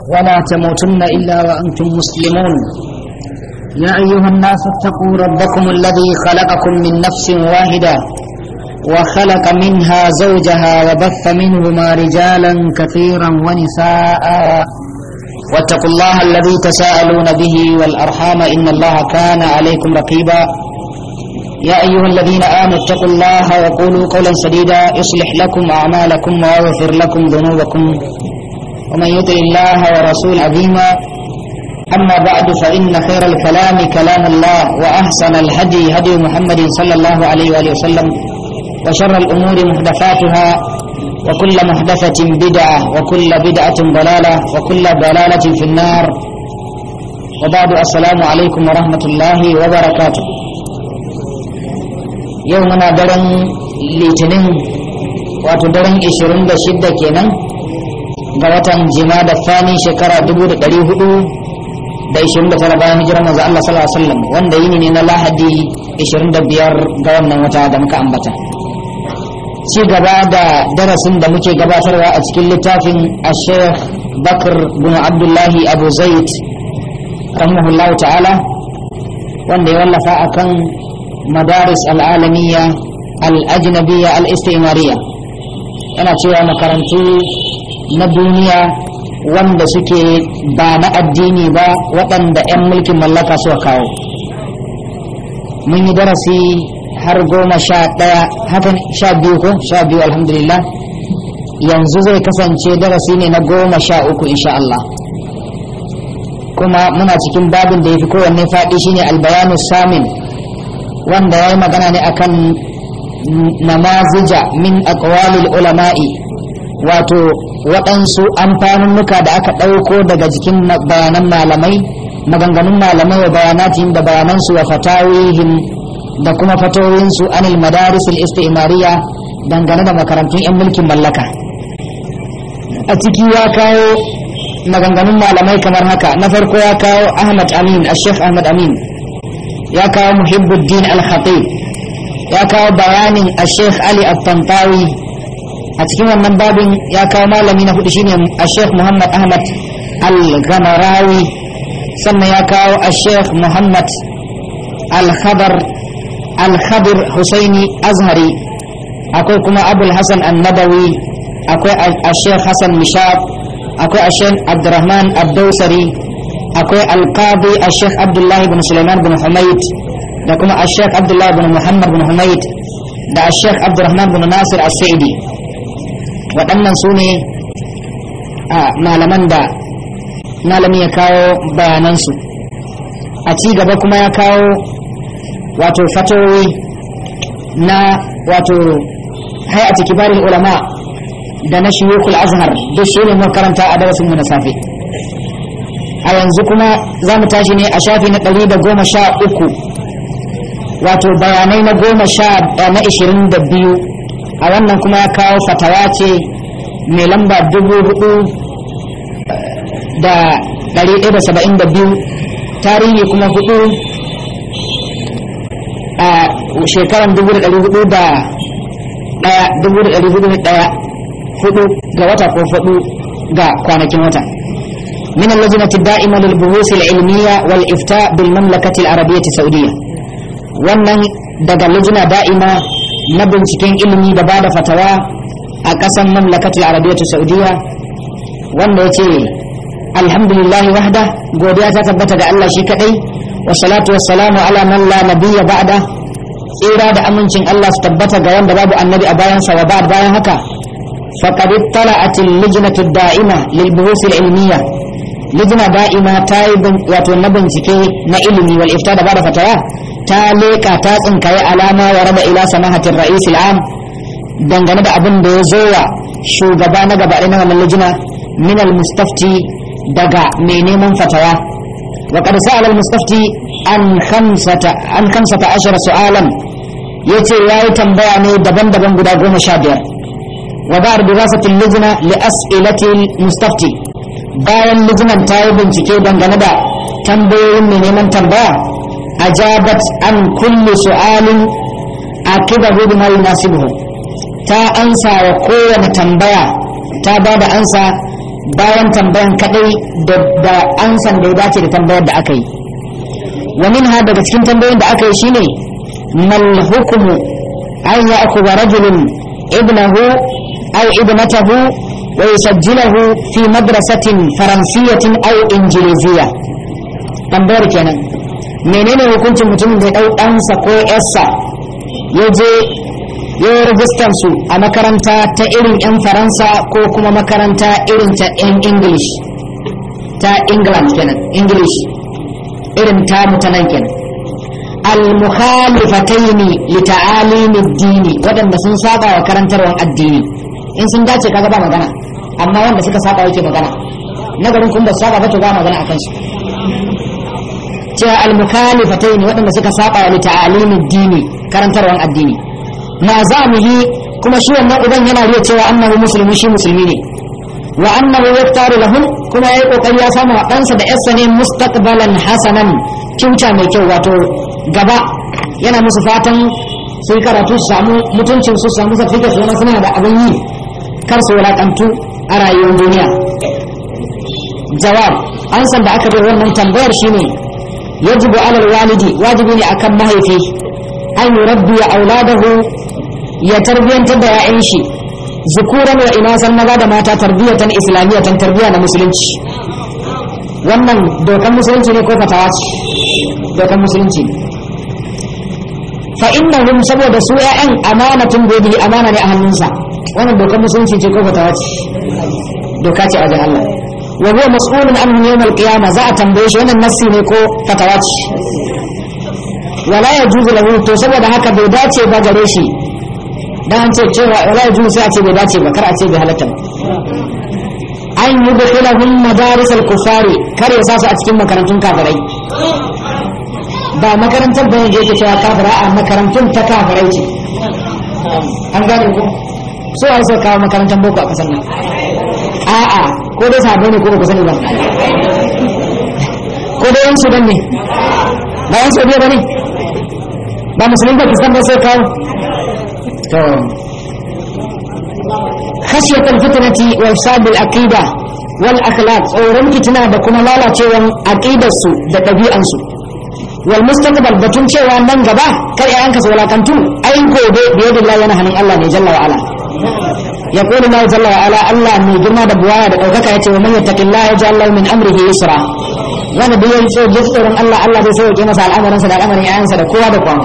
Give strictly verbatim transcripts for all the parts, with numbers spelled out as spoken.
ولا تموتن إلا وأنتم مسلمون. يا أيها الناس اتقوا ربكم الذي خلقكم من نفس واحدة وخلق منها زوجها وبث منهما رجالا كثيرا ونساء واتقوا الله الذي تساءلون به والأرحام إن الله كان عليكم رقيبا. يا أيها الذين آمنوا اتقوا الله وقولوا قولا سديدا يصلح لكم أعمالكم ويغفر لكم ذنوبكم ومن يطع الله ورسوله عظيما. أما بعد فإن خير الكلام كلام الله وأحسن الهدي هدي محمد صلى الله عليه وآله وسلم وشر الأمور محدثاتها وكل محدثة بدعة وكل بدعة ضلالة وكل ضلالة في النار. وبعد السلام عليكم ورحمة الله وبركاته. يومنا درن litinin wato daren ishirin da shida kenan ga watan Jumada Thani shekara dubu da ɗari hudu da ishirin da tara bayan hijirar manzo Allah sallallahu alaihi wasallam, wanda yini ne na Lahadi ishirin da biyar ga wannan wata da muka ambata. Ci gaba da darasin da muke gabatarwa a cikin littafin Sheikh Bakr bin Abdullahi Abu Zaid rahimahullahu ta'ala, wanda ya wallafa akan madaris al'alamiyya al'ajnabiyya al'istimariya. Yana cewa makarantu na duniya wanda suke ba na addini ba, waɗanda 'yan mulkin mallaka suka kawo. Mun yi darasi har goma sha ɗaya, hakan sha biyu ko sha biyu alhamdulillah. Yanzu zai kasance darasi ne na goma sha uku insha Allah. Kuma muna cikin babin da ya fi kowanne faɗi shine albayanu samin, wanda ya yi magana ne akan namazija min aqwalil ulama'i, wato waɗansu amfanunnuka da aka ɗauko daga jikin bayanan malamai, maganganun malamai wa bayanatihim da bayanansu wa fatawihim da kuma fatawoyinsu anil madaris al-istimariya dangane da makarantun 'yan mulkin mallaka. A ciki ya kawo maganganun malamai kamar haka. Na farko ya kawo Ahmad Amin, Sheikh Ahmad Amin, ya kawo Muhibbuddin Al-Khatib, ya kawo bayanin Sheikh Ali Al-Tantawi. A cikin wannan babin ya kawo malami na hudu shine Sheikh Muhammad Ahmad Al-Ghamarawi, sannan ya kawo Sheikh Muhammad Al-Khabar Al-Khabir Husaini Azhari, akwai kuma Abul Hasan An-Nadawi, akwai Sheikh Hassan Mishab, akwai Sheikh Abdurrahman Ad-Dawsari, akwai Al-Qadi Sheikh Abdullah ibn Sulaiman ibn Humayd, da kuma Sheikh Abdullah ibn Muhammad ibn Humayd, da Sheikh Abdurrahman ibn Nasir As-Sa'idi. Waɗannan su ne malaman da malami ya kawo bayanansu. A ci gaba kuma ya kawo wato fatowi na wato hay'ati kibarul ulama da na shuyukul azhar, duk shi ne makaranta a darasin mu na safe. A yanzu kuma za mu tashi ne a shafi na ɗari da goma sha uku, wato bayanai na goma sha na ishirin da biyu. A wannan kuma ya kawo fatawa ce mai lamba dubu hudu da ɗari ɗaya da saba'in da biyu, tarihi kuma hudu a shekaran dubu da ɗari hudu da ɗaya, dubu da ɗari hudu da ɗaya, hudu ga wata ko hudu ga kwanakin wata. من اللجنة الدائمة للبحوث العلمية والإفتاء بالمملكة العربية السعودية. wannan daga lajina da'ima na binciken ilimi da bada fatawa a ƙasar mamlakatul arabiyyatu saudiya, wanda ya ce alhamdulillahi wahda, godiya ta tabbata ga Allah shi kadai, wa salatu wassalamu ala man la nabiyya ba'da, tsira da amincin Allah su tabbata ga wanda babu annabi a bayansa, wa ba'd, bayan haka faqad ittala'at al-lajnatu ad-da'ima lil buhuth al-ilmiyya, lajna da'ima ta yi wato na bincike na ilimi wal ifta da bada fatawa, ta leka ta tsinkaye alama wa raba ila samahatin ra'is al'am, dangane da abin da ya zo wa shugaba na gaba na wannan lajina min al-mustafti, daga mai neman fatawa. wa qad sa'ala al-mustafti an khamsata an khamsata ashara su'alan, yace yayi tambaya ne daban-daban guda goma sha biyar. wa ba'd dirasati al-lajna li as'ilati al-mustafti, bayan lajinan ta yi bincike dangane da tambayoyin mai neman tambaya, ajabat an kulli su'alin akibahu bima yunasibuhu, ta ansa wa kowane tambaya ta ba da ansa bayan tambayan kadai da da ansan da ya dace da tambayar da aka yi wa minha daga cikin tambayoyin da aka yi shine mal hukmu an ya'khudha rajulun ibnahu aw ibnatahu wa yusajjilahu fi madrasatin faransiyatin aw injiliziyya. Tambayar kenan menene hukuncin mutumin da ya dau ɗansa ko yarsa ya je ya yi rajistar su a makaranta ta irin 'yan faransa ko kuma makaranta irin ta 'yan english ta england kenan english irin ta mutanen kenan al-mukhalifataini li ta'alimi ad-dini wadanda sun saba wa karantarwar addini. In sun dace kaga ba magana, amma wanda suka saba yake magana, nagarin kun ba saba ba to ba magana akan su. cewa al-mukhalifataini wadanda suka saba wa li ta'alimi ad-dini karantarwar addini ma zamihi kuma shi wannan uban yana riya cewa annahu musulmi shi musulmi ne wa annahu yaktaru lahum kuma yayi kokari ya samu ɗansa da yarsa ne mustaqbalan hasanan kyauta mai kyau wato gaba yana musu fatan sai karatu su samu mutuncin su samu certificate su suna da abin yi kar su wulakantu a rayuwar duniya. Jawab an san da aka bai wannan tambayar shine yajibu alal walidi wajibi ne akan mahaifi an yurabbi auladahu ya tarbiyantar da ya'yan shi zukuran wa inasan maza da mata tarbiyatan islamiyatan tarbiya na musulunci. Wannan dokan musulunci ne ko fatawa ce? Dokan musulunci. Fa innahum saboda su ya'yan amanatun gobe amana ne a hannunsa. Wannan dokan musulunci ce ko fatawa ce? Doka ce a wajen Allah. Wa huwa mas'ulun anhu yawm al-qiyamah za a tambaye shi wannan nassi ne ko fatawa ce? Wala yajuzu lahu to saboda haka bai dace ba gare shi dan an ce cewa wala yajuzu sai a ce bai dace ba kar a ce bai halatta ba an yudkhilahum madaris al-kufari kar ya sa su a cikin makarantun kafirai ba makarantar da yake cewa kafira a makarantun ta kafirai ce an gane ko so an sai kawo makarantar boko a kasar nan a'a ko dai sabo ne ko ba ku sani ba ko dai yan sudan ne ba yan saudiya ba ne ba musulun pakistan ba sai kawo to khashiyat al-fitnati wa ifsad al-aqida wal akhlaq tsoron fitina da kuma lalacewan aqidar su da dabi'an su wal mustaqbal batun cewa nan gaba kar ya yanka su walakantu ai gobe da yadda yana hannun Allah ne jalla wa ala يقول الله جل وعلا الله من جمع دبوايا دقوقك يتي ومن يتق الله يجعل له من أمره يسرا وانا بيو يسوي جفتر الله الله بيسوي كما سأل الأمر انسى الأمر يعنسى دقوة دقوة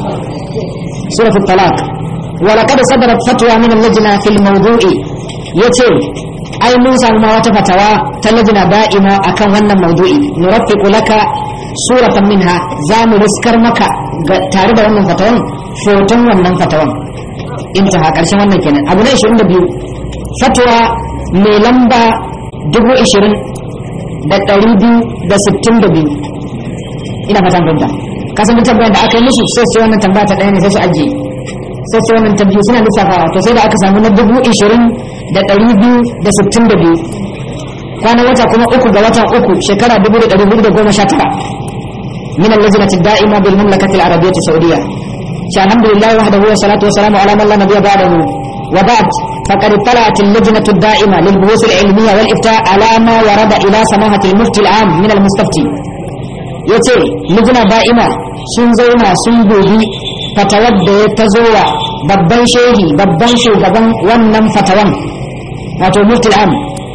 سورة الطلاق ولقد صدرت فتوى من اللجنة في الموضوع يتي أي موسى ما وتفتوى تلجنة دائمة أكن ون الموضوع نرفق لك سورة منها زام رسكر مكة تارد ون فتوى فوتن ون فتوى intaha karshen wannan kenan abu na ishirin da biyu fatwa mai lamba dubu ishirin da ɗari biyu da sittin da biyu ina fatan fahimta kasan duk tambayar da aka yi musu sai sai wannan tambaya ta ɗaya ne sai su ajiye sai sai wannan ta biyu suna lissafawa to sai da aka samu na dubu ishirin da ɗari biyu da sittin da biyu kwanan wata kuma uku ga watan uku shekara dubu da ɗari hudu da goma sha tara min al-lajnati ad-da'ima bil mamlakati al-arabiyyah as-saudiyya الحمد لله وحده والصلاة والسلام على من لا نبي بعده وبعد فقد اطلعت اللجنة الدائمة للبحوث العلمية والإفتاء على ما ورد إلى سماحة المفتي العام من المستفتي يتي لجنة دائمة سنزونا سنبوهي فتود تزوى babban shehi babban shugaban wannan fatawan wato mufti al'am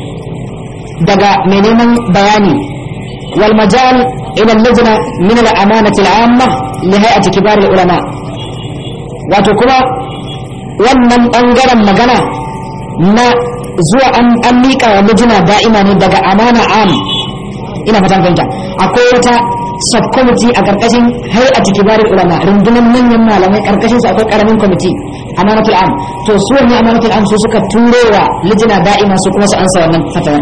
daga mai neman bayani wal majal ila al-lajna min al-amanati al-amma li hay'ati kibar al-ulama wato kuma wannan bangaren magana na zuwa an an mika wa lajna da'ima ne daga amana am ina fatan fahimta akwai wata subcommittee a karkashin hay'ati kibar al-ulama rundunar manyan malamai karkashin su akwai karamin committee amanatul am to su ne amanatul am su suka turowa lajna da'ima su kuma su ansa wannan fatawa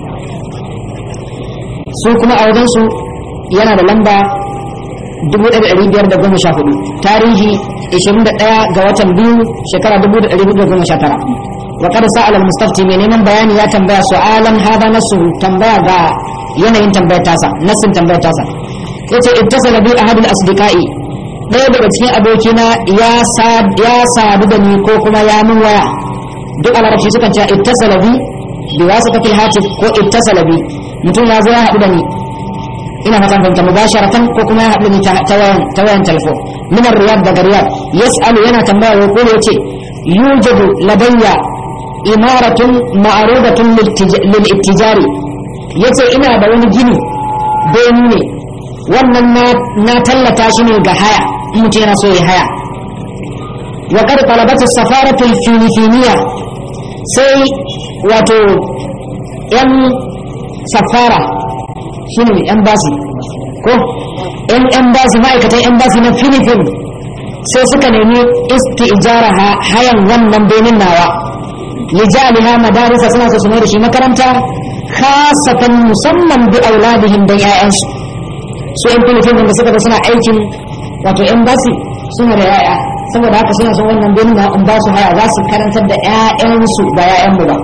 su kuma a wajen su yana da lamba dubu ɗaya da ɗari biyar da goma sha hudu tarihi ishirin da ɗaya ga watan biyu shekara dubu da ɗari da goma sha tara wa kada sa'ala al-mustafti mai neman bayani ya tambaya su'alan hada nasu tambaya ga yanayin tambayar tasa nasin tambayar tasa yace ittasala bi ahad al-asdiqai ɗaya daga cikin abokina ya sad ya sadu da ni ko kuma ya min waya duk a larabci sukan ce ittasala bi bi wasitatil hatif ko ittasala bi mutum ya zo ya haɗu da ni ina fatan fahimta mubasharatan ko kuma ya haɗu ni ta wayan ta wayan telefon min riyad daga riyad yas'alu yana tambaya ko yace yujadu ladayya imaratun ma'rudatun lil ittijari yace ina da wani gini beni ne wannan na na tallata shi ne ga haya in mutum yana so ya haya wa qad talabat as-safaratu al-filifiniya sai wato yan safara shine embassy ko yan embassy ma'aikatan embassy na Philippines sai suka nemi istijara hayan wannan benin nawa lijaliha madarisa suna so su mai da shi makaranta khasatan musamman bi auladihim da ƴaƴansu su yan Philippines da suka ga suna aikin wato embassy suna da yaya saboda haka suna son wannan benin na in ba su haya za su karantar da ƴaƴansu ba ƴaƴan mu ba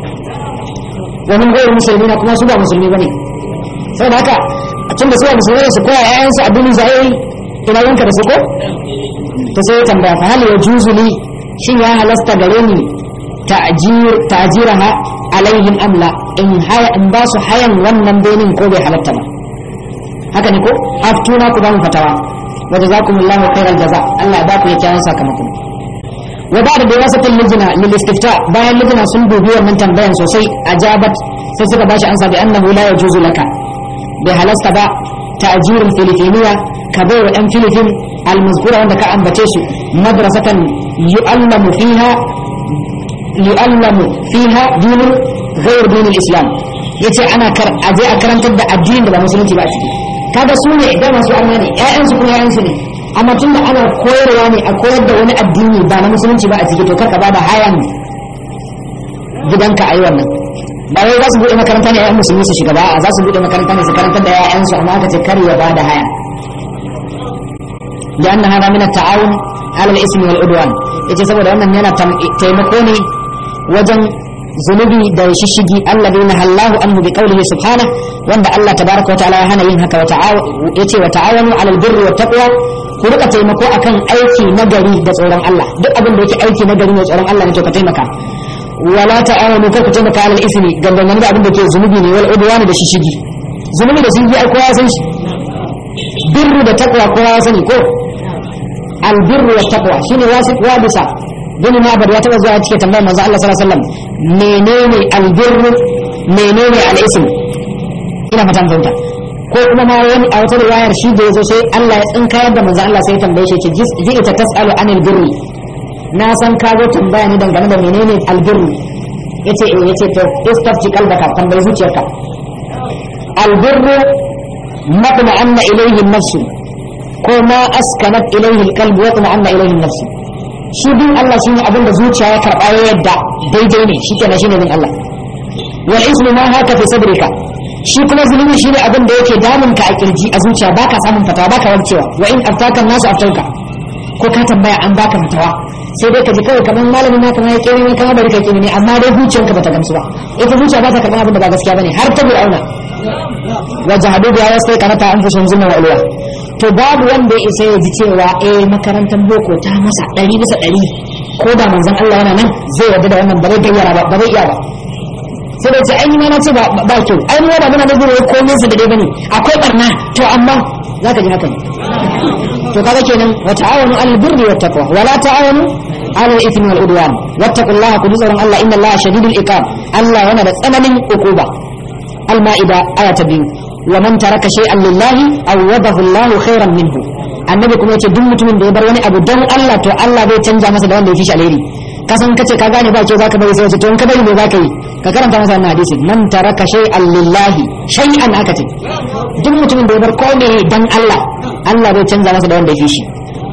wannan goyi musulmi na kuma su ba musulmi bane saboda haka a tun da su ba musulmi su koya ƴaƴansu addinin zai ina yanka da su ko ta sai ya tambaya fa hal yajuzu li shin ya halasta gare ni ta'jir ta'jiraha alaihim amla in haya in ba su hayan wannan benin ko bai halatta ba haka ne ko aftuna ku ba mu fatawa wa jazakumullahu khairal jaza Allah ya ba ku kyakkyawan sakamako wa ba'da da wasatul lijna lil istifta bayan lijna sun dubi wannan tambayan sosai ajabat sai suka bashi ansa bi annahu la yajuzu laka bai halasta ba ta'jirul filifiniya ka bai wa ɗan filifin almazkura wanda ka ambace su madrasatan yu'allamu fiha yu'allamu fiha dinin ghayr dinil islam yace ana kar aje a karantar da addinin da ba musulunci ba ciki kaga su ne idan masu arna ne ƴaƴan su kuma ƴaƴan su ne amma tunda ana koyarwa ne a koyar da wani addini ba na musulunci ba a ciki to karka bada hayan gidanka ayi wannan ba wai za su bude makaranta ne ƴaƴan musulmi su shiga ba za su bude makaranta ne su karantar da ƴaƴan su amma aka ce kar ya bada haya لأن هذا من التعاون على الإثم والعدوان yace saboda wannan yana taimako ne wajen zunubi da shishigi alladhi nahallahu anhu bi qawlihi subhanahu wanda Allah tabaaraka wa ta'ala ya hana yin haka wa ta'awu yace wa ta'awanu 'alal birri wat taqwa ku rika taimako akan aiki nagari da tsoron Allah duk abin da yake aiki nagari ne tsoron Allah ne to ka taimaka wala ta'awanu ku taimaka 'alal ismi gangan da abin da ke zunubi ne wal udwan da shishigi zunubi da shishigi ai kowa san shi birru da taqwa kowa sani ko albirru wat taqwa shine wasiq wabisa bin mabar ya taba zuwa cikin tambayar manzo Allah sallallahu alaihi wasallam menene albirru menene al-ism ina fatan fahimta ko kuma ma wani a wata riwayar shi da yazo sai Allah ya tsinka yadda manzo Allah sai ya tambaye shi ce ji ita tasalu anil birri na san ka zo tambaya ne dangane da menene albirru yace eh yace to istafti qalbaka tambayi zuciyarka albirru matma'anna ilayhi an-nafs ko ma askanat ilayhi alqalb wa tama'anna ilayhi an-nafs shi bin Allah shine abin da zuciya ya karba ya yadda daidai ne shikenan shine bin Allah wa ismu ma haka fi sadrika shi kuma zulumi shine abin da yake damun ka a kirji a zuciya baka samun fatawa baka warkewa wa in aftaka nasu aftauka ko ka tambaya an baka fatawa sai dai ka ji kawai kamar malamin naka ma ya kere ne kamar bari ka kere ne amma dai zuciyarka bata gamsu ba ita zuciya ba ta karban abin da ba gaskiya bane har ta bi auna wa jahadu ya sai karata an fushin zuma wa ulwa to babu wanda ya isa ya ji cewa eh makarantar boko ta masa ɗari bisa ɗari ko da manzon Allah yana nan zai yarda da wannan ba zai gayyara ba ba zai iya ba sai da ce ai ma na ce ba ba kyau ai mu da muna da gure ko ne su da dai bane akwai barna to amma zaka ji haka ne to kaga kenan wa ta'awanu 'alal birri wat taqwa wa la ta'awanu 'alal ithmi wal udwan wattaqullaha ku tsoron Allah inna Allaha shadidul iqab Allah yana da tsananin ukuba al-ma'ida aya ta biyu wa man taraka shay'an lillahi awadahu Allahu khairan minhu annabi kuma yace duk mutumin da ya bar wani abu don Allah to Allah zai canja masa da wanda ya fi shi alheri ka san kace ka gane ba ke zaka bari sai wace to in ka bari me zaka yi ka karanta masa wannan hadisi man taraka shay'an lillahi shay'an aka ce duk mutumin da ya bar komai dan Allah Allah zai canja masa da wanda ya fi shi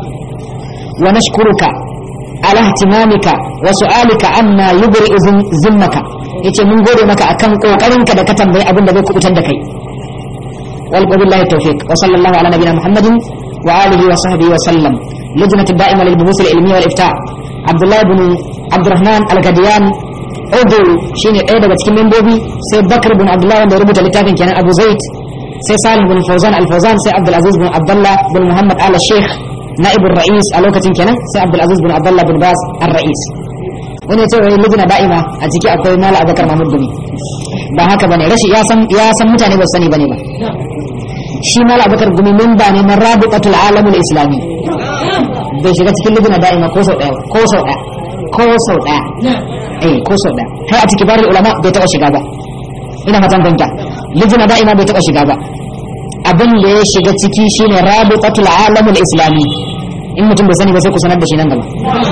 wa nashkuruka ala ihtimamika wa su'alika amma yubri zimmaka yace mun gode maka akan kokarinka da ka tambayi abin da zai kubutar da kai wal billahi tawfiq wa sallallahu ala nabiyina muhammadin wa alihi wa sahbihi wa sallam lajnatu da'ima lil buhuth al ilmiya wal ifta abdullah ibn abdurrahman al-gadiyan udu shine ɗaya daga cikin membobi sai bakr ibn abdullah wanda ya rubuta littafin kenan abu zaid sai salim ibn fawzan al-fawzan sai abdul aziz ibn abdullah ibn muhammad al-sheikh نائب الرئيس a lokacin kenan sai abdul aziz ibn abdullah ibn baz al-ra'is wani ce wai lujina da'ima a ciki akwai mala abakar mahmud gumi ba haka bane rashi ya san ya san mutane ba su sani bane ba shi mala abakar gumi memba ne na rabitatul alamul islami bai shiga cikin lujina da'ima ko sau daya ko sau daya ko sau daya eh ko sau daya kai a cikin bari ulama bai taba shiga ba ina fatan fahimta lujina da'ima bai taba shiga ba abin da ya shiga ciki shine rabitatul alamul islami in mutum bai sani ba sai ku sanar da shi nan gaba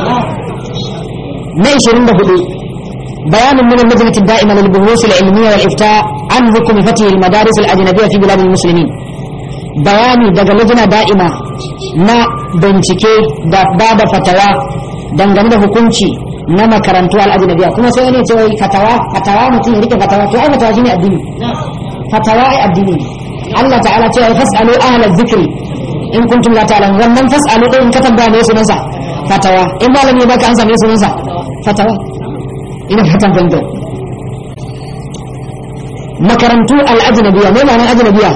na ishirin da hudu bayanin min al-lajnati ad-da'ima lil buhus al-ilmiyya wal ifta an hukm fatih al-madaris al-ajnabiyya fi bilad al-muslimin bayani daga lajna da'ima na bincike da bada fatawa dangane da hukunci na makarantu al-ajnabiyya kuma sai ne ce wai fatawa fatawa mutum ya rike fatawa to ai fatawa shine addini fatawa ai addini Allah ta'ala ce fasalu ahla dhikri in kuntum la ta'lamun wannan fasalu din ka tambaya ne sunansa fatawa in malami baka an same sunansa fatawa ina fatan fahimta makarantu al-ajnabiyya ne ma'anar ajnabiyya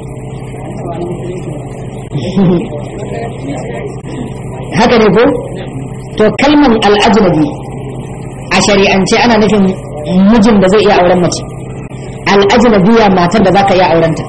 haka ne ko to kalmar al-ajnabi a shari'ance ana nufin mijin da zai iya auren mace al-ajnabiyya matar da zaka iya aurenta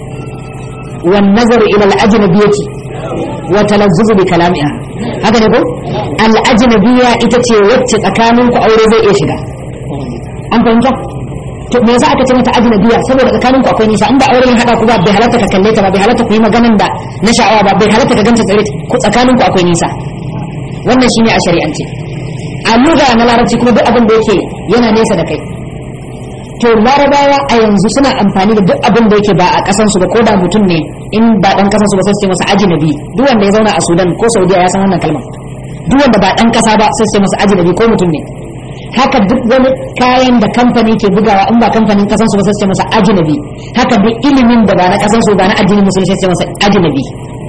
wan nazaru ila al-ajnabiyyati wa talazzuzu bi kalamiha haka ne ko al-ajnabiyya ita ce wacce tsakaninku aure zai iya shiga an fahimta to me yasa aka ce mata ajnabiyya saboda tsakaninku akwai nisa in ba auren hada ku ba bai halatta ka kalle ta ba bai halatta ku yi maganan da na sha'awa ba bai halatta ka ganta tsare ku tsakaninku akwai nisa wannan shine a shari'ance a lugha na larabci kuma duk abin da yake yana nesa da kai to larabawa a yanzu suna amfani da duk abin da yake ba a kasansu ba ko da mutum ne in ba dan kasansu ba sai su ce masa ajnabi duk wanda ya zauna a Sudan ko Saudiya ya san wannan kalmar duk wanda ba dan kasa ba sai su ce masa ajnabi ko mutum ne haka duk wani kayan da kamfani ke bugawa in ba kamfanin kasansu ba sai su ce masa ajnabi haka duk ilimin da ba na kasansu ba na addinin musulunci sai su ce masa ajnabi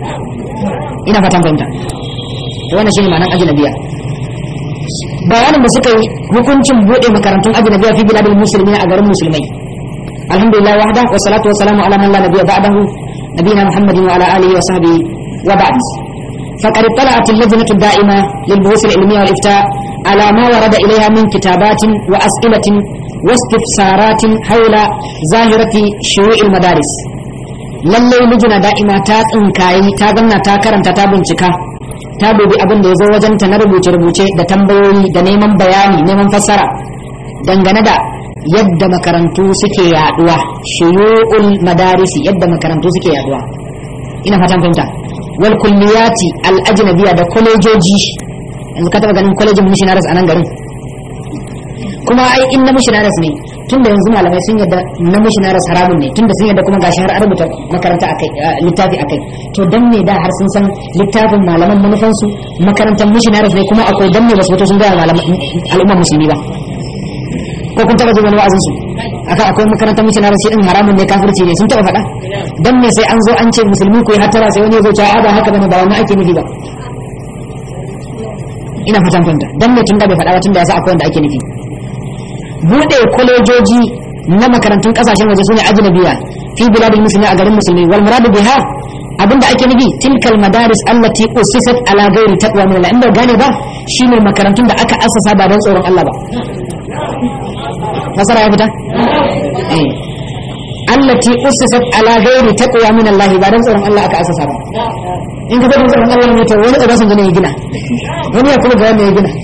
ina fatan fahimta to wannan shine ma'anar ajnabiya bayanin da suka yi hukuncin bude makarantun ajnabiya fi biladil muslimin a garin musulmai alhamdulillah wahda wa salatu wa salamu ala man la nabiyya ba'dahu nabiyina muhammadin wa ala alihi wa sahbihi wa ba'd faqad tala'at al-lajnatu ad-da'ima lil buhus al-ilmiyya wal ifta ala ma warada ilayha min kitabatin wa as'ilatin wa istifsaratin hawla zahirati shuru'il madaris lalle lajna da'ima ta tsinkayi ta ganna ta karanta ta bincika ta dubi abin da ya zo wajenta na rubuce-rubuce da tambayoyi da neman bayani neman fassara dangane da yadda makarantu suke yaduwa shuyu'ul madarisi yadda makarantu suke yaduwa ina fatan fahimta wal kulliyati al ajnabiyya da kolejoji yanzu ka taba ganin kolejin missionaries a nan garin kuma ai in na missionaries ne tunda yanzu malamai sun yadda na missionaries haramun ne tunda sun yadda kuma gashi har an rubuta makaranta akai littafi akai to dan ne da har sun san littafin malaman manufan su makarantar missionaries ne kuma akwai dan ne ba su fito sun ga malaman al'umma musulmi ba ko kun taba jin wani wa'azin su aka akwai makarantar missionaries din haramun ne kafirci ne sun taba faɗa dan ne sai an zo an ce musulmi ko ya hatara sai wani ya zo ta ba haka bane ba wannan ake nufi ba ina fatan fahimta dan ne tunda bai faɗa ba tunda ya sa akwai wanda ake nufi bude kolejoji na makarantun kasashen waje sune ajnabiya fi biladil muslimi a garin musulmi wal muradu biha abinda ake nufi tilkal madaris allati usisat ala ghairi taqwa min Allah inda gane ba shine makarantun da aka assasa ba don tsoron Allah ba fasara ya fita eh allati usisat ala ghairi taqwa min Allah ba don tsoron Allah aka assasa ba in ka ga tsoron Allah ne to wani da san ne ya gina wani ya kuma ga wani ya gina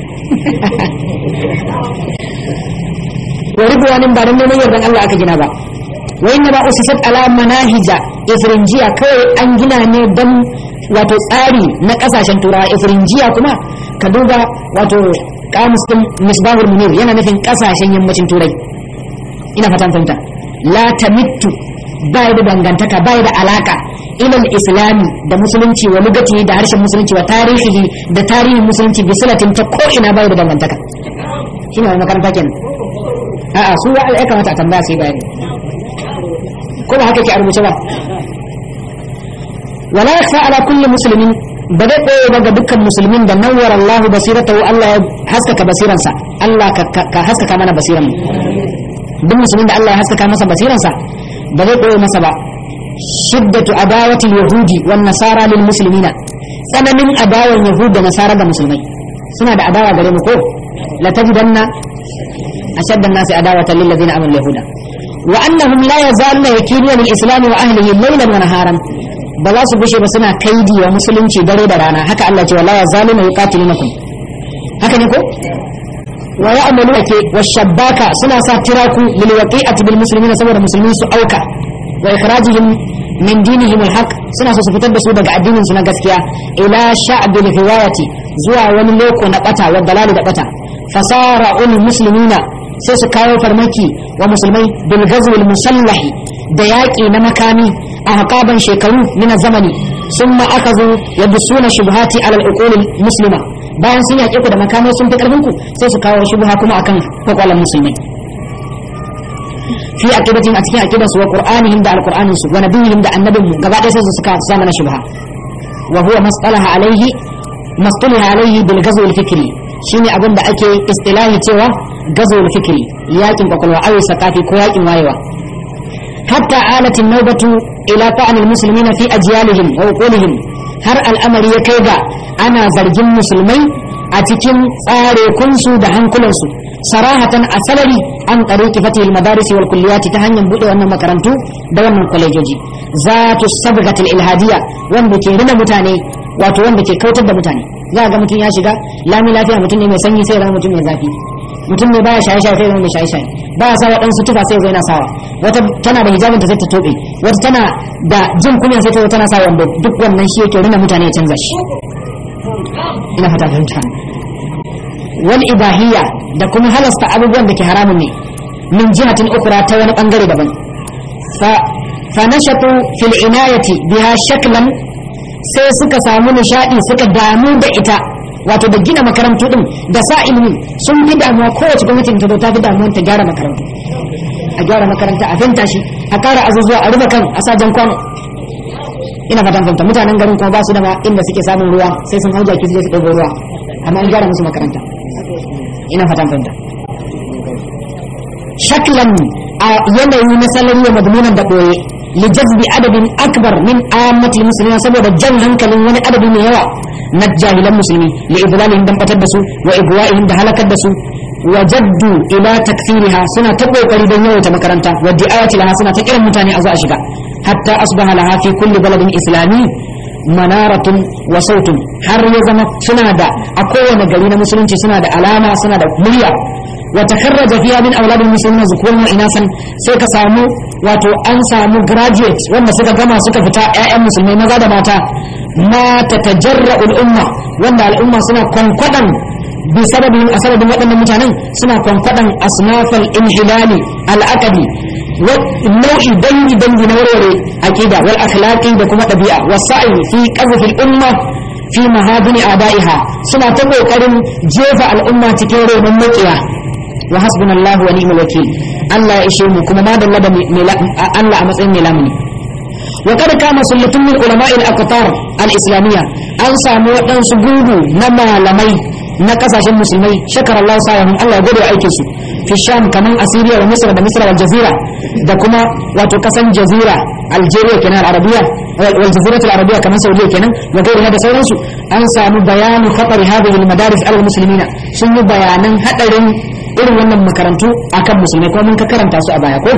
wa ridwanin ba dan neman yardan Allah aka gina ba wa inna ba usisat ala manahija ifrinjiya kawai an gina ne dan wato tsari na kasashen turawa ifrinjiya kuma ka duba wato kamus din misbahul munir yana nufin kasashen yammacin turai ina fatan fahimta la tamittu bai da dangantaka bai da alaka ilal islami da musulunci wa lugati da harshen musulunci wa tarihi da tarihin musulunci bi silatin ta ko ina bai da dangantaka shine wannan makaranta kenan a'a su ya kamata a tambaya sai bayani ko ba haka ke a rubuce ba wala yakhfa ala kulli muslimin ba zai koyo ba ga dukkan musulmin da nawwara Allah basiratahu Allah ya haskaka basiransa Allah ka haskaka mana basiran mu duk musulmin da Allah ya haskaka masa basiransa ba zai koyo masa ba shiddatu adawati yahudi wan nasara lil muslimina tsananin adawan yahud da nasara ga musulmai suna da adawa gare mu ko latajidanna ashadda an-nasi adawatan lil ladina amanu yahuda wa annahum la yazaluna yakiduna lil islam wa ahlihi laylan wa naharan ba za su bushe ba suna kaidi wa musulunci dare da rana haka Allah ce wala yazaluna yuqatilunakum haka ne ko wa ya'malu ke washabbaka suna sa tiraku lil waqi'ati bil muslimina saboda musulmi su auka wa ikhrajihim min dinihim alhaq suna so su fitar da su daga addinin su na gaskiya ila sha'bil hiwayati zuwa wani loko na bata wa dalali da bata fasara ul muslimina sai su kawo farmaki wa musulmai bil ghazw al musallahi da yaki na makami a hakaban shekaru min zamani summa akazu yadusuna shubhati ala al uqul al muslima bayan sun yake ku da makamai sun fi karfin ku sai su kawo shubha kuma akan kwakwalan musulmai fi aqidatin a cikin aqidarsu wa qur'anihim da alqur'anin su wa nabiyihim da annabin gaba ɗaya sai su suka sa mana shubha wa huwa mas'alaha alaihi mas'alaha alaihi bil ghazw al fikri shine abin da ake istilahi cewa ghazw al fikri yakin kwakwalwa aw saqafi ko yakin wayewa hatta alatin nawbatu ila ta'an al muslimina fi ajyalihim wa uqulihim har al'amari ya kai ga ana zargin musulmai a cikin tsare kunsu da hankulansu sarahatan a salari an tariki fatihil madarisi wal kulliyati ta hanyar bude wannan makarantu da wannan kwalejoji zatu sabgatil ilhadiya wanda ke rina mutane wato wanda ke kautar da mutane za ga mutum ya shiga lami lafiya mutum ne mai sanyi sai ya zama mutum mai zafi mutum ne baya shaye shaye sai ya zama mai shaye shaye baya sa waɗansu tufa sai ya yana sawa wata tana da hijabinta sai ta tobe wata tana da jin kunya sai ta zo tana sa wando duk wannan shi yake rina mutane ya canza shi ina fata fahimta wal ibahiyya da kuma halasta abubuwan da ke haramun ne min jihatin ukra ta wani bangare daban fa fa nashatu fil inayati biha shaklan sai suka samu nishadi suka damu da ita wato da gina makarantu din da sa ilimi sun fi damuwa kowace gwamnatin ta ta fi damuwa ta gyara makarantu a gyara makaranta a fenta shi a kara azuzuwa a rufe kan a sajan kwano ina fatan fahimta mutanen garin kuma ba su da inda suke samun ruwa sai sun hau jaki su je su ɗago ruwa amma an gyara musu makaranta ina fatan fahimta shaklan a yanayi na salari wa madmunan da ɓoye lijazbi adadin akbar min ammatil muslimin saboda jan hankalin wani adadi mai yawa na jahilan musulmi li idlalihim dan batar da su wa igwa'ihim da halakar da su wajaddu ila takfiriha suna ta kokari don yawaita makaranta wa di'awati laha suna ta kiran mutane a zo a shiga hatta asbaha laha fi kulli baladin islami manaratun wa sautun har ya zama suna da a kowane gari na musulunci suna da alama suna da murya wa takarraja fiha min auladil muslimin zukuran wa inasan sai ka samu wato an samu graduate wanda suka gama suka fita ƴaƴan musulmai maza da mata ma tatajarra'u al-umma wanda al'umma suna kwankwadan bi sababin asababin waɗannan mutanen suna kwankwadan asnafal inhilali al-aqdi wa nau'i dangi dangi na warware aqida wal akhlaqi da kuma ɗabi'a wasa'i fi qadfi al-umma fi mahadini adaiha suna ta kokarin jefa al'umma cikin renon makiya wa hasbunallahu wa ni'mal wakil Allah ya ishe mu kuma ma dalla da Allah a matsayin mai lamuni wa kada kama sullatun min ulama'i al-aqtar al-islamiyya an samu waɗansu gudu na malamai na kasashen musulmai shakar Allah sa'ahum Allah ya gode aikin su fi sham kaman asiriya wa misra da misra wal jazira da kuma wato kasan jazira algeria kenan arabiya wal jaziratu al arabiya kaman saudiya kenan wa gairiha da sauransu an samu bayanu khatari hadhihi al madaris al muslimina sun yi bayanan hadarin irin wannan makarantu akan musulmai kuma mun ka karanta su a baya ko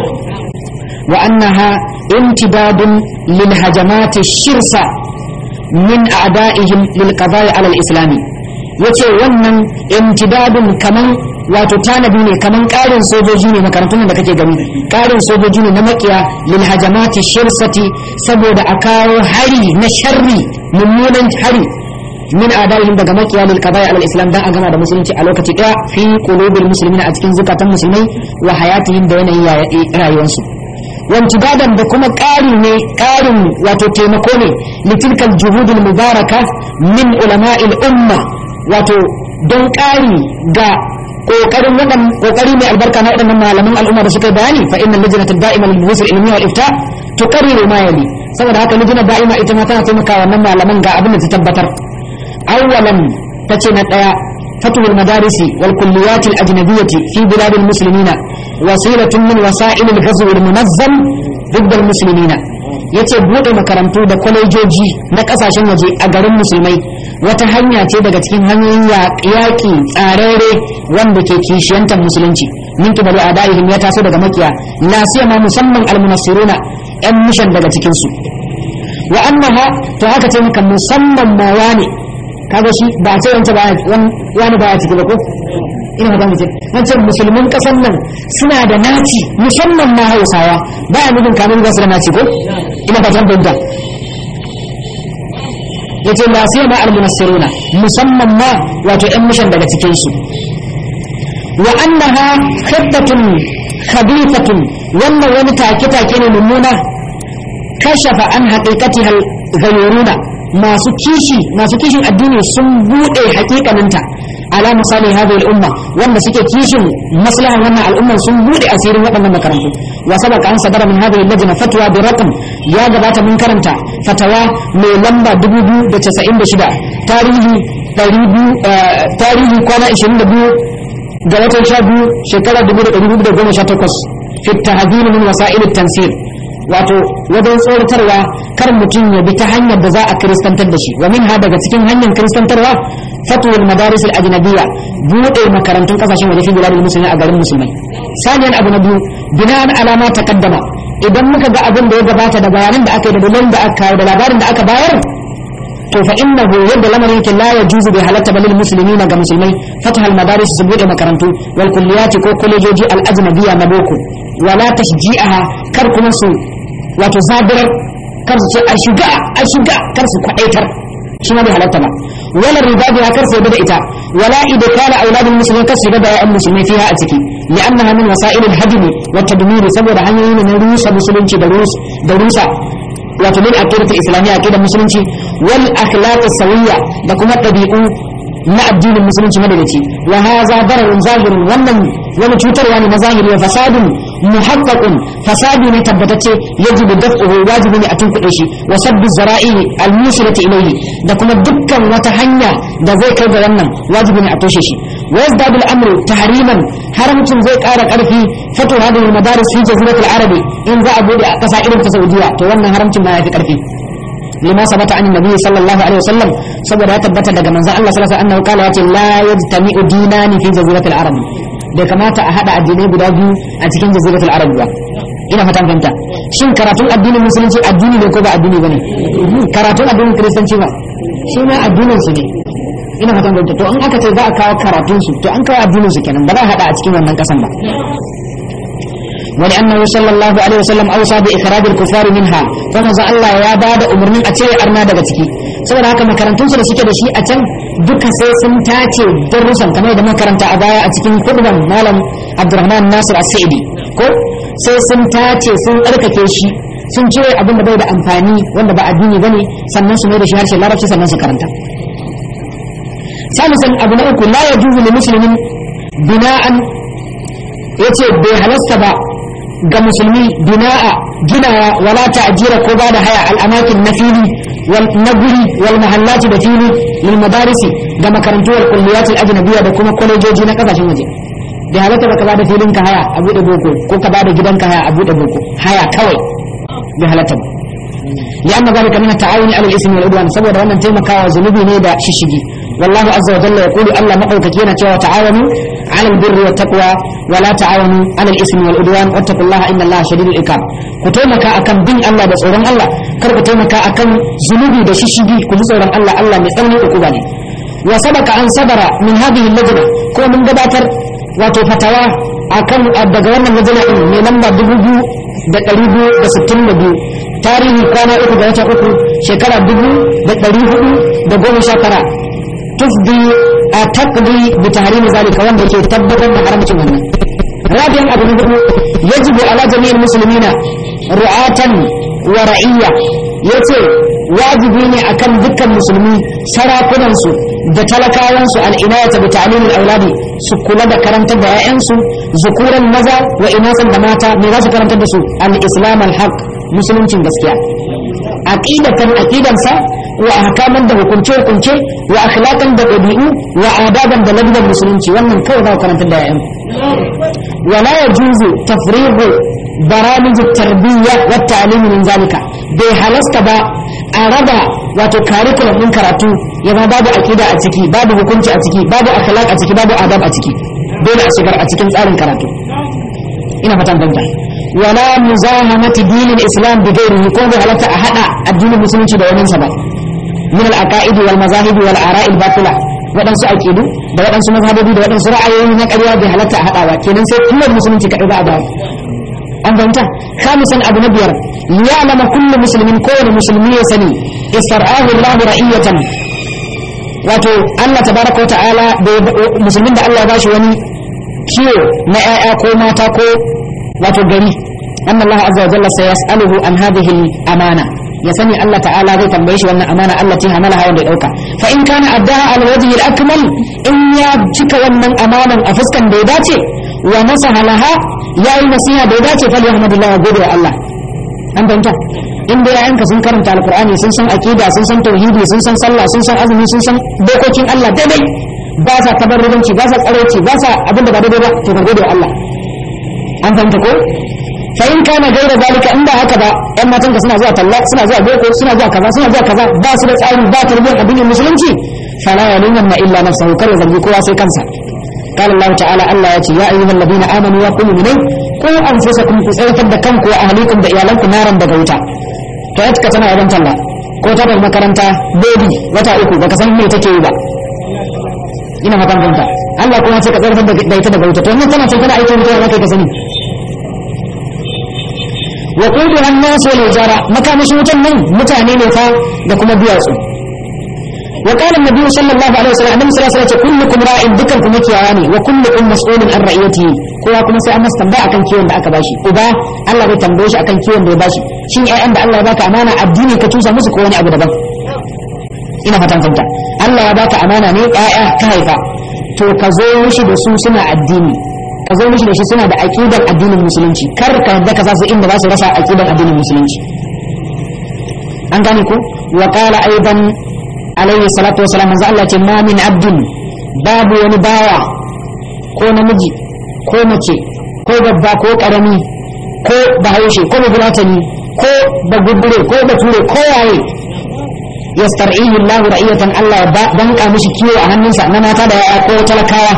wa annaha intibadun lil hajamati shirsa min a'da'ihim lil qada'i ala al islami yace wannan intidadun kaman wato tanadi ne kaman karin sojoji ne makarantun da kake gani karin sojoji ne na makiya lil hajamati shirsati saboda a kawo hari na sharri mummunan hari min adaihim daga makiya lil qada'i ala islam dan a gama da musulunci a lokaci daya fi qulubil muslimina a cikin zakatan musulmai wa hayatihim da yanayin rayuwarsu wantidadan da kuma ƙari ne ƙarin wato taimako ne litilkal juhudul mubaraka min ulama'il umma wato don ƙari ga ƙoƙarin wadan ƙoƙari mai albarka na waɗannan malaman al'umma da suka bayani fa innal lajnatu da'ima lil buhuth al ilmiya wal ifta tuqarriru ma yali saboda haka lajnatu da'ima ita ma tana taimaka wannan malaman ga abin da ta tabbatar awwalan tace na daya فتح المدارس والكليات الأجنبية في بلاد المسلمين وسيلة من وسائل الغزو المنظم ضد المسلمين yace bude makarantu da kwalejoji na kasashen waje a garin musulmai wata hanya ce daga cikin hanyoyin yaƙi tsararre wanda ke kishiyantar musulunci min kibali adaihim ya taso daga makiya la siyama musamman almunassiruna yan mishan daga cikin su wa annaha to haka ce maka musamman ma wani kaga shi ba ce wance ba wani ba ya ciki ba ko ina fata mu ce wancan musulmin kasan nan suna da naci musamman ma Hausawa ba ya nufin kanun ba su da naci ko ina fatan banda yace la siyama almunassiruna musamman ma wato yan mishan daga cikin su wa annaha khittatun khabithatun wannan wani take take ne mummuna kashafa an haqiqatiha al-ghayuruna masu kishi masu kishin addini sun bude hakikaninta ala misali hadhihi al-umma wanda suke kishin maslahan wannan al'umma sun bude asirin waɗannan makarantu wa sabaka an sadara min hadhihi al-lajna fatwa bi raqam ya gabata mun karanta fatawa mai lamba dubu biyu da casa'in da shida tarihi ɗari biyu tarihi kwana ashirin da biyu ga watan sha biyu shekara dubu da ɗari biyu da goma sha takwas fi tahdhir min wasa'il at-tansir wato wajen tsoratarwa kar mutum ya bi ta hanyar da za a kiristantar da shi wa minha daga cikin hanyar kiristantarwa fatwal madaris al-ajnabiyya bude makarantun kasashen waje fi biladul muslimin a garin musulmai saniyan abu na biyu bina'an alama taqaddama idan muka ga abin da ya gabata da bayanan da aka yi da dalilin da aka da labarin da aka bayar to fa innahu yadda lamarin yake la yajuzu bi halatta balil muslimin ga musulmai fatah al-madaris su bude makarantu wal kulliyati ko kolejoji al-ajnabiyya na boko wala tashji'aha kar kuma su wato zabirar kar su ce a shiga a shiga kar su kwadaitar shi ma bai halatta ba wala riba biha kar su da ita wala idkala auladul muslimin kar su da ya'an musulmai fiha a ciki li'annaha min wasa'il al-hadmi wa tadmir saboda hanyoyin ne rusa musulunci da rusa da rusa wato min aqidatul islamiyya aqidar musulunci wal akhlaq as-sawiyya da kuma dabi'u na addinin musulunci madadaci wa hadha dararun zahirun wannan wani cutarwa ne na zahiri wa fasadun muhaqqaqun fasadi ne tabbatacce yajibu daf'uhu wajibi ne a tunkuɗe shi wa sabbi zara'i al-musilati ilayhi da kuma dukkan wata hanya da zai kai ga wannan wajibi ne a toshe shi wa yazdadu al-amru tahriman haramcin zai ƙara ƙarfi fatu hadhihi al-madaris fi jaziratil arabi in za a bude a ƙasa irin ta Saudiya to wannan haramcin ma yafi ƙarfi lima sabata an nabi sallallahu alaihi wasallam saboda ya tabbata daga manzon Allah sallallahu alaihi wasallam kala yace la yajtami'u dinani fi jaziratil arab bai kamata a hada addinai guda biyu a cikin jaziratul arab ba ina fatan fahimta shin karatun addinin musulunci addini ne ko ba addini bane karatun addinin kiristanci ba shi ma addinin su ne ina fatan fahimta to in aka ce za a kawo karatun su to an kawo addinin su kenan ba za a hada a cikin wannan kasan ba ولأنه صلى الله عليه وسلم أوصى بإخراج الكفار منها فماذا الله يا بعد أمرنا أتي أرنا دغتكي saboda haka makarantun su da suke da shi a can duka sai sun tace darussan kamar da makaranta a baya a cikin kurban malam Abdurrahman Nasir As-Sa'idi ko sai sun tace sun tsarkake shi sun cire abin da bai da amfani wanda ba addini bane sannan su mai da shi harshen larabci sannan su karanta salisan abu na uku la yajuzu lil muslimin bina'an yace bai halasta ba ga musulmi bina'a ginawa wala ta'jira ko ba da haya al'amakin na fili wal naguri wal mahallati da fili lil madarisi da makarantu wal kulliyat al ajnabiyya da kuma kolejoji na kasashen waje da halatta ba ka ba da filin ka haya a bude boko ko ka ba da gidan ka haya a bude boko haya kawai da halatta ba لأن ذلك من التعاون على الإثم والعدوان سبب أن تيمكا وزنبي نيدا ششجي والله عز وجل يقول ألا مقوك كينا وتعاونوا على البر والتقوى ولا تعاونوا على الإثم والعدوان واتقوا الله إن الله شديد العقاب كتيمكا أكم بين الله بصورا الله كرك تيمكا أكم زنبي بششجي كل صورا الله الله مثلني أقوباني وسبق أن صدر من هذه اللجنة كو من دباتر وتفتوى أكم أبدغوانا اللجنة من لما دبوبو da ɗari biyu da sittin da biyu tarihi kwana uku da wata uku shekara dubu da ɗari hudu da goma sha tara tufdi a takdi bi tahrimi zalika wanda ke tabbatar da haramcin wannan rabiyan abu na hudu yajibu ala jami'il muslimina ru'atan wa ra'iyya yace wajibi ne akan dukkan musulmi sarakunan su da talakawan su al'inayata bi ta'limil auladi su kula da karantar da 'ya'yansu zukuran maza wa inasan da mata me za su karantar da su al-islam al-haq musuluncin gaskiya aqidatan aqidansa wa ahkaman da hukunce hukunce wa akhlaqan da dabi'u wa adaban da ladabin musulunci wannan kawai za ku karantar da 'ya'yan wala yajuzu tafriqu برامج التربية والتعليم من ذلك bai halasta ba a raba wato curriculum din karatu ya ma babu aqida a ciki babu hukunci a ciki babu akhlaq a ciki babu adab a ciki dole a shigar a cikin tsarin karatu ina fatan banda wala muzahamati dinil islam bi ghairihi ko bai halatta a hada addinin musulunci da wani sa ba min al aqaid wal mazahib wal ara' al batila wadansu aqidu da wadansu mazhabobi da wadansu ra'ayoyi na ƙarya bai halatta a hadawa kenan sai kullum musulunci kadai za a dawo an fahimta khamisan abu na biyar ya'lama kullu muslimin kowane musulmi ya sani istar'ahu Allah ra'iyatan wato Allah tabaraka wa ta'ala musulmin da Allah ya bashi wani kiyo na ƴaƴa ko mata ko wato gari anna Allah azza wa jalla sayas'aluhu an hadhihi al-amana ya sani Allah ta'ala zai tambaye shi wannan amana Allah ta hamala hawan da dauka fa in kana addaha al wajhi al akmal in ya cika wannan amanan a fuskan da ya dace wa nasaha laha yayi nasiha da ya dace fa alhamdulillah wa gode wa Allah an banta in da yayanka sun karanta alqur'ani sun san aqida sun san tauhidi sun san sallah sun san azumi sun san dokokin Allah daidai ba sa tabarrudanci ba sa tsareci ba sa abinda ba daidai ba to ka gode wa Allah an fahimta ko fa in kana gaira zalika in ba haka ba ƴan matan ka suna zuwa talla suna zuwa boko suna zuwa kaza suna zuwa kaza ba su da tsari ba tarbiyyar addinin musulunci fala yalumanna illa nafsahu kar zargi kowa sai kansa قال الله تعالى الله يأتي يا أيها الذين آمنوا وقولوا منين قوا أنفسكم كسيرة دكانكم وأهليكم بإيالانكم نارا دقوتا فأتك تنا أبن تلا كوتا بالمكرمتا بيبي وتا أكو بكسن مي تكيبا إنا مكان كنتا الله كما تك سيرة دايتا دقوتا تنا تنا تنا أيتو متوا لكي كسنين وقودها الناس والحجارة مكان شوتا من متعنين فا دكما بياسو وقال النبي صلى الله عليه وسلم النبي صلى الله عليه وسلم كلكم راع ذكركم مكياني وكلكم مسؤول عن رعيته kowa kuma sai an masa tambaya akan kiwon da aka bashi uba Allah bai tambaye shi akan kiwon da ya bashi shin ƴaƴan da Allah ya baka amana addini ka tusa musu ko wani abu daban ina fatan fanta Allah ya baka amana ne ƴaƴa ka haifa to ka zo mishi da su suna addini ka zo mishi da shi suna da aqidar addinin musulunci kar ka yadda ka sa su inda za su rasa aqidar addinin musulunci an gane ko wa qala aidan alayhi salatu wasalam manzo Allah ce ma min abdin babu wani bawa ko namiji ko mace ko babba ko karami ko bahaushe ko babulatani ko bagubure ko bature ko yaye yastar'ihi Allah ra'iyatan Allah ya danka mishi kiwo a hannunsa na mata da yaya ko talakawa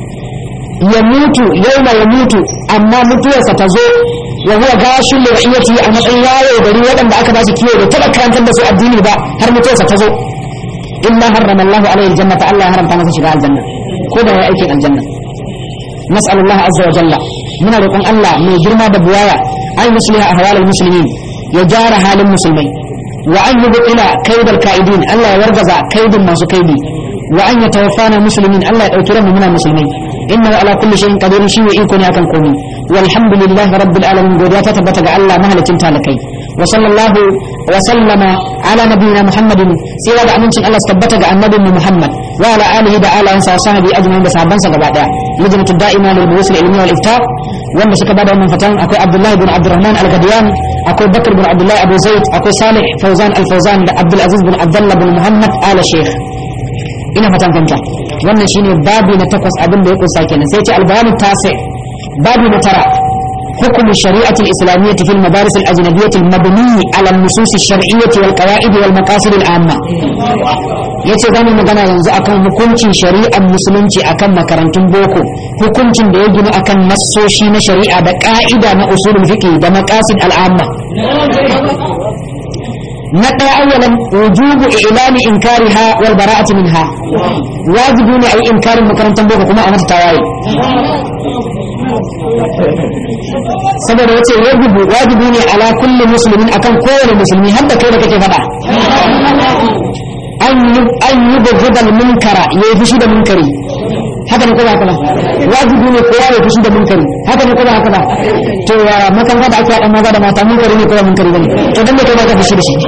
ya mutu yauma ya mutu amma mutuwarsa ta zo wa huwa gashin ra'iyati a matsayin yawo gari waɗanda aka ba su kiwo da taɓa karantar da su addini ba har mutuwarsa ta zo إلا حرم الله عليه الجنة الله حرم تنسى شباع الجنة كودا يا أيكي الجنة نسأل الله عز وجل من رقم الله من جرما ببوايا أن يصلح أهوال المسلمين يجار حال المسلمين وأن يبطل كيد الكائدين الله يرجز كيد ما سكيدي وأن يتوفانا مسلمين الله يأكرم من المسلمين إنه على كل شيء قدير شيء وإيكون يكن كوني والحمد لله رب العالمين قدرات تبتغى الله مهلة تالكي وصلى الله وسلم على نبينا محمد سوى da amincin Allah tabbata ga annabin Muhammad wa ala alihi da alayansa wa sahbihi ajma'in da sahabban sa gaba daya lijnatu da'ima lil buhus al ilmi wal ifta wanda suka bada wannan fatan akwai Abdullah ibn Abdurrahman al-Gadiyan akwai Bakr ibn Abdullah Abu Zaid akwai Salih Fawzan al-Fawzan da Abdul Aziz ibn Abdullah ibn Muhammad ala Sheikh ina fatan kanta wannan shine babu na takwas abin da ya kusa kenan sai ce al-bayan tasi babu na tara حكم الشريعة الإسلامية في المدارس الأجنبية المبني على النصوص الشرعية والقواعد والمقاصد العامة yace zamu magana yanzu akan hukuncin shari'ar musulunci akan makarantun boko hukuncin da ya gina akan nassoshi na shari'a da ka'ida na usulul fiqh da maqasid al'amma na ɗaya awwalan wujubu i'lani inkariha wal bara'ati minha wajibi ne ai inkarin makarantar boko kuma a mata tawaye saboda yace wajibi wajibi ne ala kulli muslimin akan kowane musulmi har da kai da kake faɗa an yi an yi bugudal munkara yayi fushi da munkari haka ne kuma haka ba wajibi ne kowa ya fushi da munkari haka ne kuma haka ba to ya makaranta da ake haɗa maza da mata munkari ne kuma munkari bane to dan ne kai ba ka fushi da shi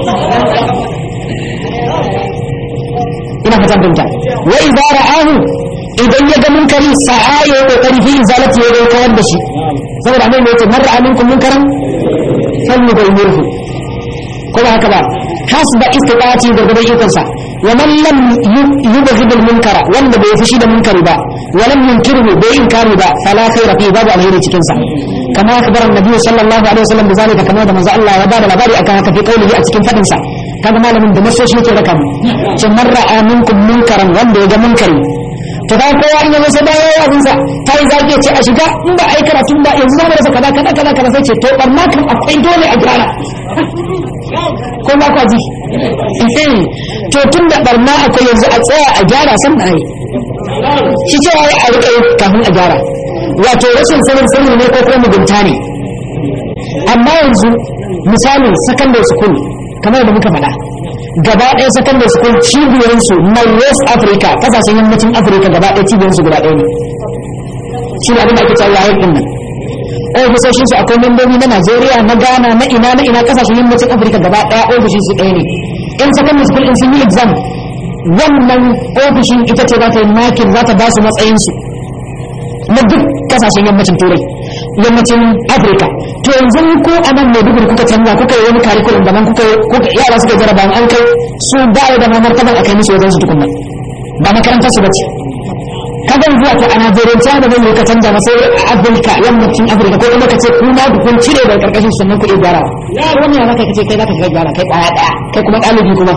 ina fatan binta wa idza ra'ahu idan ya ga munkari sa'a ya kokari fi izalati ya kawar da shi saboda annabi ne yace man ra'a minkum munkaran falyughayyirhu ko ba haka ba hasba istita'ati da gudan ikonsa wa man lam yubghid al munkara wanda bai fushi da munkari ba wa lam yunkiru bai inkari ba fala khayra fi babu alheri cikin sa kama akhbara annabi sallallahu alaihi wasallam bizalika kama da manzo Allah ya bada labari akan haka fi qaulihi a cikin fadin sa kaga malamin da nasoshi yake raka mu ce marra aminkum munkaran wanda ya ga munkari to da kowa in yazo sai da yayi abin sa kai zaki ce a shiga in ba ai karatu ba yanzu zamu rasa kaza kaza kaza kaza sai ce to barna kan akwai dole a gyara ko ba ka ji to tun da barna akwai yanzu a tsaya a gyara san ai shi ce ai a rika kafin a gyara wato rashin sanin sanin ne ko kuma mugunta ne amma yanzu misali secondary school kamar da muka faɗa gaba ɗaya secondary school cibiyoyinsu na west africa kasashen yammacin africa gaba ɗaya cibiyoyinsu guda ɗaya ne shi ne abin da ake cewa yayin ɗin nan ofisoshin su akwai membobi na najeriya na ghana na ina na ina kasashen yammacin africa gaba ɗaya ofishin su ɗaya ne in secondary school in sun yi exam wannan ofishin ita ce za ta yi makin za ta ba su matsayinsu na duk kasashen yammacin turai yammacin afirka to yanzu ko a nan mai dubur kuka canza kuka yi wani curriculum daban kuka yara suka jaraba an kai su ba da mamar taban a kai musu wajen su tukunna ba makarantar su bace kaga yanzu wato a najeriya da mai ka canza ba sai a afirka yammacin afirka ko kuma ka ce ku na kun cire daga karkashin sannan ku iya gyara ya wani ya zaka kace kai zaka kai gyara kai kwaya daya kai kuma ɗalibi kuma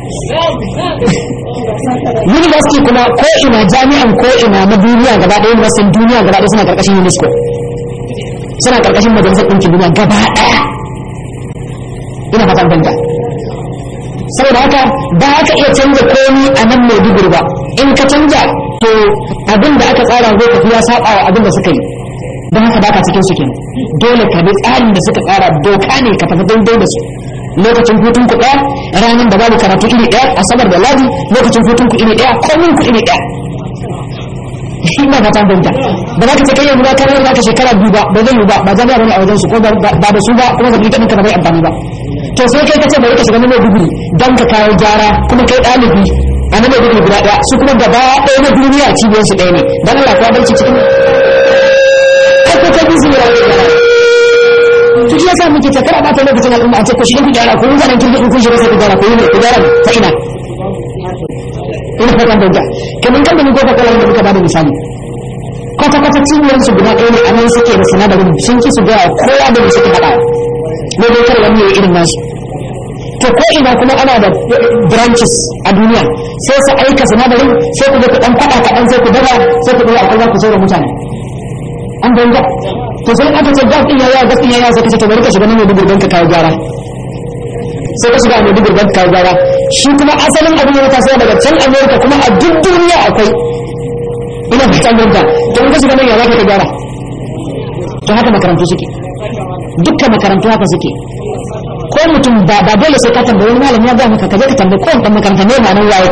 university kuma ko ina jami'an ko ina na duniya gaba ɗaya university duniya gaba ɗaya suna karkashin UNESCO suna karkashin majalisar ɗinkin duniya gaba ɗaya ina fatan banta saboda haka ba ka iya canza komi a nan mai digiri ba in ka canja to abin da aka tsara zai tafi ya saba wa abin da suka yi don haka baka cikin su kenan dole ka bi tsarin da suka tsara doka ne ka tafi daidai da su lokacin hutun ku ɗaya ranar da babu karatu iri ɗaya asabar da ladi lokacin hutun ku iri ɗaya komin ku iri ɗaya ina fatan banta ba za ka ce kai yanzu ba kamar za ka shekara biyu ba ba zai yi ba ba jami'a bane a wajen su ko ba da su ba kuma zabi kaɗin ka bai amfani ba to sai kai ka ce bari ka shiga na maiduguri don ka kawo gyara kuma kai ɗalibi a na maiduguri guda ɗaya su kuma gaba ɗaya na duniya cibiyar su ɗaya ne don Allah ka barci cikin ai ko kai bisu ne rawa gyara to shi yasa muke ta kara bata lokacin al'umma a ce ko shi ku gyara ko mun zanen kin kun shiga sai ku gyara ko yi ku gyara ta ina ina fatan banta kamar kan da ni gobe kallon da muka bada misali kwata kwata cibiyar su guda ɗaya ne a nan suke da sinadarin sun ki su ga kowa da suke haɗa ne dai kar wani irin nasu to ko ina kuma ana da branches a duniya sai su aika sinadarin sai ku ga ku dan kwada kaɗan sai ku daga sai ku ɗora akwai za ku sauran mutane an banga to sai aka ce gas ɗin yawa gas ɗin yawa sai ka ce to bari ka shiga nan ne dubur ka kawo gyara sai ka shiga mai dubur ka kawo gyara shi kuma asalin abin da ta sai daga can america kuma a duk duniya akwai ina fatan banga to in ka shiga nan ya za ka gyara to haka makarantu suke dukkan makarantu haka suke ko mutum ba ba dole sai ka tambayi wani malami ya ga maka kaje ka tambayi ko dan makaranta ne ma'anar waye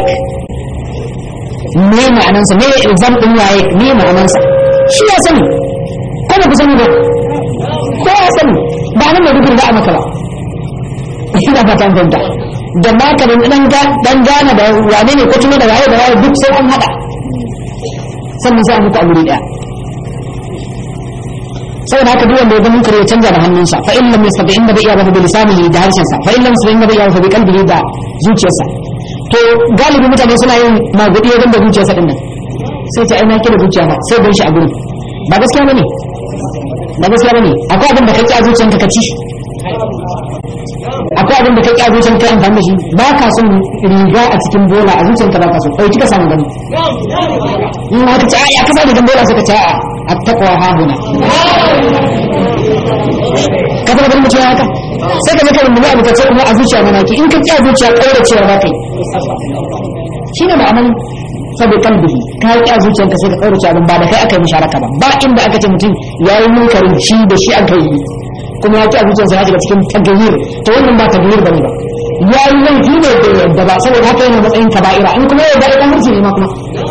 ne ma'anar sa ne exam din waye ne ma'anar sa shi ya sani ko ba ku sani ba ko ya sani ba nan ne duk da maka ba ina fatan ganta da makarin dan ga dan gana da wane ne ko tuna da waye da waye duk sai an hada sannan sai an muku aure daya saboda haka duk wanda ya zama kare ya canja da hannunsa fa in lam yastati inda bai iya ba da lisanihi da harshen sa fa in lam yastati inda bai iya ba da kalbihi da zuciyarsa to galibi mutane suna yin magudi wajen da zuciyarsa din nan sai ta aina kira zuciya ba sai ban shi a gurin ba gaskiya bane ba gaskiya bane akwai abin da kake a zuciyarka ka ci akwai abin da kake a zuciyarka amfani da shi ba ka son riga a cikin bola a zuciyarka ba ka so kai kika samu gani in ma ka ci a ya kasa da bola sai ka ci a attaqwa ha huna ka fara ganin mutum haka sai ka je ka rubuta abu ka ce kuma a zuciya mana ki in ka ci a zuciya kaura cewa ba kai shine ma'anar sabi kalbihi ka yi a zuciyarka sai ka kaura cewa ba da kai aka yi musharaka ba ba inda aka ce mutum yayi munkarin shi da shi aka yi kuma ya ki a zuciyarsa ya shiga cikin tagayyir to wannan ba tagayyir bane ba yayi laifi ne da yadda ba saboda haka yana matsayin kaba'ira in kuma ya da murji ne ma kuma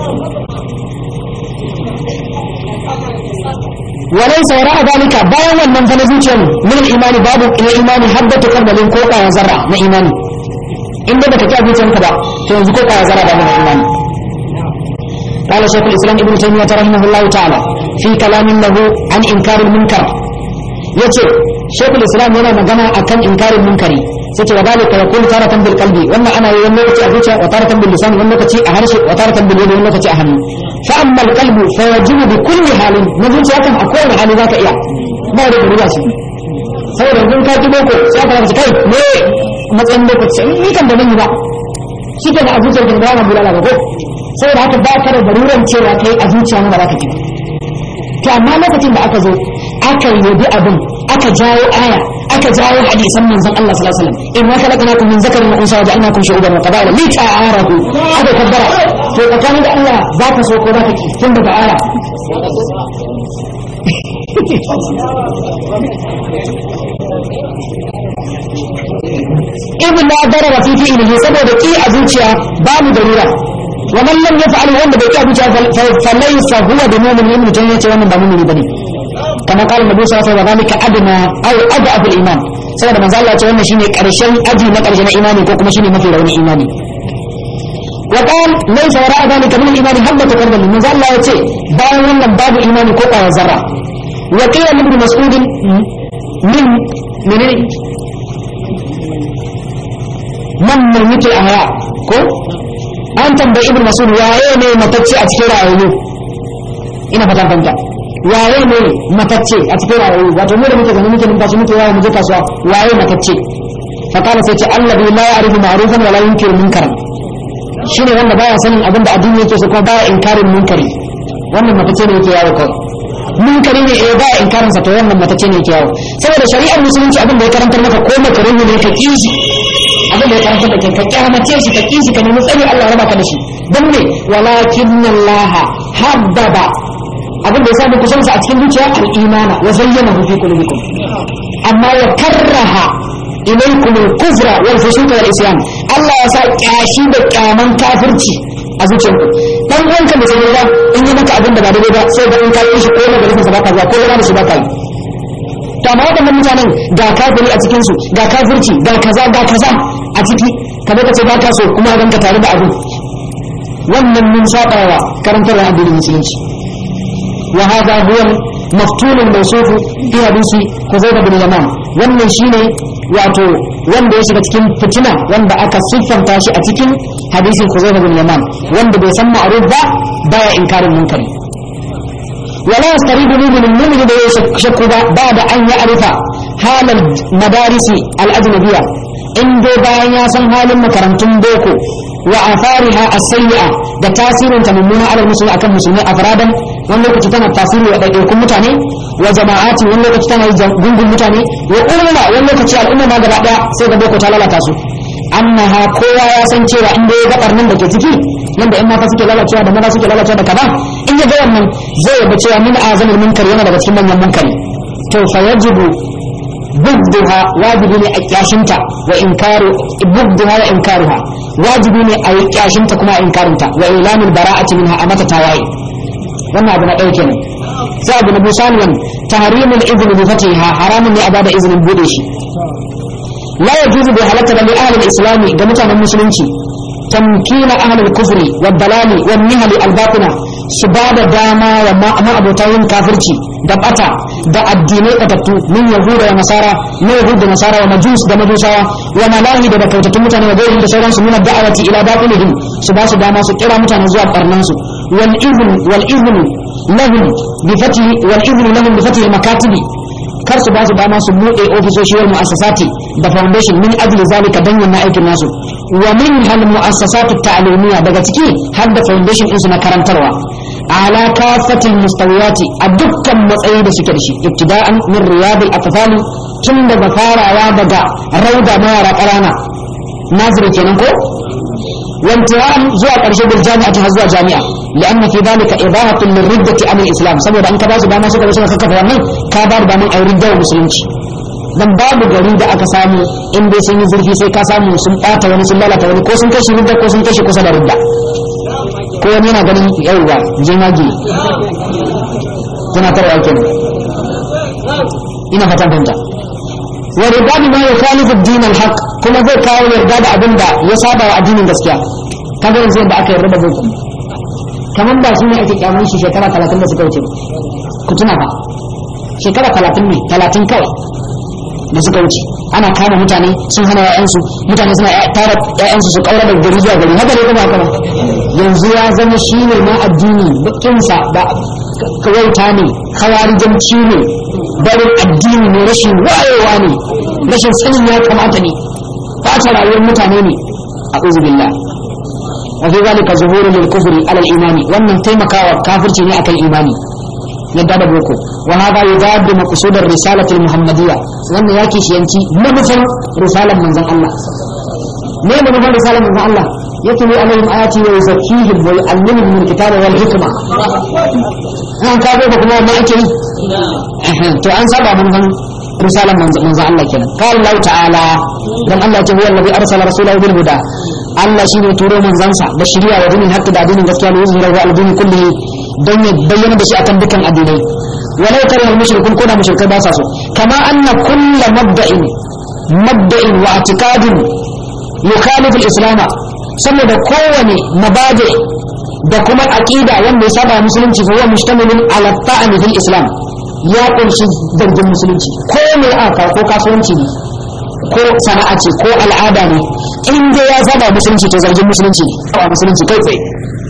وليس وراء ذلك باين من فنزوجهم من الإيمان باب الإيمان حبة قبل كوكا وزرع من إيماني إن بدك كتاب يتنكبا فينزو كوكا وزرع من الإيمان قال شيخ الإسلام ابن تيمية رحمه الله تعالى في كلام له عن إنكار المنكر يتي شيخ الإسلام هنا مجمع أكن إنكار المنكر سيتي وذلك يقول تارة بالقلب وأما أنا يملك أبوتها وتارة باللسان وأنك أهرش وتارة باليد وأنك أهم فأما القلب فيجب بكل حال نزلت لكم أقوال حال ذاك إياه ba da ruwa shi saboda yanzu ka ki boko sai ka ce kai ne matsayin boko sai ni kan da nan ba shi ke da a zuciyar da ba bulala ba ko saboda haka ba ka da daruran cewa kai a zuciya ne ba za ka ki to amma lokacin da aka zo aka yabi abin aka jawo aya aka jawo hadisan manzon Allah sallallahu alaihi wasallam in ma khalaqnakum min zakarin wa unsa wa ja'alnakum shu'uban wa qaba'ila li ta'arafu aka kabbara to tsakanin da Allah za ka so ko za ka ki tun daga aya ibn la darara fi fi'lihi saboda ki a zuciya babu darura wa man lam yaf'al wanda bai ki a zuciya fa laysa huwa bi mu'min mutum yace wannan ba mu'mini bane kama qala nabi sallallahu alaihi wasallam zalika adna aw ad'af al-iman saboda manzo Allah ya ce wannan shine karshen aji na karshe na imani ko kuma shine mafi rauni imani wa qal laysa wara'a dhalika min al-iman habba takallum manzo Allah ya ce bayan wannan babu imani ko kwaya zarra wa qila ibn mas'ud min menene man mutu ahya ko an tambayi ibn mas'ud waye ne matacce a cikin rayuwa ina fatan fanta waye ne matacce a cikin rayuwa wato mu da muke ganin muke numfashi muke yawo muje kasuwa waye matacce fa kana sai ce allazi la ya'rifu ma'rufan wa la yunkiru munkaran shine wanda baya sanin abinda addini yake so kuma baya inkarin munkari wannan matacce ne yake yawo kawai munkari ne eh baya inkarin sa to wannan matacce ne yake yawo saboda shari'ar musulunci abin da ya karantar maka ko makarin ne ka kishi abin da ya karantar da kai ka kyamace shi ka kishi ka nemi tsari Allah ya raba ka da shi dan ne walakinna Allah habbaba abin da ya samu kusansa a cikin zuciya al-imana wa zayyanahu fi qulubikum amma ya karraha ilaykum al-kufra wal fusuqa wal isyan Allah ya sa kyashi da kyaman kafirci a zuciyarku dan uwanka da sai ba in yi maka abin da ba daidai ba sai ga in ka yi shi ko da garisan sa baka zuwa ko da shi baka yi to amma wadannan mutanen ga kafiri a cikin su ga kafirci ga kaza ga kaza a ciki ka baka ce baka so kuma ranka tare da abu wannan mun sabawa karantar addinin musulunci وهذا هو مفتون الموصوف في حديث خزيمة بن اليمان wannan shine wato wanda ya shiga cikin fitina wanda aka siffanta shi a cikin hadisin Khuzayma bin Yaman wanda bai san ma'ruf ba baya inkarin munkari wala yastaridu min al-mu'min da ya shakku ba ba da an ya arifa halal madarisi al-ajnabiyya inda bayan ya san halin makarantun boko wa afariha as-sayyi'a da tasirin ta mummuna ala musulmi akan musulmi afradan wani lokaci tana tasiri wa ɗaiɗaikun mutane wa jama'ati wani lokaci tana yi gungun mutane wa umma wani lokaci al'umma ma gaba ɗaya sai ga boko ta lalata su annaha kowa ya san cewa in dai gabar nan da ke ciki yanda in mata suke lalacewa da maza suke lalacewa da kaza in ya ga wannan zai yaba cewa min azamul munkari yana daga cikin manyan munkari to fa yajibu bugduha wajibi ne a kyashinta wa inkaru bugduha wa inkaruha wajibi ne a kyashinta kuma a inkarinta wa ilamul bara'ati minha a mata tawaye wannan abu na ɗaya kenan sai abu na busaniyan tahrimul izn bi fatiha haramun ne a bada izinin bude shi la yajuzu bi halatta li ahli al-islam ga mutanen musulunci tamkina ahli al-kufri wad dalali wan nihli al-batina su bada dama wa ma abota yin kafirci da bata da addinai batattu min yahuda da nasara na yahuda da nasara wa majus da majusawa wa malahi da kautattun mutane da gairin da sauransu min da'awati ila batilihim su ba su dama su kira mutane zuwa barnan su wal izn wal izn lahum bi fatihi wal izn lahum bi fatihi makatibi kar su ba su dama su bude ofisoshi wal mu'assasati da foundation min ajli zalika dan yin aikin nasu wa min hal mu'assasatu ta'limiyya daga ciki har da foundation din su na karantarwa ala kafatil mustawiyati a dukkan matsayi da suke da shi ibtida'an min riyadil atfal tun daga farawa daga rauda na yara ƙarana nazira kenan ko وانتهاء زوا قرشه بالجامعة هزوا جامعة لأن في ذلك إضاحة للردة عن الإسلام سبب أن كباس باما سكر وسنة كفر ومن كابار باما أو ردة ومسلمش dan babu gari da aka samu in dai sun yi zurfi sai ka samu sun bata wani sun lalata wani ko sun kashi ridda ko sun kashi kusa da ridda ko wani yana ganin yauwa jemage yana tarwa kenan ina fatan fahimta wa ridda ma yukhalifu ad-din al-haq kuma zai kawo yarda da abin da ya saba wa addinin gaskiya kaga yanzu da aka yarda da boko kamar ba su ne ake kyamun shi shekara talatin da suka wuce ku tuna ba shekara talatin ne talatin kawai da suka wuce ana kama mutane sun hana ƴaƴansu mutane suna tara ƴaƴansu su kaura da gari zuwa gari haka ne kuma haka yanzu ya zama shi ne na addini bakinsa da kawauta ne khawarijanci ne barin addini ne, rashin wayewa ne, rashin sanin ya kamata ne, ɓata rayuwar mutane ne. a'udhu billah. wa fi zalika zuhuru lil kufri ala al imani, wannan taimakawa kafirci ne akan imani yadda da boko. wa hada yudaddu maqsud ar risalati al muhammadiyya, wannan yake shiyanci manufar risalar manzon Allah. ne manufar risalar manzon Allah? yatlu alaihim ayati wa yuzakkihim wa yu'allimuhum al kitaba wal hikma. an ka ga kuma wannan ake yi to an saba manzon risalar manzon Allah kenan. qala Allah ta'ala, dan Allah ta huwa alladhi arsala rasulahu bil huda, Allah shine turo manzansa da shari'a wa dinin haqqi da addinin gaskiya ne, yuzhiru ala dini kullihi, don ya bayyana da shi akan dukkan addinai. walau kare al mushrikun, ko da mushrikai ba sa so. kama anna kullu mabda'in mabda'in wa i'tiqadin yukhalifu al islam, saboda kowane mabadi da kuma aqida wanda ya saba musulunci fa huwa mustamilun ala ta'ani fil islam, ya kunshi zargin musulunci. ko me aka ko kasuwanci ne, ko sana'a ce, ko al'ada ne, in dai ya saba musulunci to zargin musulunci ne, ko musulunci kai tsaye.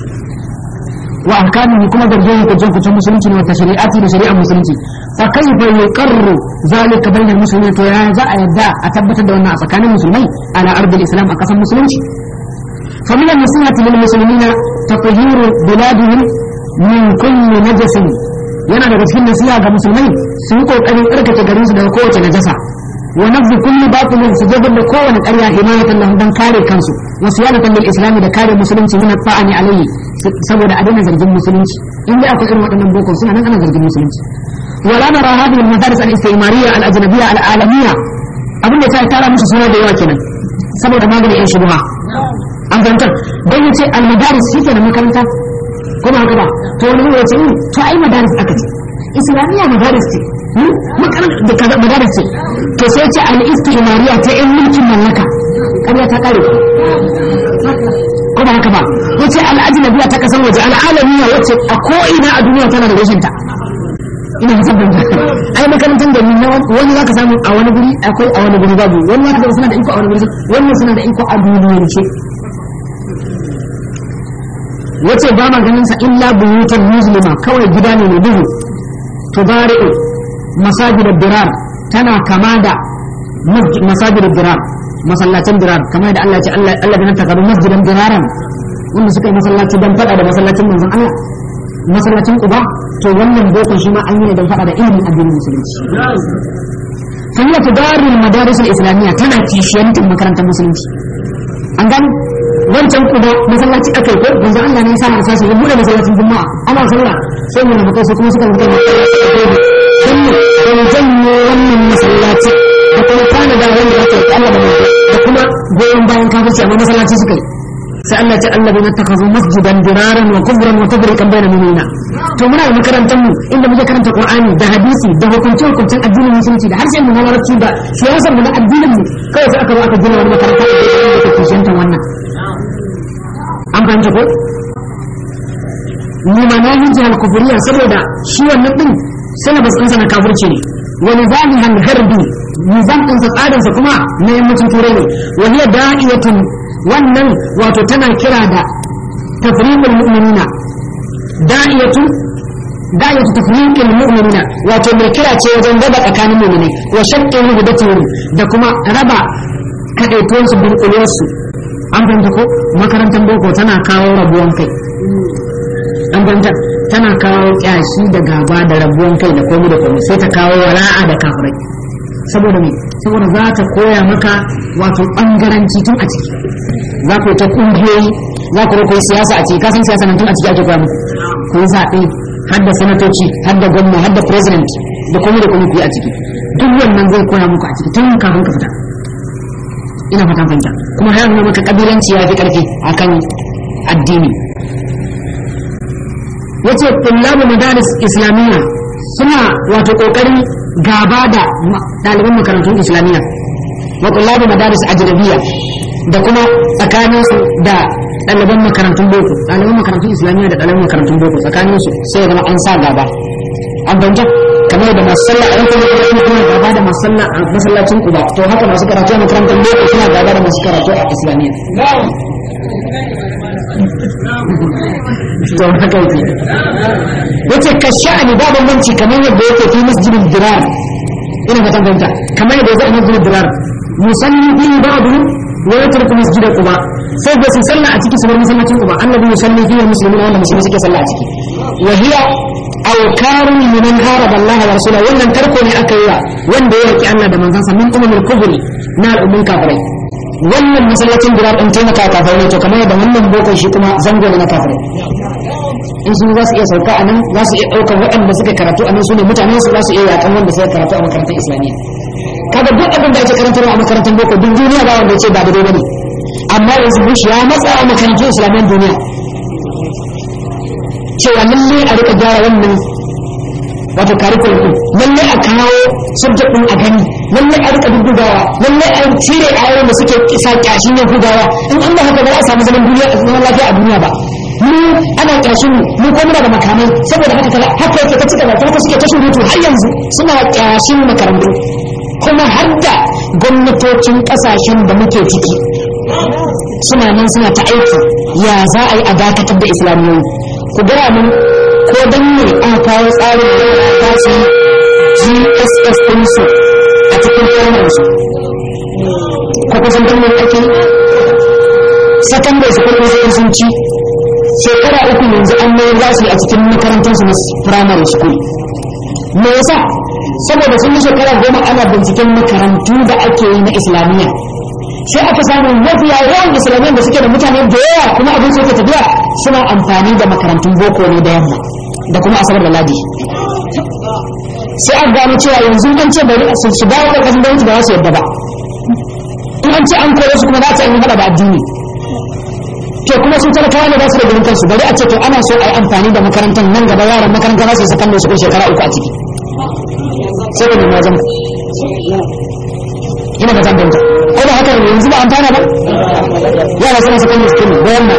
wa ahkamu kuma zargin hukuncin hukuncin musulunci ne, wata shari'ati da shari'ar musulunci. fa kaifa yuqarru zalika bainal muslimin, to ya za a yadda a tabbatar da wannan a tsakanin musulmai ala ardil islam, a kasan musulunci. fa min an-nasihati lil muslimina tathiru biladihim min kulli najasin, yana daga cikin nasiha ga musulmai su yi kokarin tsarkake garin su daga kowace najasa. wa nafzu kulli batilin, su jabar da kowane ƙarya himayatan lahum, dan kare kansu. wa siyanatan lil islam, da kare musulunci min fa'ani alayhi, saboda a daina zargin musulunci. in dai akwai irin waɗannan boko suna nan ana zargin musulunci. wala nara hadhihi al madaris al istimariyya al ajnabiyya al alamiyya, abin da ta tara musu suna da yawa kenan saboda maganin yan shubha. an fahimta dan yace al madaris shi kenan makaranta ko ba haka ba, to wani ne yace to ai madaris aka ce islamiyya madaris ce da kaza madaris ce, to sai ce al istimariya ta yan mulkin mallaka, ƙarya ta kare ko ba haka ba. wace al ajnabiya ta kasan waje, al alamiya wace a ko ina a duniya tana da rashin ta. ina musamman ai makarantar da ni wani zaka samu a wani guri akwai, a wani guri babu, wani zaka samu suna da iko a wani guri, wannan suna da iko a duniyance. wace ba ma ganin sa illa buyutan muslima, kawai gida ne mai duhu. tubari'u masajid ad-dirar, tana kama da masajid ad-dirar, masallacin dirar, kamar da Allah ya ce Allah bin takaru masjidan diraran, wanda suka yi masallaci dan fada da masallacin manzon Allah, masallacin Quba. to wannan boko shi ma an yi dan fada da ilimin addinin musulunci. فهي تدار المدارس الإسلامية تنا كيشيانة مكرمة المسلمين عندنا wancan kuma masallaci akai ko manzo Allah ne ya sa asasi ya bude masallacin juma'a ana sallah sai mun fito su kuma suka mutu dan janyo wannan masallaci da kuma kana da wanda yake Allah da kuma goyon bayan kafirci amma masallaci suka yi sai Allah ta Allah bin takhazu masjidan diraran wa kubran wa tabrikan bayna mu'minina. to muna da makarantar mu inda muke karanta Qur'ani da hadisi da hukunce hukuncin addinin musulunci da harshen mu na larabci da siyasar mu na addinin mu kai sai aka zo aka gina wani makaranta da take kishiyantar wannan. an fahimta ko ni manhajin al-kufriyya saboda shi wannan din syllabus din sa na kafirci ne wani zalihan harbi nizam din sa tsarin sa kuma na yammacin turai ne wani da'iyatun wannan wato tana kira da tafriqul mu'minina da'iyatun da'iyatu tafriqul mu'minina wato mai kira ce wajen raba tsakanin mu'minai wa shaqqin hudatihim da kuma raba kadaituwan su bin ulwarsu. an fahimta ko makarantar boko tana kawo rabuwan kai an fahimta tana kawo kyashi da gaba da rabuwan kai da komai da komai sai ta kawo wala'a da kafirai saboda me saboda za ta koya maka wato bangaranci tun a ciki za ku ta kungiyoyi za ku koyi siyasa a ciki kasan siyasa nan tun a ciki ake koya muku ku yi zaɓe har da sanatoci har da gwamna har da president da komai da komai ku yi a ciki duk wannan zai koya muku a ciki tun kafin ka fita ina fatan fahimta kuma har yanzu maka kabilanci ya fi karfi akan addini. yace tullabu madaris islamiyya suna wato kokarin gaba da ɗaliban makarantun islamiyya wa tullabu madaris ajnabiyya da kuma tsakanin su da ɗaliban makarantun boko ɗaliban makarantun islamiyya da ɗaliban makarantun boko tsakanin su sai ya zama an sa gaba an fahimta kamar da masu sallah a yankin makarantun suna gaba da masu sallah a masallacin Quba to haka masu karatu a makarantar boko suna gaba da masu karatu a islamiyya. to haka yake yace ka sha'ani ba bambanci kamar yadda yake fi masjidil dirar ina ga tambanta kamar yadda yake masjidil dirar musalli fi ba'du wa yatruku masjid quba sai da su salla a cikin sunan masallacin quba annabi yusalli fi muslimin wanda musulmi suke salla a ciki wa hiya awkarun liman haraba Allah wa rasulahu wannan tarko ne aka yi wanda ya yaki Allah da manzansa min umul kubri na al'ummun kafirai wannan masallacin dirar din taimaka kafirai to kamar yadda wannan bokon shi kuma zango ne na kafirai in sun za su iya sauka a nan za su iya ɗaukar waɗanda suka karatu a nan su ne mutanen su za su iya yakan wanda suka karatu a makarantar islamiyya kaga duk abin da ake karantarwa a makarantar boko duk duniya ba wanda ya ce ba da dai bane amma yanzu bush ya matsa a makarantun islamiyyar duniya cewa lalle a rika gyara wannan wato curriculum din lalle a kawo subject din a gani lalle a rika duddugawa lalle a cire ayoyin da suke kisa kyashin yahudawa in an ba haka ba za a samu zaman duniya zaman lafiya a duniya ba mu ana kyashin mu ko muna da makamai saboda haka kaza haka yake ta cika da haka suke ta surutu har yanzu suna kyashin makarantu kuma har da gwamnatocin kasashen da muke ciki suna nan suna ta aiki ya za a yi a dakatar da islamiyoyi ku gaya mun ko dan ne aka kawo tsarin da za su G S S ɗinsu a cikin kwanarsu ko kusan kan mai ake secondary school ɗin sun ci shekara uku yanzu an mai za su yi a cikin makarantarsu na primary school me yasa saboda sun yi shekara goma ana binciken makarantu da ake yi na islamiyya sai aka samu mafiya yawan islamiyyar da suke da mutane da yawa kuma abin su ke tafiya suna amfani da makarantun boko ne da yamma da kuma asabar da ladi sai an gano cewa yanzu an ce bari su su dawo da kasan gwamnati ba za su yadda ba in an ce an kore su kuma za su yi hada da addini to kuma su talakawa ne ba su da gurin kansu bari a ce to ana so a yi amfani da makarantar nan gaba yaran makarantar za su yi sakandare su kai shekara uku a ciki sai da nuna zama ina ba zan danta ko da haka yanzu ba amfana ba yara suna sakandare su kuma da yamma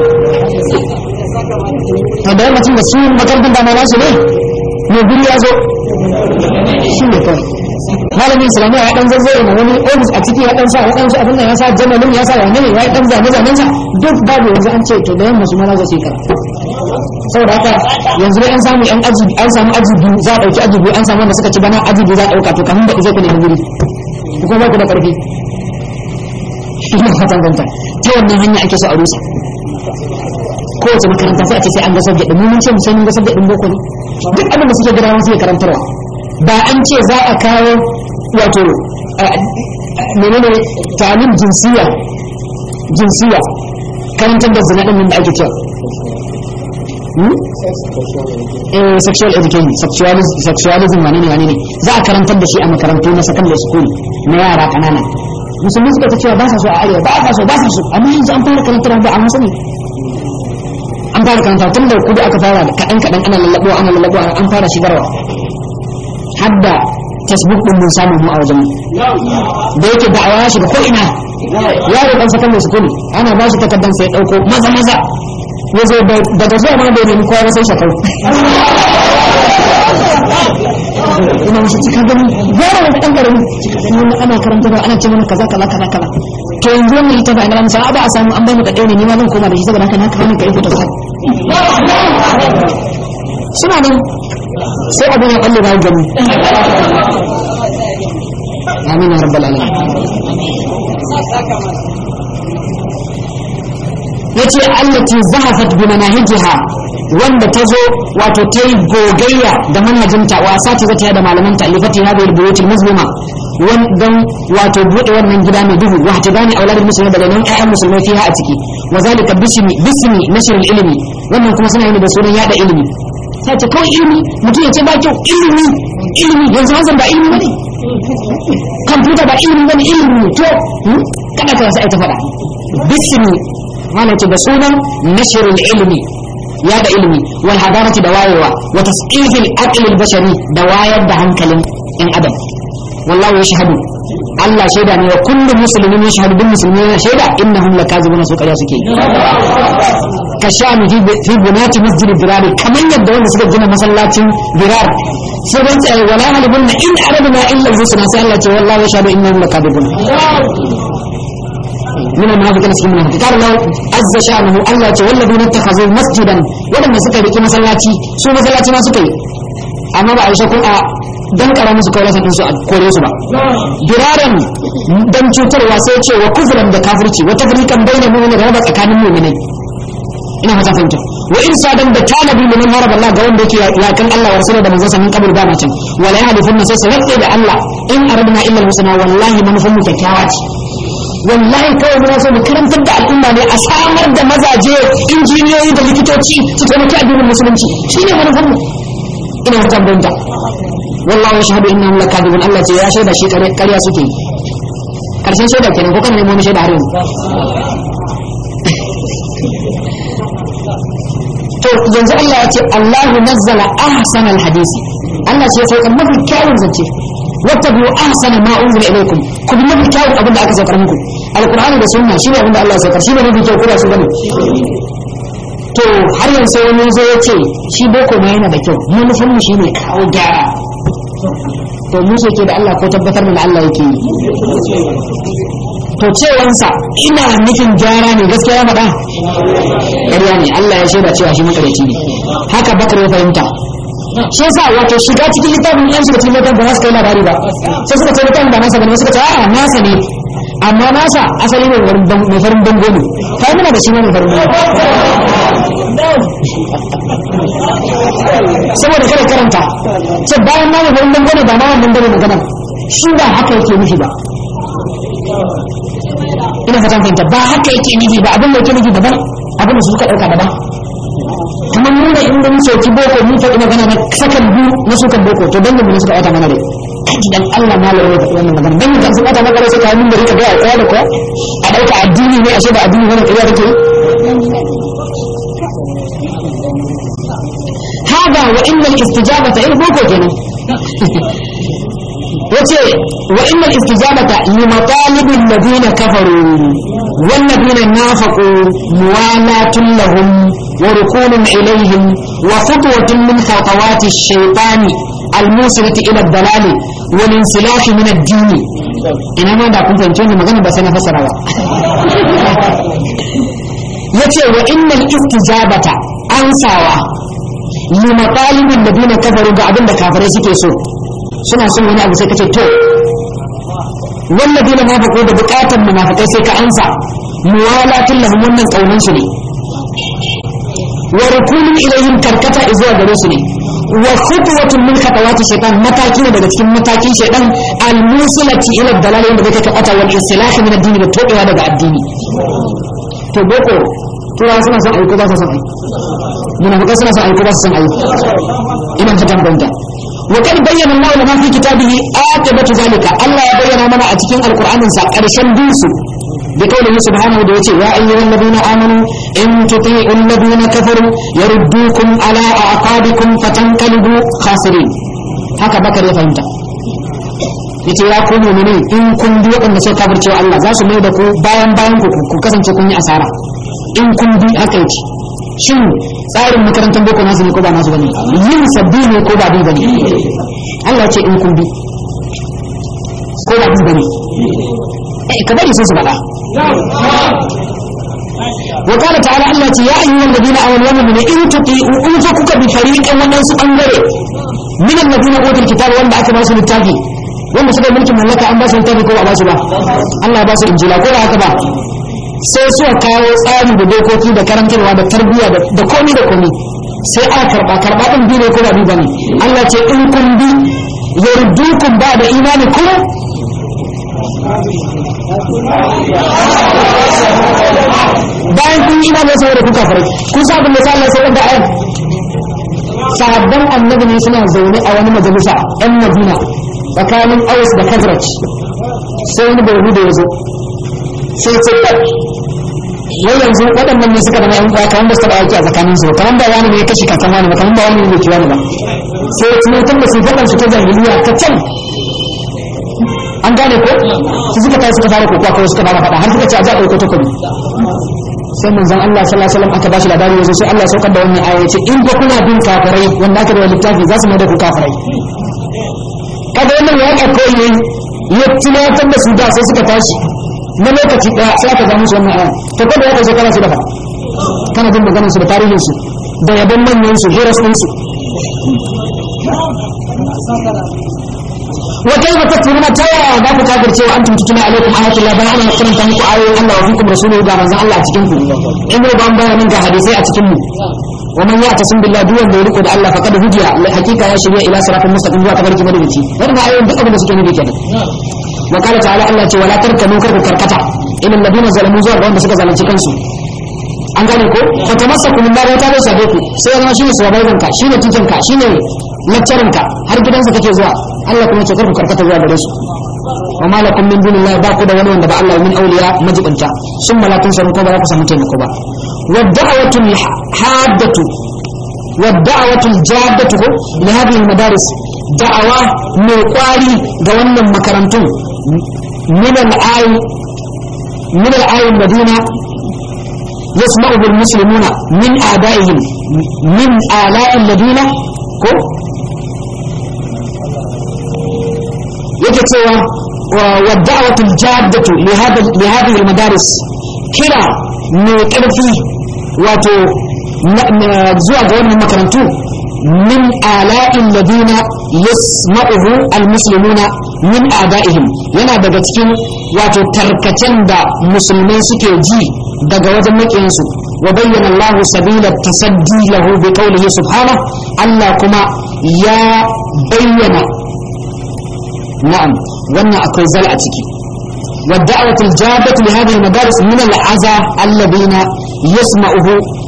to da yamma tun da su makarantar da ma nasu ne mai guri ya zo shi ne kawai malamin islamiyya ya dan zazzai na wani ofis a ciki ya dan sa waɗansu abin nan ya sa jamalin ya sa wane ne ya dan zane zanen sa duk babu yanzu an ce to da yamma su ma za su yi kara saboda haka yanzu dai an samu yan aji an samu aji biyu za a ɗauki aji biyu an samu wanda suka ci bana aji biyu za a ɗauka to kamun da zai ku nemi guri ku kuma ba ku da ƙarfi ina fatan ganta ta wannan hanya ake so a rusa kowace makaranta sai a ce sai an ga sabda din mun ce mu sai mun ga sabda din boko ne duk abin da suke gida wani suke karantarwa ba an ce za a kawo wato menene ta'alim jinsiya jinsiya karantar da zina din da ake cewa eh sexual education sexualism sexualism wani ne wani ne za a karantar da shi a makarantu na secondary school na yara kanana musulmi suka ta cewa ba sa so a arewa ba sa so ba sa so amma yanzu an fara karantarwa ba a musu ne an fara karanta tun da kudu aka fara kaɗan kaɗan ana lallaɓuwa ana lallaɓuwa an fara shigarwa har da facebook ɗin mun samu mu a wajen da yake da'awa ya shiga ko ina yaro ɗan sakandare su kuli ana ba shi takardar sai ɗauko maza maza ya zo daga zuwa ma bai nemi kowa sai shakau ina musu cika gani yaro da ɗan ƙarami ana karanta ba ana ce mana kaza kaza kaza kaza to yanzu wannan ita ba ina musa ba a samu an bani da ɗaya ne ni ma zan koma da shi saboda haka na kawo ni ka iko ta sai suna nan sai abin ya balle bayan gani amin ya rabbal alamin yace allati zahafat bi manahijiha wanda tazo wato tayi gogayya da manhajinta wasa ta zata da malaman ta'lifati hadhihi al-buyut al-muslima wannan wato bude wannan gida mai duhu wa hatibani auladul muslimin da nan ayyan musulmai fiha a ciki wa zalika bismi bismi nashr al-ilmi wannan kuma suna yin da sunan yada ilimi sai ta kawai ilimi mutum ya ce ba kyau ilimi ilimi yanzu hazan ba ilimi bane computer ba ilimi bane ilimi to kada ka sai ta fada bismi wannan ce da sunan nashr al-ilmi ya da ilimi wal hadarati da wayewa wa tasqif al-aql al-bashari da wayar da hankalin in adam wallahu yashhadu Allah shaida ne wa kullu muslimin yashhadu bil muslimina shaida innahum lakazibuna su kariya suke ka sha'ani fi bunati masjid dirar kaman yadda wanda suka gina masallacin dirar sai ban tsaye wala halibun in aradna illa husna sai Allah ce wallahu yashhadu innahum lakazibun من المنافقين cikin munafiki قال الله عز شأنه Allah ce والذين اتخذوا مسجدا wadanda suka riki masallaci su masallaci ma suka yi amma ba a yi shakun a dan kara musu kawai san su a kore su ba biraran dan cutarwa sai ce wa kufran da kafirci wa tafriqan bainal mu'minin da raba tsakanin mu'minai ina fata fahimta wa irsadan da talabi liman haraba Allah ga wanda yake yakan Allah wa rasuluhu da manzon sa min kabul ba macin wala yahlifun sai sai rade da Allah in aradna illa al-husna wallahi manufan mu kyakkyawa ce wallahi kawai muna so mu karantar da al'umma ne a samar da mazaje injiniyoyi da likitoci su taimaki addinin musulunci shine manufan mu ina fata fahimta wallahu yashhadu innahum lakadibun Allah ce ya shaida shi kariya suke karshen shaida kenan ko kana nemo shaida har yanzu to yanzu Allah ya ce Allahu nazzala ahsana alhadisi Allah ce sai kan mafi kyawun zance wattabi'u ahsana ma unzila ilaykum ku bi mafi kyawun abinda aka saukar muku alqur'ani da sunna shine abinda Allah ya saukar shine mafi kyau kuma su gane to har yanzu sai wani zo ya ce shi boko ma yana da kyau manufan mu shine kawo gyara to mu ke da Allah ko tabbatar da Allah yake yi to cewansa ina nufin gyara ne gaskiya ya faɗa ƙarya ne Allah ya shaida cewa shi makareci ne haka bakar ya fahimta shi yasa wato shiga cikin littafin yan shiga cikin littafin ba za su kai labari ba sai suka ce littafin ba nasa bane suka ce a'a nasa ne amma nasa asali ne mai farin bango ne kai muna da shi ne mai farin bango saboda kada karanta ce bayan ma mai farin bango ne ba ma wannan bane magana shi ba haka yake nufi ba ina fatan fahimta ba haka yake nufi ba abin da yake nufi daban abin da su suka dauka daban kamar nuna inda mun soki boko mun faɗi magana na sakan biyu na sukan boko to dan mun suka ɓata mana dai kaji dan Allah malam ya faɗi wannan magana dan mun suka ɓata mana sai ka mun da rika ga kowa da kowa a dauka addini ne ashe ba addini ne kariya take hada wa innal istijabata il boko kenan yace wa innal istijabata li matalibil ladina kafaru wal ladina nafaqu muwalatun lahum wa rukunun ilayhim wa khutwatun min khatawati ash-shaytani al-musilati ila ad-dalali wal insilahi min ad-din ina ma da kun fahimce ni magana ba sai na fassara ba yace wa innal istijabata ansawa li matalibil ladina kafaru ga abinda kafirai suke so suna son wani abu sai ka ce to wallabi na mafako da bukatar munafikai sai ka ansa muwalatin lahum wannan kaunan su ne wa rukunun ilayhim karkata izuwa gare su ne wa khutwatun min khatawati shaytan mataki ne daga cikin matakin shaytan al-musilati ila dalal da kake kata wal insilahi min ad-din da tobewa daga addini to boko tura suna son aiko ba su son aiko munafikai suna son aiko ba su son aiko ina fatan banta وقد بين الله لنا في كتابه عاقبة ذلك الله يبين لنا أتكين القرآن سأرشن دوسو بقوله سبحانه وتعالى يا أيها الذين آمنوا إن تطيعوا الذين كفروا يردوكم على أعقابكم فتنقلبوا خاسرين هكا بكر يفهمت yace ya ku mu'mini in kun bi wanda sai kafirce Allah za su mai da ku bayan bayan ku ku kasance kun yi asara in kun bi haka yake shin tsarin makarantar boko nasu ne ko ba nasu bane yin sabbi ne ko ba bi bane Allah ce in kun bi ko ba bi bane eh ka bari sai su faɗa wa qala ta'ala Allah ce ya ayyuhal ladina amanu in tuti'u in fa kuka bi fariqan wannan su bangare min alladina utul kitab wanda aka ba su littafi wanda suka mulkin mallaka an ba su littafi ko ba ba su ba Allah ba su injila ko ba haka ba sai suka kawo tsari da dokoki da karantarwa da tarbiyya da komi da komi sai aka karba karba din bi ne ko ba bi bane Allah ce in kun bi yardukum ba da imani ku bayan kun yi imani sai da kuka fara kun sa abin da Allah sai da ayat sahabban annabi ne suna zaune a wani majalisa ɗan Madina tsakanin Aus da Khazraj sai wani bai da yazo sai ce wai yanzu waɗannan ne suka zama yan uwa kamar da su taɓa aiki a tsakanin su kamar ba wani ne ya kashe kakan wani ba kamar ba wani ne ya kiwa ba sai ya tunatar da su faɗan su ta jahiliya ta can an gane ko su suka tayi suka fara kokowa kawai suka fara faɗa har suka ce a ja ɗauko takobi sai manzon Allah sallallahu alaihi wasallam aka bashi labari yanzu sai Allah saukar da wannan aya ya ce in ba kuna bin kafirai wanda aka da littafi za su mai da ku kafirai kaga wannan ya ka koyi ya tunatar da su da sai suka tashi na lokaci daya sai aka ga musu wannan ayan to kada ya kace kana su da fa kana jin maganar su da tarihin su da yabon manyan su heroes din su wa kayfa takfuruna tawa ba ku kafirce wa antum tutuna alaikum ayatul lahi ana karanta muku ayoyin Allah wa fikum rasuluhu ga manzon Allah a cikin ku in ne ban bayanin ga hadisai a cikin mu wa man ya'tasim billahi duwan da yuriku da Allah faqad hudiya hakika ya shirya ila siratal mustaqim zuwa tabarki madalici wannan ayoyin duk abin da suke nufi kenan wa qala ta'ala Allah ce wala tarkanu karku karkata ilal ladina zalamu zuwa ga wanda suka zalunci kansu an gane ko fa tamassaku min nar ta bai ku sai zama shine sababan ka shine titin ka shine lecturing ka har gidansa kake zuwa Allah kuma ce karku karkata zuwa gare su wa malakum min dunillahi ba ku da wani wanda ba Allah min awliya majibanta sun malakun sarun ko ba za ku samu taimako ba wa da'watul haddatu wa da'watul jaddatu li hadhihi al-madaris da'awa mai kwari ga wannan makarantun min al-ay min al-ay madina يسمعه المسلمون من آبائهم من آلاء الذين كو يكتوى والدعوة الجادة لهذا لهذه المدارس كلا نكرفي واتو زوا جوان المكرنتو من آلاء الذين يسمعه المسلمون من آبائهم yana daga cikin wato tarkacen da musulmai suke ji daga wajen makiyansu wa bayyana Allah sabila tasaddi lahu bi qawlihi subhanahu Allah kuma ya bayyana na'am wannan akwai zal a ciki wa da'watul jadatu li hadhihi al-madaris min al-aza alladhina yasma'uhu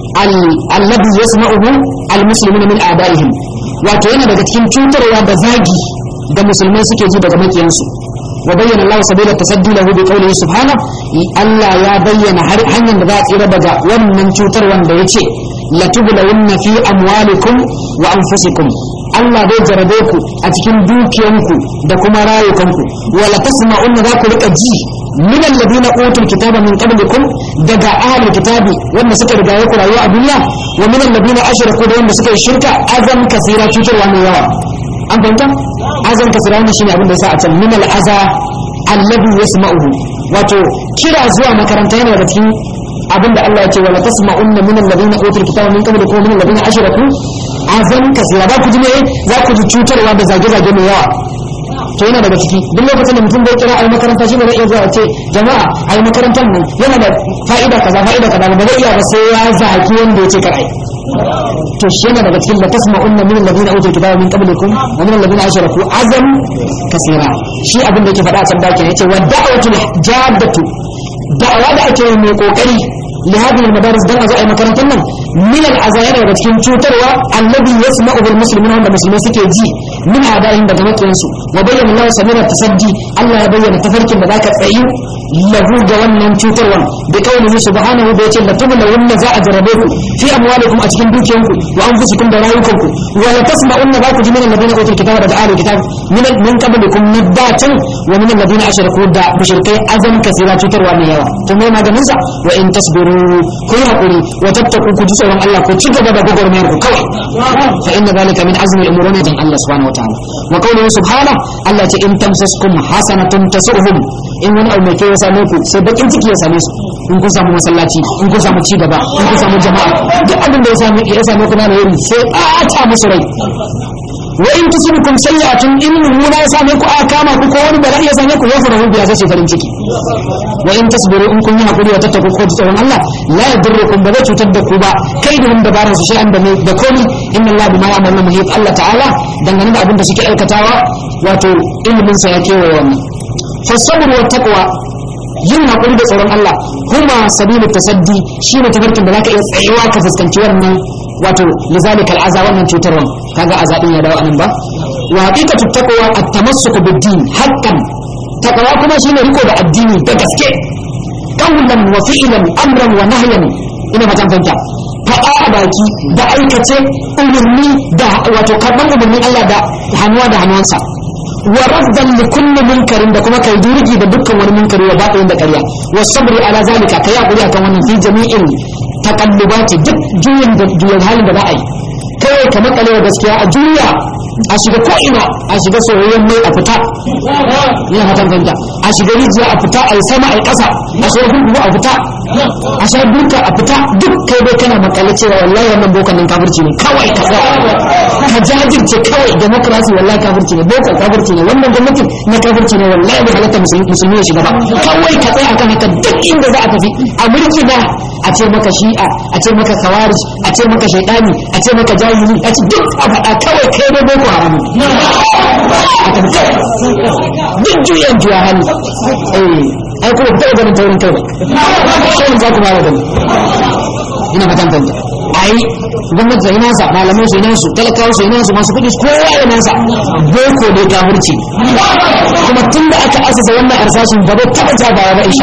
alladhi yasma'uhu al-muslimuna min a'daihim wato yana daga cikin cutarwa da zagi da musulmai suke ji daga makiyansu wa bayyana Allah sabila tasaddi lahu bi qawlihi subhanahu Allah ya bayyana har hanyar da za a tsira daga wannan cutar wanda yace latublawunna fi amwalikum wa anfusikum Allah bai jarabe ku a cikin dukiyanku da kuma rayukanku wala tasma'unna za ku rika ji min alladhina utul kitaba min qablikum daga ahlul kitabi wanda suka riga ku rayuwa a duniya wa min alladhina ashraku da wanda suka yi shirka azam kasira cutarwa mai yawa an fahimta azan kasira ne shine abin da yasa a can min al-aza alladhi yasma'uhu wato kira zuwa makaranta yana daga cikin abin da Allah ya ce wala tasma'unna min alladhina utul kitaba min qablikum min alladhina ashraku azan kasira ba ku ji ne za ku ji cutarwa da zage-zage mai yawa to yana daga ciki duk lokacin da mutum bai kira ai makaranta shine zai iya zuwa ce jama'a ai makarantar nan yana da fa'ida kaza fa'ida kaza ba zai iya ba sai ya zaki wanda ya ce kar ai to shi yana daga cikin la tasma'unna min alladhina utul kitaba min qablikum wa min alladhina ashraku azam kaseera shi abin da yake faɗa a can baki yace wa da'watul jaddatu da'awa da ake mai kokari li hadhihi al-madaris dan azu ai makarantar nan min al-azayana daga cikin cutarwa alladhi yasma'u bil muslimina wanda musulmai suke ji min adayin daga makiyansu wa bayyana Allah sabila tasaddi Allah ya bayyana tafarkin da zaka tsayi lahu ga wannan cutarwan bi qawlihi subhanahu da yace la tublawunna za a jarabe ku fi amwalikum a cikin dukiyanku wa anfusikum da rayukanku wa la tasma'unna za ku ji min alladhina utul kitaba daga ahlul kitab min min qablikum nibatan wa min alladhina ashraku da mushrikai azam kasira cutarwa mai yawa to mai maganin sa wa in tasbiru ku yi hakuri wa tattaku ku ji tsoron Allah ku ci gaba da gogormayar ku kawai fa inna zalika min azmi al-umuri dan Allah subhanahu wa ta'ala wa qawluhu subhanahu Allah ce in tamsaskum hasanatun tasuhum in wani abu mai kyau ya same ku sai bakin ciki ya same su in kun samu masallaci in kun samu cigaba in kun samu jama'a duk abin da ya same ya same ku na yari sai ɓata musu rai wa in tusibukum sayyi'atun in mummuna ya same ku a kama ku ko wani bala'i ya same ku ya fara biya sai farin ciki wa in tasbiru in kun yi hakuri wa tattaku ko tsoron Allah la yadurrukum ba zai cutar da ku ba kai da dabaran su shay'an da da komi inna Allah bima ya'malu muhit Allah ta'ala dangane da abin da suke aikatawa wato ilimin sa ya kewaye wannan fasabru wa taqwa yin hakuri da tsoron Allah kuma sabilu tasaddi shine tafarkin da zaka iya tsayewa ka fuskanci wannan wato lizalika al'aza wannan cutarwan kaga azabin ya dawo anan ba wa haqiqatu taqwa at-tamassuku bid-din haqqan taqwa kuma shine riko da addini da gaske qawlan wa fi'lan amran wa nahyan ina fatan fanta faɗa a baki da aikace umarni da wato karɓar umarnin Allah da hannuwa da hannuwansa wa rafdan li kulli munkarin da kuma kai durigi da dukkan wani munkari wa baɗin da ƙarya wa sabri ala zalika kai hakuri akan wannan fi jami'in taqallubati duk juyin da juyin halin da za a yi kai kawai ka makale wa gaskiya a duniya a shiga ko ina a shiga soyayyen mai a fita ina fatan fahimta a shiga rijiya a fita a yi sama a yi ƙasa a shiga gurgubu a fita a sha duka a fita duk kai dai kana makale cewa wallahi wannan bokan nan kafirci ne kawai ka sa ka jajirce kawai demokrasi wallahi kafirci ne boko kafirci ne wannan gwamnati na kafirci ne wallahi bai halatta musulmi ya shiga ba kawai ka tsaya akan haka duk inda za a tafi a mulki da a ce maka shi'a a ce maka khawarij a ce maka shaydani a ce maka jahili a ce duk a faɗa kawai kai dai boko haram duk juyan juya hannu eh ai kuma ta ganin taurin kai ba sai za ku ba da ina fatan fanta ai gwamnati zai nasa malamai su nasu talakawa su nasu masu kudi kowa ya nasa boko ne kafirci kuma tun da aka asasa wannan arsashin ba zai taba ja baya ba insha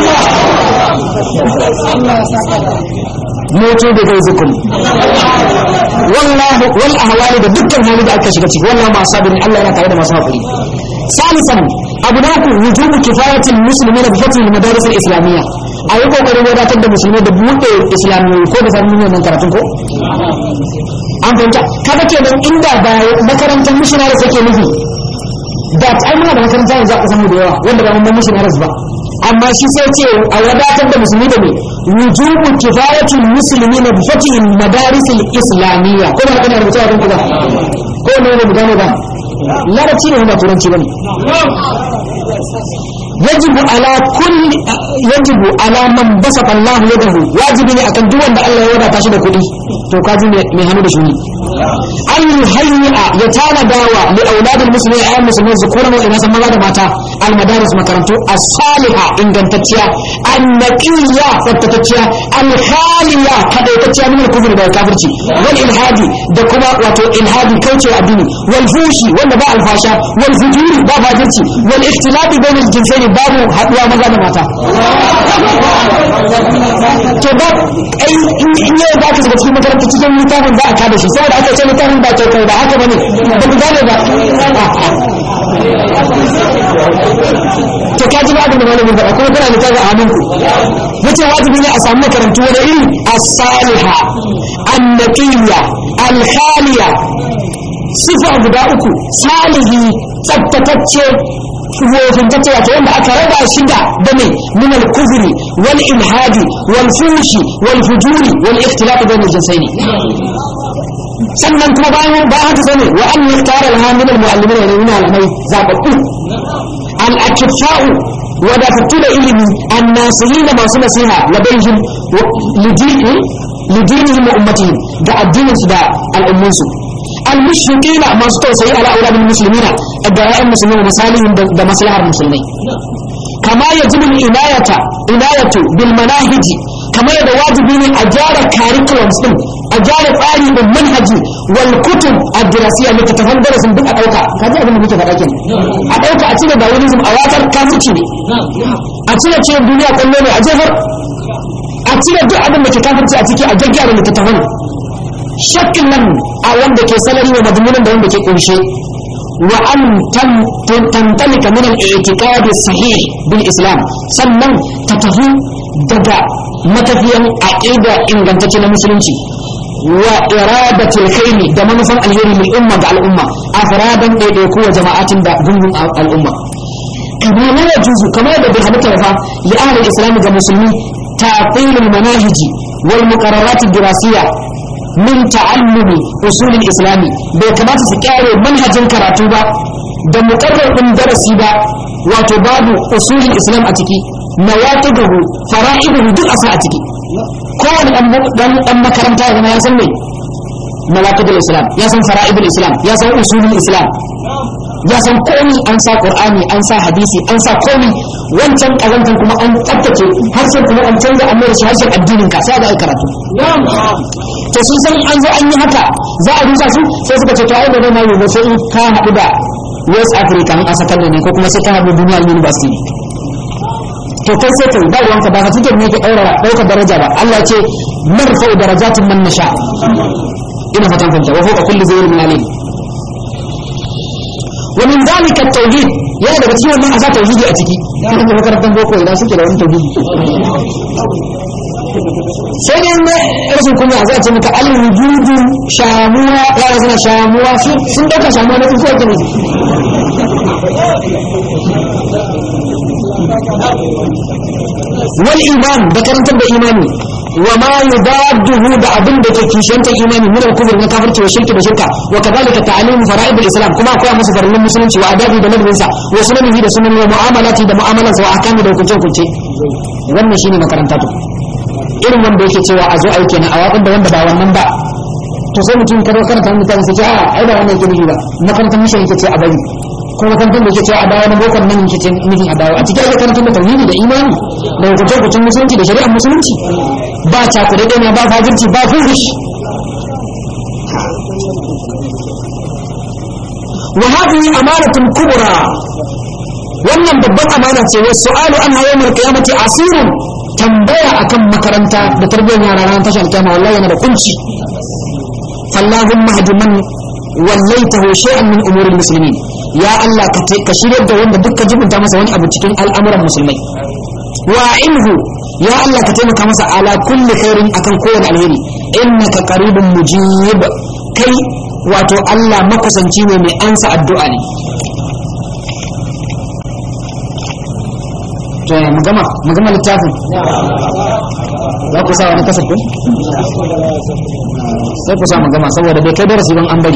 Allah moto da kai zukun wallahi wal ahwali da dukkan hali da aka shiga ciki wallahi ma sabin Allah yana tare da masu hakuri salisan abu na ku wujubu kifayatil muslimina bi fatil madaris al islamiyya a yi kokarin wadatar da musulmi da buɗe islamiyoyi ko da samun wannan karatun ko an fahimta kaga kenan inda ba makarantar missionary take nufi da ai muna da makarantar yanzu a samu da yawa wanda ba mun missionaries ba amma shi sai ce a wadatar da musulmi da me wujubu kifayatul muslimina bi fatil madaris al islamiyya ko da kana rubuta don kuga ko ne ne gane ba larabci ne ba turanci bane يجب على كل يجب على من بسط الله يده واجب ne akan duk wanda Allah ya wadata shi da kuɗi to kaji mai hannu da shuni an yuhayya ya tanadawa li auladil muslimin ayyan muslimin zukuran wa inasa maza da mata al madaris makarantu as-saliha ingantacciya an-naqiyya fattatacciya al-khaliya kadaitacciya min al-kufr da kafirci wal ilhadi da kuma wato ilhadi kauce addini wal fushi wanda ba alfasha wal fujuri ba fajirci wal ikhtilafi bain al-jinsayn babu haduwa maza da mata to ba ai in yau da aka shiga cikin makaranta cikin littafin za a kada shi saboda aka ce littafin ba ke kai da haka bane ba ku gane ba to ka ji ba da malamin ba kuma kana littafin a hannunku yace wajibi ne a samu makarantu wani iri as-saliha an-naqiyya al-khaliya sifa guda uku salihi tsaftatacce wofintacce wato wanda aka raba shi da dame min al-kufri wal ilhadi wal fushi wal fujuri wal ikhtilaf bain al-jinsayn sannan kuma bayan ba haka sane wa an yaktara al-hamil al-muallimin wa min al-amai zabaqu al-akfa'u wa da fatula ilmi an-nasihin masu nasiha ladaihim lidini lidinihim wa ummatihim da addinin su da al'ummun su المشركين ما استوصي على أولاد المسلمين الدعاء المسلمين ومصالحهم بمصلحة المسلمين كما يجب العناية عناية بالمناهج كما يجب واجبين أجار كاريكولومز أجار فاري بالمنهج والكتب الدراسية التي تتفضل درس بك أوقع كذا أبنى بك فراكين أوقع أتينا داوليزم أواتر كافتي أتينا تشير الدنيا كلها أجهر أتينا دو أبنى كافتي أتيكي أجرجار اللي تتفضل shakkin nan a wanda ke salari wa madmunan da wanda ke kunshe wa an tantalika min al-i'tiqad as-sahih bil islam sannan ta tafi daga matafiyan aqida ingantacce na musulunci wa iradatul khair da manufan alheri lil umma ga al'umma afradan daidaiku wa jama'atin da gungun al'umma kamar ne yajuzu kamar da bai halatta fa li ahli al-islam ga musulmi ta'til al-manahij wal muqarrarat ad-dirasiyya min ta'allumi usul al-islam bai kamata su kyare manhajin karatu ba da muqarrar din darasi ba wato babu usul al-islam a ciki nawatibuhu fara'iduhu duk asa a ciki kowane dan dan makaranta yana ya san me nawatibul islam ya san fara'idul islam ya san usulul islam ya san komai an sa qur'ani an sa hadisi an sa komai wancan kazantan kuma an tsaftace har sai kuma an canza amma da shi harshen addinin ka sai da ai karatu to sun san an zo an yi haka za a rusa su sai suka ce to ai da mai ba sai ka haɗu da West Africa an asa kallon ne ko kuma sai ka haɗu duniya university to kai sai kai ba ruwanka ba hatijar ne ke daura daukar daraja ba Allah ya ce marfa'u darajatin man nasha ina fatan fanta wa fawqa kulli zawrin min alim wa min dhalika at-tauhid yana daga cikin wannan asa tauhidi a ciki kuma makarantar boko idan suke da wani tauhidi sai dai na rashin kunya za a ce maka al-wujudu shamuwa yara suna shamuwa sun dauka shamuwa na tsufuwa ke ne wal iman da karantar da imani wa ma yudadduhu da abin da ke kishiyantar imani min al-kufr na kafirci wa shirki da shirka wa kadhalika ta'lim fara'id al-islam kuma akwai musu farillan musulunci wa adabi da ladabinsa wa sunanihi da sunan wa mu'amalati da mu'amalansa wa ahkami da hukunce hukunce wannan shine makaranta to irin wanda yake cewa a zo aiki na a waɗin da wanda ba wannan ba to sai mutum karo karanta wani mutane sai ce a ai ba wannan yake nufi ba makarantar mishan yake ce a bari ko makarantar da yake ce a dawo na bokon nan yake ce nufin a dawo a cikin ake karantar da tauhidi da imani da hukuncin hukuncin musulunci da shari'ar musulunci ba cakuɗe ɗaya ba fajirci ba fuhish wa hadhihi amanatun kubra wannan babban amana ce wa su'alu an hayyamul qiyamati asirun tambaya akan makaranta da tarbiyyar yara ran tashar kiyama wallahi yana da kunci Allahumma hadi man wallaitahu shay'an min umuril muslimin ya Allah ka shiryar da wanda dukkan jibinta masa wani abu cikin al'amuran musulmai wa inhu ya Allah ka taimaka masa ala kulli khairin akan kowane alheri innaka qaribun mujib kai wato Allah makusanci ne mai ansa addu'a ne to mu gama mu gama littafin za ku sa wani kasar ko sai ku sa mu gama saboda bai kai darasi ban an bari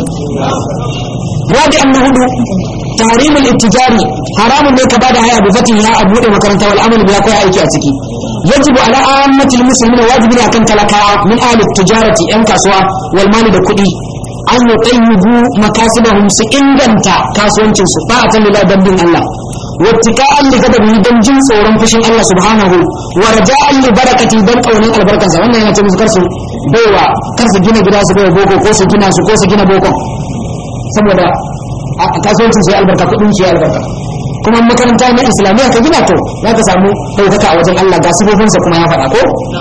rabi an hudu tahrimul ittijari haramun ne ka bada haya bi fatin ya abu da makaranta wal amal biya kai aiki a ciki yajibu ala ammatil muslimin wajibi ne akan talakawa min ahli tijarati yan kasuwa wal mali da kudi an yutayyibu makasibahum su inganta kasuwancin su ba ta lila dan bin Allah wattika'an li gadabi dan jin tsoron fushin Allah subhanahu wa raja'an li barakati dan kaunin albarkansa wannan yana ce musu karsu baiwa kar su gina gida su baiwa boko ko su gina su ko su gina boko saboda kasuwancin su ya albarka kudin su ya albarka kuma makaranta na islamiyya ka gina to za ka samu daukaka a wajen Allah ga sifofinsa kuma ya faɗa ko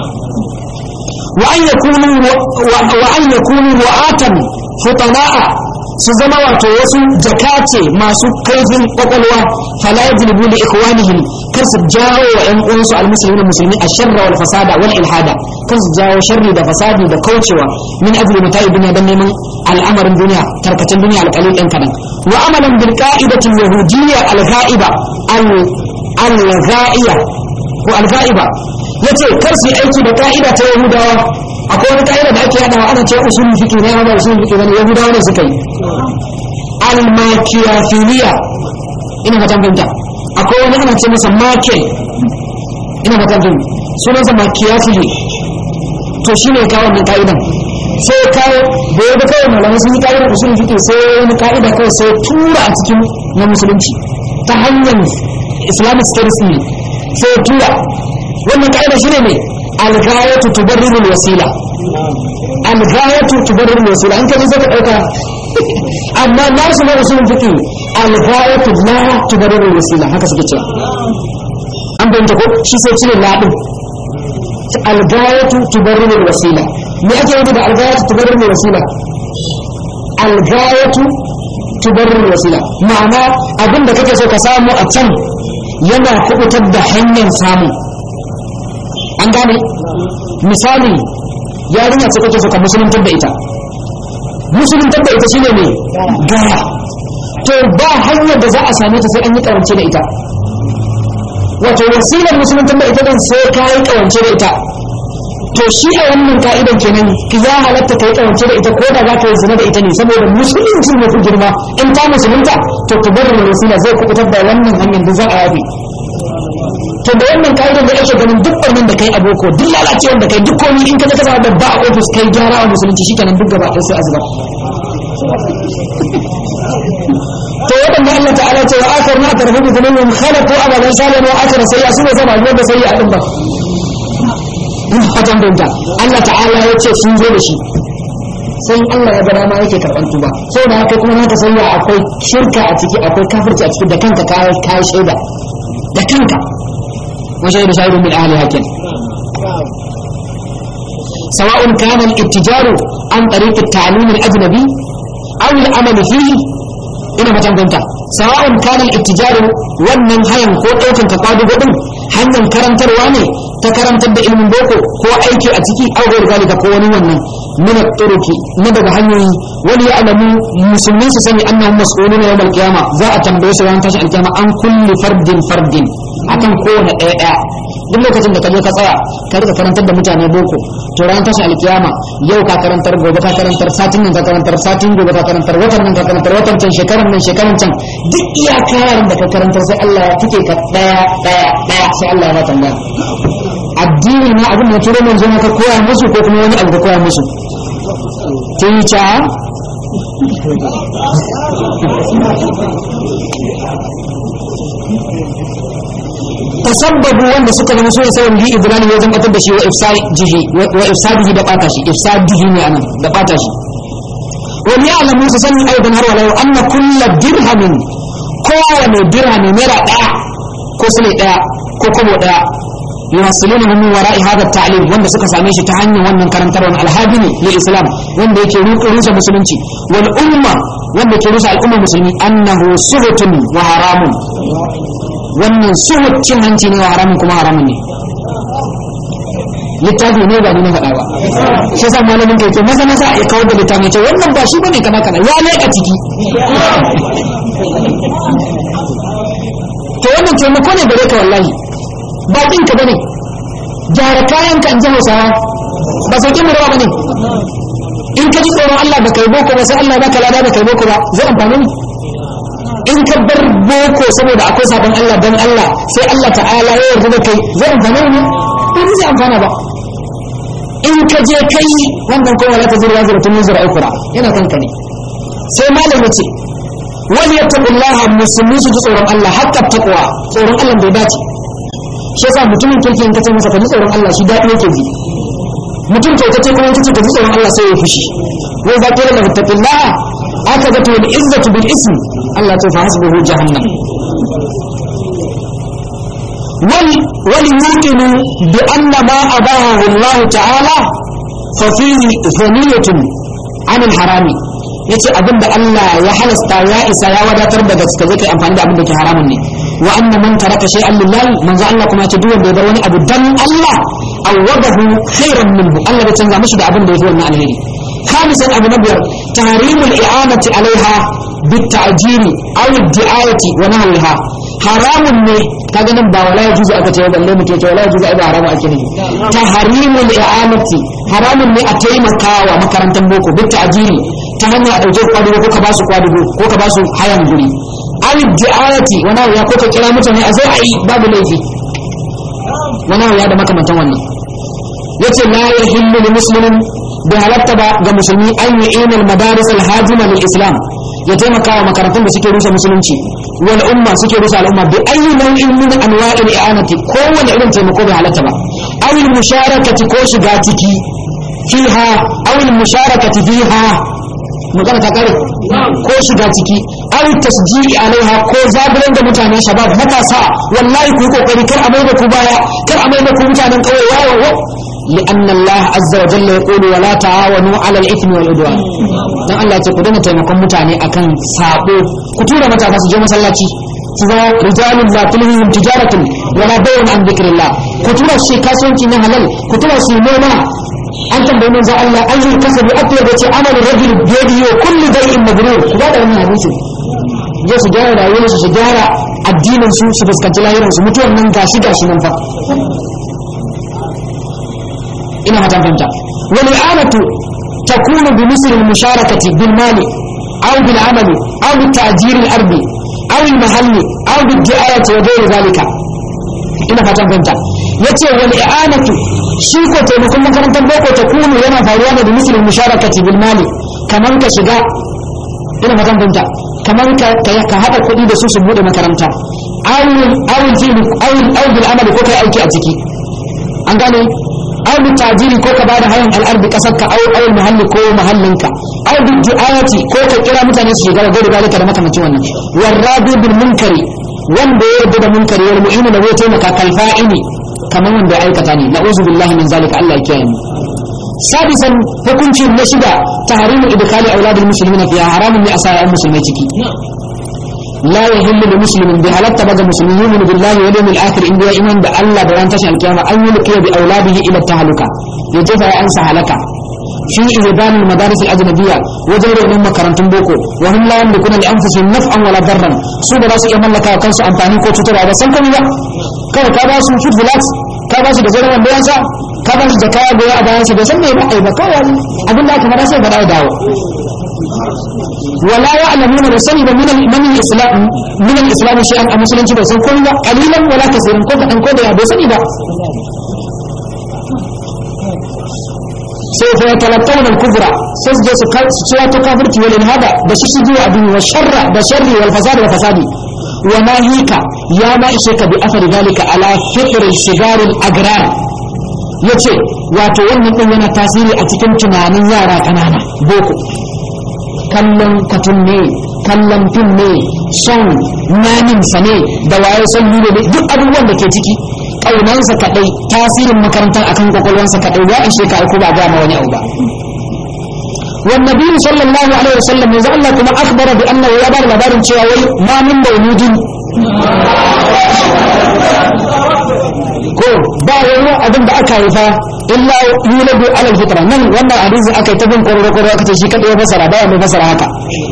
wa an yakunu wa an yakunu wa'atan futana'a su zama wato wasu jakace masu kaifin kwakwalwa fala yajlibu li ikhwanihim kar su jawo wa ƴan uwansu almuslimin musulmi asharra wal fasada wal ilhada kar su jawo sharri da fasadi da kaucewa min ajli mata'i dunya dan neman al'amarin duniya tarkacin duniya alqalil ɗan kadan wa amalan bil qa'idati al yahudiyya al ghaiba al al ghaiya ko al ghaiba yace kar su aiki da ka'ida ta yahudawa akwai wani ka'ida da ake yadawa ana cewa usul fiqh ne ba usul fiqh ne yahudawa ne suka yi al-makiyafiliya ina fatan fahimta akwai wani ana ce masa makel ina fatan fahimta sunansa makiyafili to shi ne kawo wannan ka'idan sai kawo da ya da kawai malamai sun yi ka'idar usul fiqh sai wani ka'ida kawai sai tura a cikin na musulunci ta hanyar islamic studies ne sai tura wannan ka'ida shi ne mai alghayatu tubarriru alwasila alghayatu tubarriru alwasila an kaje zaka dauka amma nasu na usul fiqh alghayatu la tubarriru alwasila haka suke cewa an bayyana ko shi sai cire la din alghayatu tubarriru alwasila me ake yi da alghayatu tubarriru alwasila alghayatu tubarriru alwasila ma'ana abinda kake so ka samu a can yana kubutar da hanyar samu an gane misali yarinya ce kake so ka musuluntar da ita musuluntar da ita shine ne gara to ba hanyar da za a same ta sai an yi kawance da ita wato wasilar musuluntar da ita dan sai ka yi kawance da ita to shi a wannan ka'idan kenan ki ya halatta ka yi kawance da ita ko da za ka yi zina da ita ne saboda musulunci ne ku girma in ta musulunta to ku bar wasila zai kubutar da wannan hanyar da za a yabe to da wannan ka'idar da ake ganin duk wannan da kai a boko duk lalacewar da kai duk komai in ka ka zama babba a ofis kai gyara a musulunci shikenan duk gaba ɗaya sai azbar to wadanda Allah ta'ala ce wa akar na tarhu bi dhunubihim khalaqu abadan salihan wa akar sayya su ne zama da sayya din ba in fatan da Allah ta'ala ya ce sun zo da shi sai Allah ya gada ma yake karɓar tuba saboda haka kuma naka sayya akwai shirka a ciki akwai kafirci a ciki da kanka kai shaida da kanka وشهد شاهد من أهلها كن سواء كان الاتجار عن طريق التعليم الأجنبي أو العمل فيه إنما مثلا كنت سواء كان الاتجار ومن هين كوتوكن كقادو بدن هين كرم ترواني ta karantar da ilmin boko ko aiki a ciki au ga zalika ko wani wannan min at-turuki na daga hanyoyi wani ya alamu musulmi su sani annahum mas'ulun yawm al-qiyama za a tambaye su ran tashi al-qiyama an kulli fardin fardin akan kowane ɗaya ɗaya duk lokacin da ka je ka tsaya ka rika karantar da mutane boko to ran tashi al-qiyama yau ka karantar gobe ka karantar satin nan ka karantar satin gobe ka karantar watan nan ka karantar watan can shekaran nan shekaran can duk iyaka yaran da ka karantar sai Allah ya tike ka daya daya daya sai Allah ya tambaya addini na abin da turo manzo ka koya musu ko kuma wani abu ka koya musu teacher tasabbabu wanda suka zama so sai wani ibrahim ya zama da shi wa ifsadihi wa ifsadihi da bata shi ifsadihi ne anan da bata shi wani alamu su sani aidan har walau anna kullu dirhamin kowane dirhami naira daya ko sule daya ko kobo daya yuwasiluna min wara'i hada at-ta'lim wanda suka same shi ta hanyar wannan karantarwar alhadini lil islam wanda yake rusa musulunci wal umma wanda yake rusa al'umma musulmi annahu suhutun wa haramun wannan suhut cin hanci ne wa haramun kuma haramun ne littafi ne ba ni na faɗa ba shi yasa malamin kai ce maza maza ya kawar da littafi ce wannan ba shi bane kana kana ya leka ciki to wannan taimako ne gare ka wallahi bakin ka bane gyara kayan ka in ji Hausawa ba sauƙin mu ba bane in ka ji tsoron Allah ba kai boko ba sai Allah baka lada ba kai boko ba zai amfane ni in ka bar boko saboda akwai sabon Allah dan Allah sai Allah ta'ala ya yarda da kai zai amfane ni ba zai amfana ba in ka je kai wannan kuma la tazuru wazratun wizra ukhra yana kanka ne sai malam ya ce wani yattaqullaha musulmi su ji tsoron Allah hakka taqwa tsoron Allah bai dace shi yasa mutumin kirki in kace masa ka ji tsoron Allah shi dadi yake ji mutum kai kace kuma kace ka ji tsoron Allah sai ya fushi wai za ka yi lahu taqillaha aka ga to al izzatu bil ism Allah ta fahasbuhu jahannam wal wal yuqinu bi anna ma abahu Allah ta'ala fa fihi thaniyatun an al harami yace abinda Allah ya halasta ya isa ya wadatar da gaske zai kai amfani da abin da ke haramun ne wa anna man taraka shay'an lillahi manzo Allah kuma yace duk wanda ya bar wani abu dan Allah awadahu khairan minhu Allah ya canza mishi da abin da yake wannan alheri khamisan abu nabiyar tahrimul i'anati alaiha بالتعجيل او الدعايه ونحوها haramun ne kaga nan ba wala yajuzu aka ce balle muke ce wala yajuzu ai ba haramu ake ne tahrimul i'anati haramun ne a taimakawa makarantar boko bit ta'jiri ta hanyar a dauke kwadugo ko ka basu kwadugo ko ka basu hayan guri al di'ayati wana ya ko ka kira mutane a zo a yi babu laifi wana ya da makamantan wannan yace la yahillu lil muslimin bi halatta ba ga musulmi an yu'ina al madaris al hajima lil islam ya taimaka wa makarantun da suke rusa musulunci wal umma suke rusa al'umma bi ayi nau'in min anwa'il i'anati ko wani irin taimako bai halatta ba aw al musharakati ko shiga ciki fiha aw al musharakati fiha magana ta kare ko shiga ciki aw tasji'i alaiha ko zaburan da mutane shabab matasa wallahi ku yi kokari kar a maida ku baya kar a maida ku mutanen kauye yawo لأن الله عز وجل يقول ولا تعاونوا على الإثم والعدوان dan Allah ce ku dana taimakon mutane akan sabo ku tura matasa su je masallaci su zama rijalun la tulhihim tijaratun wala bay'un an dhikrillah ku tura shi kasuwanci na halal ku tura shi noma an tambaye manzo Allah ayyul kasabi atwa da ce amal rajul biyadihi wa kullu day'in mabrur ku ba da wannan hadisi je su gyara rayuwar su su gyara addinin su su fuskanci lahirin su mutuwar nan gashi gashi nan fa ina fatan fahimta wal i'anatu takunu bi misl al musharakati bil mali aw bil amali aw bi ta'jir al ardi aw al mahalli aw bi di'ayati wa ghayr zalika ina fatan fahimta yace wal i'anatu shi ko taimakon makarantar boko takunu yana faruwa da bi misl al musharakati bil mali kaman ka shiga ina fatan fahimta kaman ka ka hada kuɗi da su su bude makaranta aw aw fil aw aw bil amali ko kai aiki a ciki an gane aw bi tajiri ko ka bada hayan al'ardi kasarka aw aw mahalli ko mahallinka aw bi du'ayati ko ka kira mutane su shiga gari dalika da makamacin wannan warrabi bil munkari wanda ya yarda da munkari wal mu'minu da zai taimaka kalfa'ini kamar wanda ya aikata ne na'uzu billahi min zalika Allah ya kiyaye mu sadisan hukuncin na shida tahrimu idkhali auladil muslimina fiha haramun ne a sa musulmai ciki la yahillu li muslimin bi halatta baga muslimin yu'minu billahi wal yawmil akhir in ya iman da Allah da ran tashin alkiyama an yulqiya bi auladihi ila tahaluka ya jefa ya ansa halaka fi ihdan al madaris al ajnabiyya wajen renon makarantun boko wa hum la yamlikuna li anfusihim naf'an wala darran su da su iya mallaka kansu amfani ko cutarwa ba san komai ba kawai ka ba su food relax ka ba su da zaran wanda yansa ka ba su da kaya goya a bayan su bai san me ba ai ba kawai abin da aka fara sai fada ya dawo wala ya'lamuna da sani ba min al islam min al islam shay'an a musulunci bai san komai ba qalilan wala kaseeran ko kadan ko da ya bai sani ba sai fa yatalaqqawna al kufra sai su su ciwa to kafirci wal hada da shi shi zuwa abin wa sharra da sharri wal fasad wa fasadi wa ma hika ya ma ishe ka bi afari dalika ala fitr al sigar al agrar yace wato wannan din yana tasiri a cikin tunanin yara kanana boko kallon katun ne kallon fim ne son nanin sa ne da waye son ne duk abubuwan da ke ciki kaunansa kadai tasirin makarantar akan kwakwalwansa kadai ya ishe ka ko ba ga ma wani abu ba والنبي صلى الله عليه وسلم يقول لكم أخبر بأنه يبر لبر شوي ما من مولود ko ba wani abin da aka haifa illa yuladu ala alfitra nan wannan hadisi aka yi ta bin kororo kororo aka ce shi kadai ya fasara ba wanda fasara haka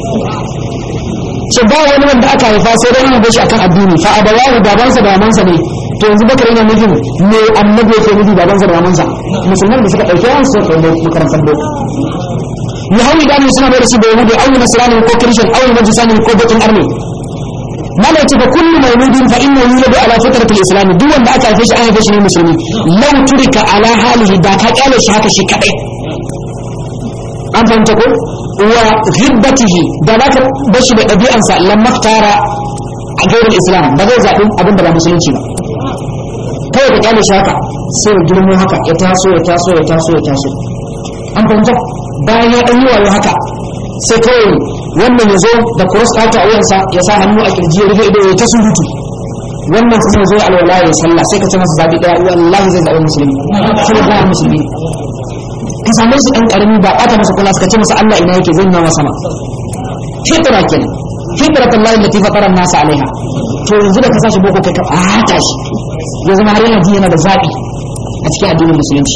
so ba wani wanda aka haifa sai dai yana bashi akan addini fa abawahu babansa da mamansa ne to yanzu bakar yana nufin me annabi yake nufi babansa da mamansa musulman da suka dauke su su kai makarantar boko yahudi da suna bai da shi da yahudi au nasrani ko christian au majusani ko bakin arni mala yace fa kullu mawludin fa innahu yuladu ala fitratil islam duk wanda aka haife shi an haife shi ne musulmi law turika ala halihi da ka kyale shi haka shi kadai an fahimta ko wa ghibbatihi da zaka bashi da dabi'ansa lamma tara a gairin islam ba zai zabi abin da ba musulunci ba kai ka kyale shi haka sai girmo haka ya taso ya taso ya taso ya taso an fahimta bayan ya dan yi wayo haka sai kawai wannan ya zo da cross out a wuyansa ya sa hannu a kirji ya rufe ido ya ta surutu wannan kuma ya zo alwala ya sallah sai ka ce masa zabi daya wallahi zai zabi musulmi sai ga musulmi ka samu su dan karami ba aka masa kula suka ce masa Allah ina yake zai nawa sama fitra kenan fitrat Allah allati fatara an-nas alaiha to yanzu da ka sashi boko kai ka fata shi ya zama har yana ji yana da zabi a cikin addinin musulunci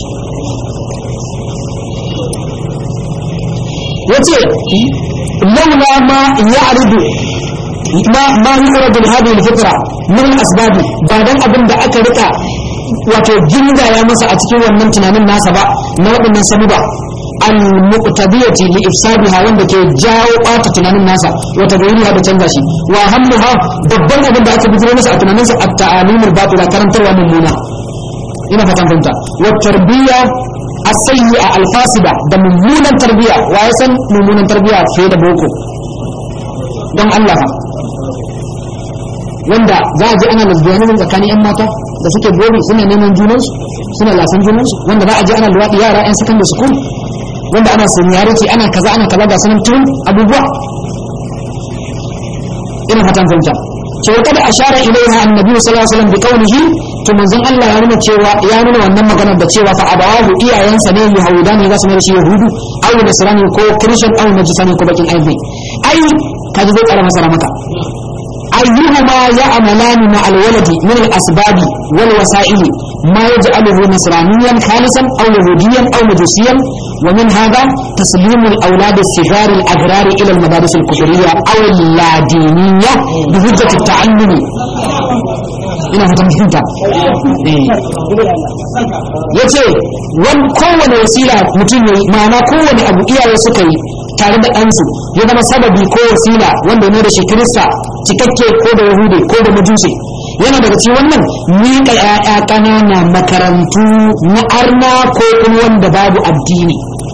yace laula ma ya'ridu ma ma yuradu hadhihi al-fitra min al-asbab ba dan abin da aka rika wato jingaya masa a cikin wannan tunanin nasa ba na wadannan sabuba al-muqtadiyati li ifsadiha wanda ke jawo bata tunanin nasa wata gairiya da canza shi wa hamluha babban abin da aka bijiro masa a tunaninsa at-ta'alimul batila karantarwa mummuna ina fatan fahimta wa tarbiyya السيئة الفاسدة ده ممونا تربية ويسن ممونا تربية في ده بوكو don Allah wanda za a ji ana lesbianism tsakanin yan mata da suke gobe suna neman junansu suna lasan junansu wanda za a ji ana luwaɗi yara yan secondary school wanda ana seniority ana kaza ana kaza ga sanin tun abubuwa ina fatan fahimta cewa kada ashara ilaiha annabi sallallahu alaihi wasallam bi qawlihi to manzon Allah ya nuna cewa ya nuna wannan magana da cewa fa abawahu iyayensa ne yahudani za su mai shi yahudu aw nasrani ko christian aw majusani ko bakin aibi ai kaji zai tsara masa maka ayyuhuma ya'malani ma alwaladi min al-asbabi wal wasa'ili ma yaj'aluhu nasraniyan khalisan aw yahudiyan aw majusiyan wa min hadha taslim al-awlad as-sighar al-agrar ila al-madaris al-kufriyya aw al-ladiniyya bi hujjati at-ta'allum ina fatan fahimta yace wan kowane wasila mutum yayi ma'ana kowane abu iyaye suka yi tare da ɗansu ya zama sababi ko wasila wanda ne da shi kirista cikakke ko da yahudi ko da majusi yana daga cikin wannan miƙa ƴaƴa ƙanana makarantu na arna ko kuma wanda babu addini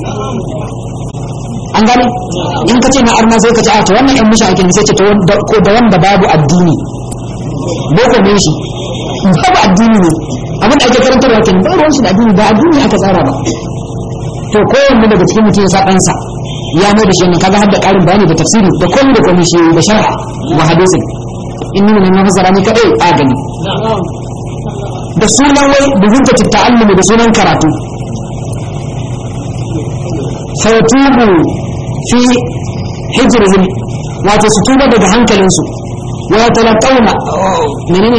an gane in ka ce na arna sai ka ce a to wannan ƴan mushi ake sai ce to ko da wanda babu addini boko ne shi babu addini ne abin da ake karantarwa kenan ba ruwan shi da addini ba addini aka tsara ba to kowanne daga cikin mutum ya sa ɗansa ya mai da shi ne kaga har da ƙarin bayani da tafsiri da komai da komai shi da shar'a wa hadisi in nuna na fasara ni kadai a gani da sunan wai da hujjatu ta'allumi da sunan karatu fayatubu fi hijrihim wato su tuba daga hankalinsu wa yatalaqawna menene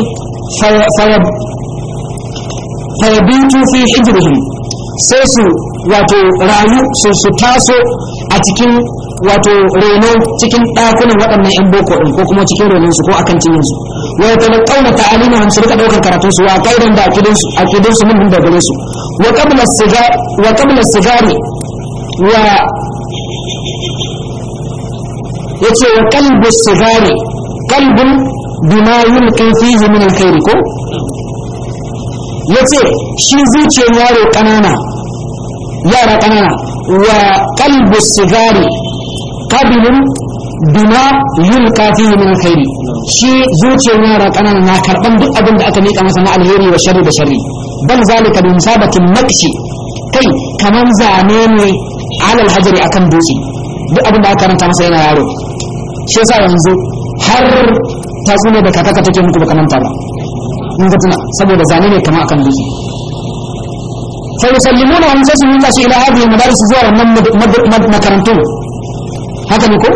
fayabitu fi hijrihim sai su wato rayu su su taso a cikin wato reno cikin ɗakunan waɗannan yan boko ɗin ko kuma cikin renon su ko akan cinyin su wa yatalaqawna ta'alimahum su rika daukar karatun su wa qaidan da akidin su akidin su mun da gare su wa qabla sigar wa qabla sigari wa yace wa qalbu sigari qalbun bima yulqi fihi min alkhair ko yace shi zuciyar yaro kanana yara kanana wa qalbu sigari qabilun bima yulqa fihi min alkhair shi zuciyar yara kanana na karban duk abin da aka mika masa na alheri wa sharri da sharri bal zalika bi musabatin nakshi kai kaman zane ne alal hajari akan dutse duk abin da aka karanta masa yana yaro shi yasa yanzu har tatsuniya da kakaka take muku baka manta ba in ga tuna saboda zane ne kama akan dutse fa yusallimuna an sai su yi shi ila hadhihi madaris zuwa wannan makarantu haka ne ko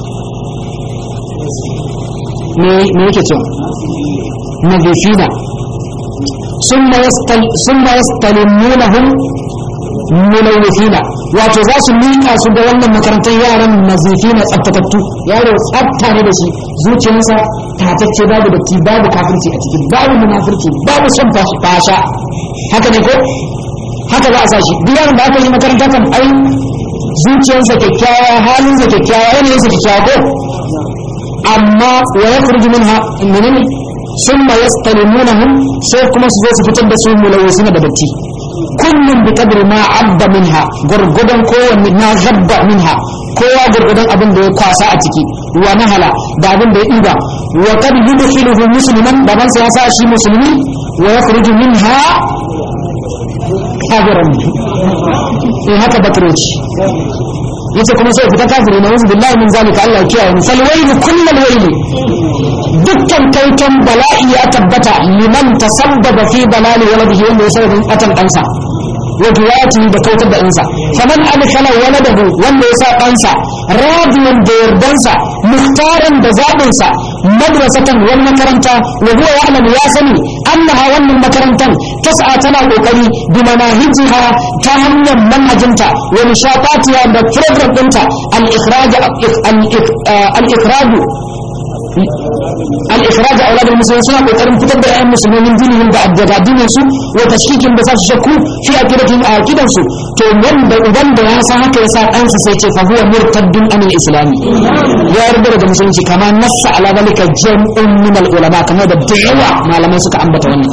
me me yake cewa nadifina summa yastal summa yastalimmunahum mulawifina wato za su miƙa su ga wannan makarantar yaran nazifina tsaftatattu yaro tsafta ne da shi zuciyarsa tatacce babu datti babu kafirci a ciki babu munafurci babu son fasha haka ne ko haka za a sa shi duk yaron da aka yi makaranta kan ai zuciyarsa kyakkyawa halinsa kyakkyawa yanayinsa kyakkyawa ko amma wa yakhruju minha menene summa yastalimunahum sai kuma su zo su fitar da su mulawifina da datti kullum bi kadri ma abda minha gurgudan kowanne na zabba minha kowa gurgudan abin da ya kwasa a ciki wa nahala da abin da ya ɗiba wa kad yudkhiluhu musliman da ban sa ya sa shi musulmi wa yakhruju minha kafiran eh haka bakroci yace kuma sai fita kafiri na wuzu billahi min zalika Allah ya kiyaye fal waylu kullal wayli dukkan kaitan bala'i ya tabbata liman tasabbaba fi balali waladihi wanda ya sababin atan dansa wa duwati da kautar da dansa faman alkala waladahu wanda ya sa dansa radiyan da yardansa muhtaran da zabinsa madrasatan wal makaranta wa huwa ya'lam ya sani annaha wannan makarantan tas'a tana kokari bi manahijiha ta hanyar manhajinta wa nishaqatiha da program dinta al-ikhraj al-ikhraj al-ikhraj aulad al-muslimin suna kokarin fitar da ƴan musulmi min dinihim da addadinin su wa tashkikin da sa su shakku fi aqidatihim a aqidan su to wanda uban da ya san haka yasa dan sa sai ce fa huwa murtaddun an al-islami ya yarda da musulunci kama nassa ala zalika jam'un min al-ulama kamar da dayawa malamai suka ambata wannan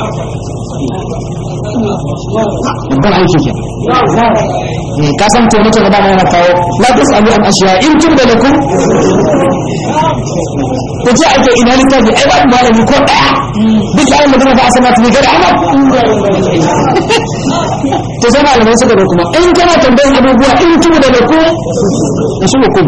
babban aiki ke ne ka san to mutum da ba na kawo la tasalu an ashiya in tubda lakum ko ce ake ina littafi ai ba malami ko daya duk ayin magana ba a sana tuni gada amma to sai malamai suka da kuma in kana tambayin abubuwa in tubda lakum su hukum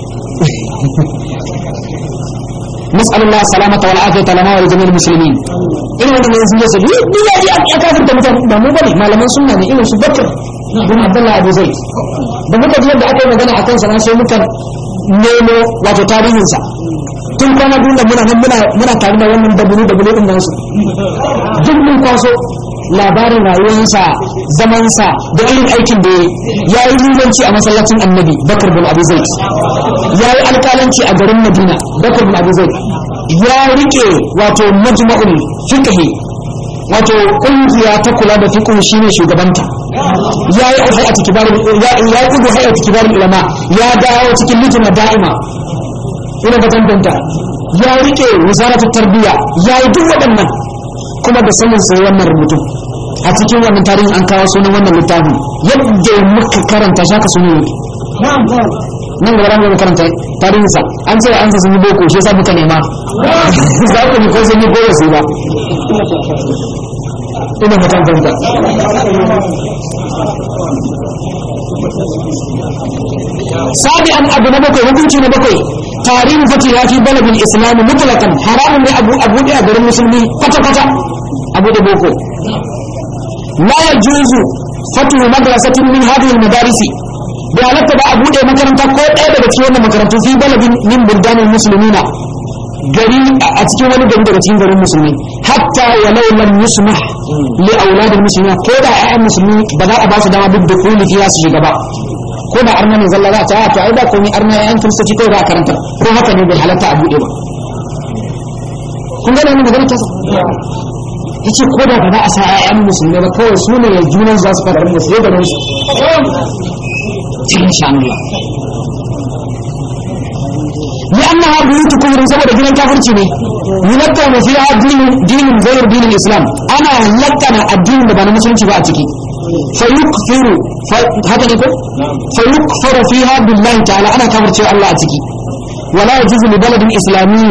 نسأل الله السلامة والعافية لنا ولجميع المسلمين إنه من ينزل يسجد بلا دي أكافر تمتن مو بني ما لمن سنة إنه سبكر بن عبد الله أبو زيد بمكة جيد أكي مغانا أكون سنة شيء مكان نيمو واتو تاريخنسا tun kwana biyu da muna muna muna tare da wannan dabulu dabulu din nasu duk mun kwaso labarin rayuwarsa zamansa da irin aikin da ya yi limanci a masallacin annabi bakar bin abu zaid ya yi alƙalanci a garin madina bakar bin abu zaid ya rike wato majma'ul fiqhi wato kungiya ta kula da fiqh shine shugabanta ya yi hay'atu kibarul ya ya kudu hay'atu kibarul ulama ya dawo cikin lijma da'ima ina ga tantanta ya rike wazaratu tarbiya ya yi duk waɗannan kuma da sanin sai wannan rubutu a cikin wannan tarihin an kawo sunan wannan littafin yadda muka karanta shaka sunan yake nan da ranar karanta tarihinsa an ce an sun yi boko shi yasa muka nema za ku ni ko sun yi goyo su ba ina mutan fahimta sabi'an abu na bakwai hukunci na bakwai tarihin fati ya fi balabin islami mutlakan haramun ne abu abu da garin musulmi kwata-kwata abu da boko la yajuzu fatu madrasatin min hadhihi al-madarisi da halatta da abu da makaranta ko ɗaya daga cikin wannan makarantu fi balabin min buldanil muslimina gari a cikin wani gari daga cikin garin musulmi hatta walau lam yusmah li auladil muslimin ko da ayyan musulmi ba za a ba su dama duk da kuli fiya su shiga ba ko da arna ne zalla za ta to ai ba komai arna ayyan kristoci ko ba karanta ko haka ne bai halatta a bude ba kun ga nan magana ta yace ko da ba za a sa ayyan musulmi ba kawai su ne junan za su fara musu da nan cikin sha Allah لأنها بيوت كفر سبب دين الكافر تشيني يلقون فيها دين دين غير دين الإسلام أنا لقنا الدين بنا مسلم شبه أتكي فيكفر هذا نقول فيكفر فيها بالله تعالى أنا كافر شبه الله أتكي ولا يجوز لبلد إسلامي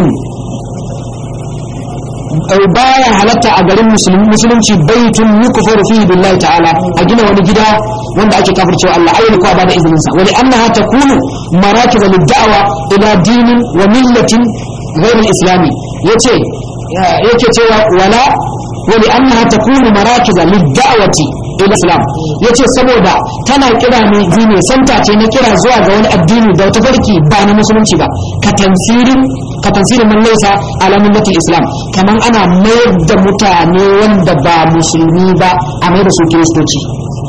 أو بايا هلتا أقل مسلم مسلم شي بيت يكفر فيه بالله تعالى أجل ونجدها وأن أجل كافر شو الله أين كوا بعد إذن الإنسان ولأنها تكون مراكز للدعوة إلى دين وملة غير الإسلامي يتي يتي ولا ولأنها تكون مراكز للدعوة إلى الإسلام يتي سبودا تنا كده من ديني سنتا تيني كده زوا غوان الدين دو تفركي بانا مسلم شبا كتنسير كتنسير من ليس على ملة الإسلام كمان أنا ميد متاني وندبا مسلمي با أمير سو كريستوتي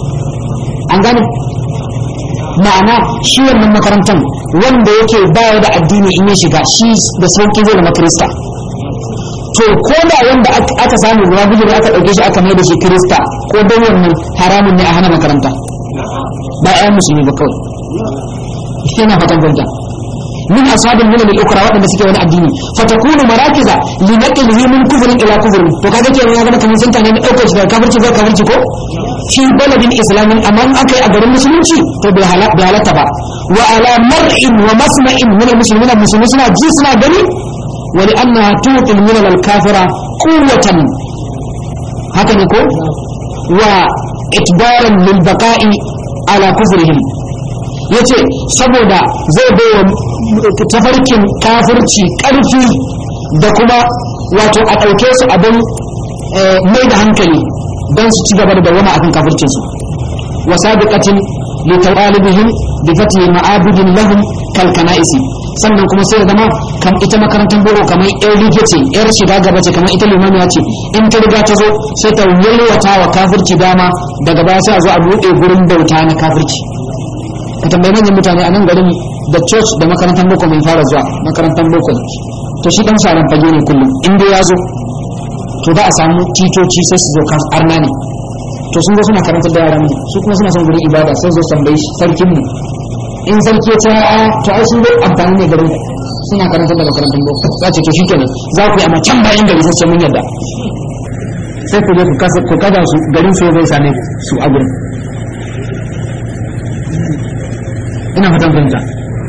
an gane ma'ana shi wannan makarantar wanda yake baya da addini in ya shiga shi da sauki zai zama kirista to ko da wanda aka samu ruwa gudu da aka dauke shi aka mai da shi kirista ko don wannan haramun ne a hana makaranta ba ayan musulmi ba kawai yana fatan gwamnati من أصحاب الملل الأخرى وأن سكي وانا الديني فتكون مراكزة لنقله من كفر إلى كفر وكذا كي أنا كمان سنتا نين أوكش ذا كفر تبا كفر تكو في بلد إسلامي أمام أكي أجر المسلمين شيء فبهلا بهلا تبا وعلى مرء ومسمع من المسلمين المسلمين جسنا بني ولأنها توطي الملل الكافرة قوة هكذا يقول وإتبارا للبقاء على كفرهم yace saboda zai baiwa tafarkin kafirci karfi da kuma wato a ɗauke su abin mai da hankali don su ci gaba da dawama akan kafircin su wa sabiqatin li talibihim bi fati ma'abudin lahum kal kana'isi sannan kuma sai zama kam ita makarantar boro kamar yar rike ce yar shiga gaba ce kamar ita limamiya ce in ta riga ta zo sai ta yalwata wa kafirci dama daga baya sai a zo a buɗe gurin bauta na kafirci ka tambayi manyan mutane a nan garin da church da makarantar boko mai fara zuwa makarantar boko to shi dan sharan fage ne kullum in dai ya zo to za a samu titoci sai su zo kan arna ne to sun zo suna karantar da yaran mu su kuma suna son gurin ibada sai zo tambayi sarkin mu in sarki ya ce a to ai sun zo amfani ne garin suna karantar da makarantar boko za ce to shikenan za ku yi amma can bayan gari sai mun yarda sai ku je ku kasa ku kada su garin sai zai same su a gurin ina fatan fahimta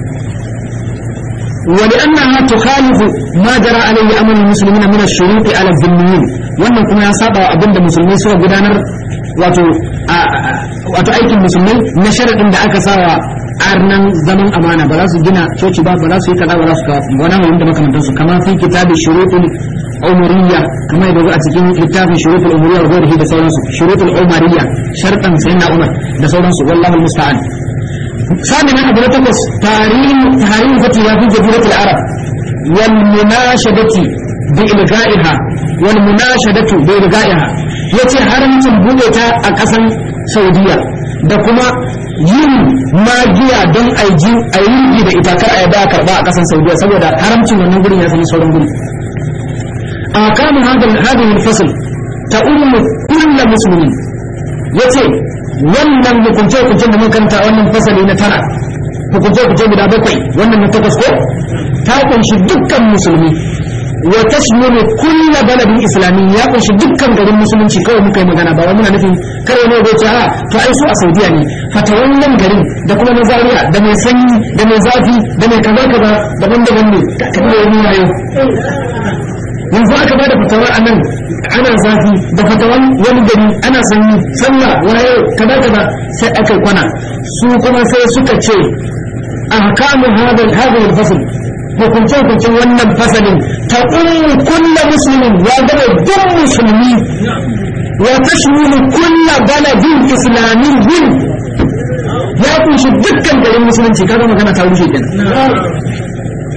ولأنها تخالف ما جرى عليه أمر المسلمين من الشروط على الذميين wannan kuma ya saba abin da musulmai suka gudanar wato wato aikin musulmai na sharadin da aka sawa arnan zaman amana ba za su gina coci ba ba za su yi kaza ba za su kawo wani hanyar da makamantar su kamar fi kitabin shurutul umuriyya kamar yadda a cikin littafin shurutul umuriyya wa da sauransu shurutul umuriyya shartan sayyidina umar da sauransu wallahu almusta'an ثامنا أبو تقص تاريخ تاريخ فتيات جزيرة العرب والمناشدة بإلغائها والمناشدة بإلغائها yace haramcin bude ta a ƙasar Saudiya da kuma yin magiya don aiji a yi da ita kar a yada karba a ƙasar Saudiya saboda haramcin wannan gurin ya sani sauran guri a kamun hadin hadin fasl ta ummu kullu muslimin yace wannan hukunce hukunce da mun kanta wannan fasali na tara hukunce hukunce guda bakwai wannan na takwas ko ta kunshi dukkan musulmi wa tashmilu kull baladin islami ya kunshi dukkan garin musulunci kawai muka yi magana ba wai muna nufin kare ne zai ce a to ai su a Saudiya ne fata wannan garin da kuma na Zaria da mai sanyi da mai zafi da mai kaza kaza daban-daban ne kamar wani yayo yanzu aka bada fatawa a nan ana zafi da fatawan wani gari ana sanyi sallah waye kaza kaza sai aka kwana su kuma sai suka ce ahkamu hadha hadha al-fasl hukunce hukuncin wannan fasalin ta ummu kullu muslimin ya gaba duk musulmi wa tashmilu kullu baladin islamiyyin ya kunshi dukkan garin musulunci kaga magana ta rushe kenan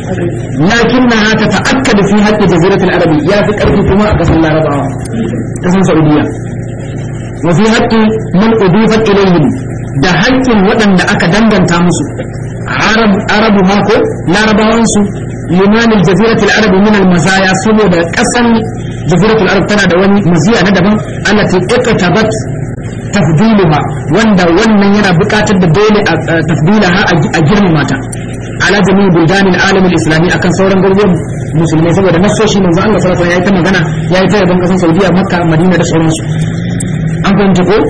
lakinnaha tata'akkadu fi haqqi jaziratil arabi ya fi karfi kuma a kasan larabawa kasan saudiya wa fi haqqi man udifa ilayhim da haƙƙin waɗanda aka danganta musu arabu mako larabawansu limanin jaziratul arabi min al-mazaya saboda ƙasan jaziratul arab tana da wani maziya na daban allati iqtabat tafdiluha wanda wannan yana buƙatar da dole a tafdilaha a girmama ta ala jami'i buldanil alam al-islami akan sauran garuruwan musulmai saboda nasoshi manzo Allah sallallahu alaihi wasallam yayi ta magana yayi ta yaban ƙasan Saudiya Makka Madina da sauransu an fahimta ko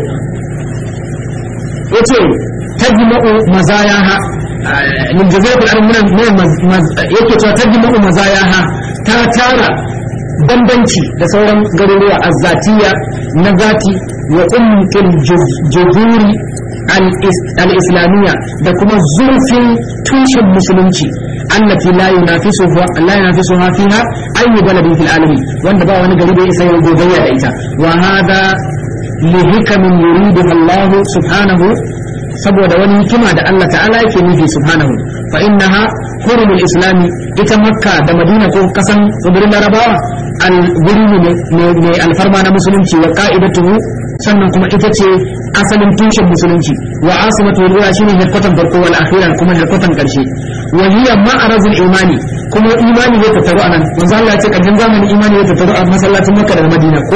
yace tajma'u mazayaha min jaziratul arab min yake cewa tajma'u mazayaha ta tara bambanci da sauran garuruwa azzatiya na zati wa umqil juzuri al-islamiyya da kuma zurfin tushen musulunci allati la yunafisuhu la yunafisuha fiha ayi baladin fil alamin wanda ba wani gari da isa ya gogayya da ita wa hada li hikamin yuriduha Allah subhanahu saboda wani hikima da Allah ta'ala yake nufi subhanahu fa innaha hurumul islami ita makka da madina ko kasan tsibirin larabawa al guri ne mai alfarma na musulunci wa qa'idatuhu sannan kuma ita ce asalin tushen musulunci wa asimatu ruwa shine hirkwatan farko wal akhira kuma hirkwatan karshe wa hiya ma'arazul imani kuma imani ya tattaru anan manzo Allah ya ce karshen zamani imani ya tattaru a masallacin makka da madina ko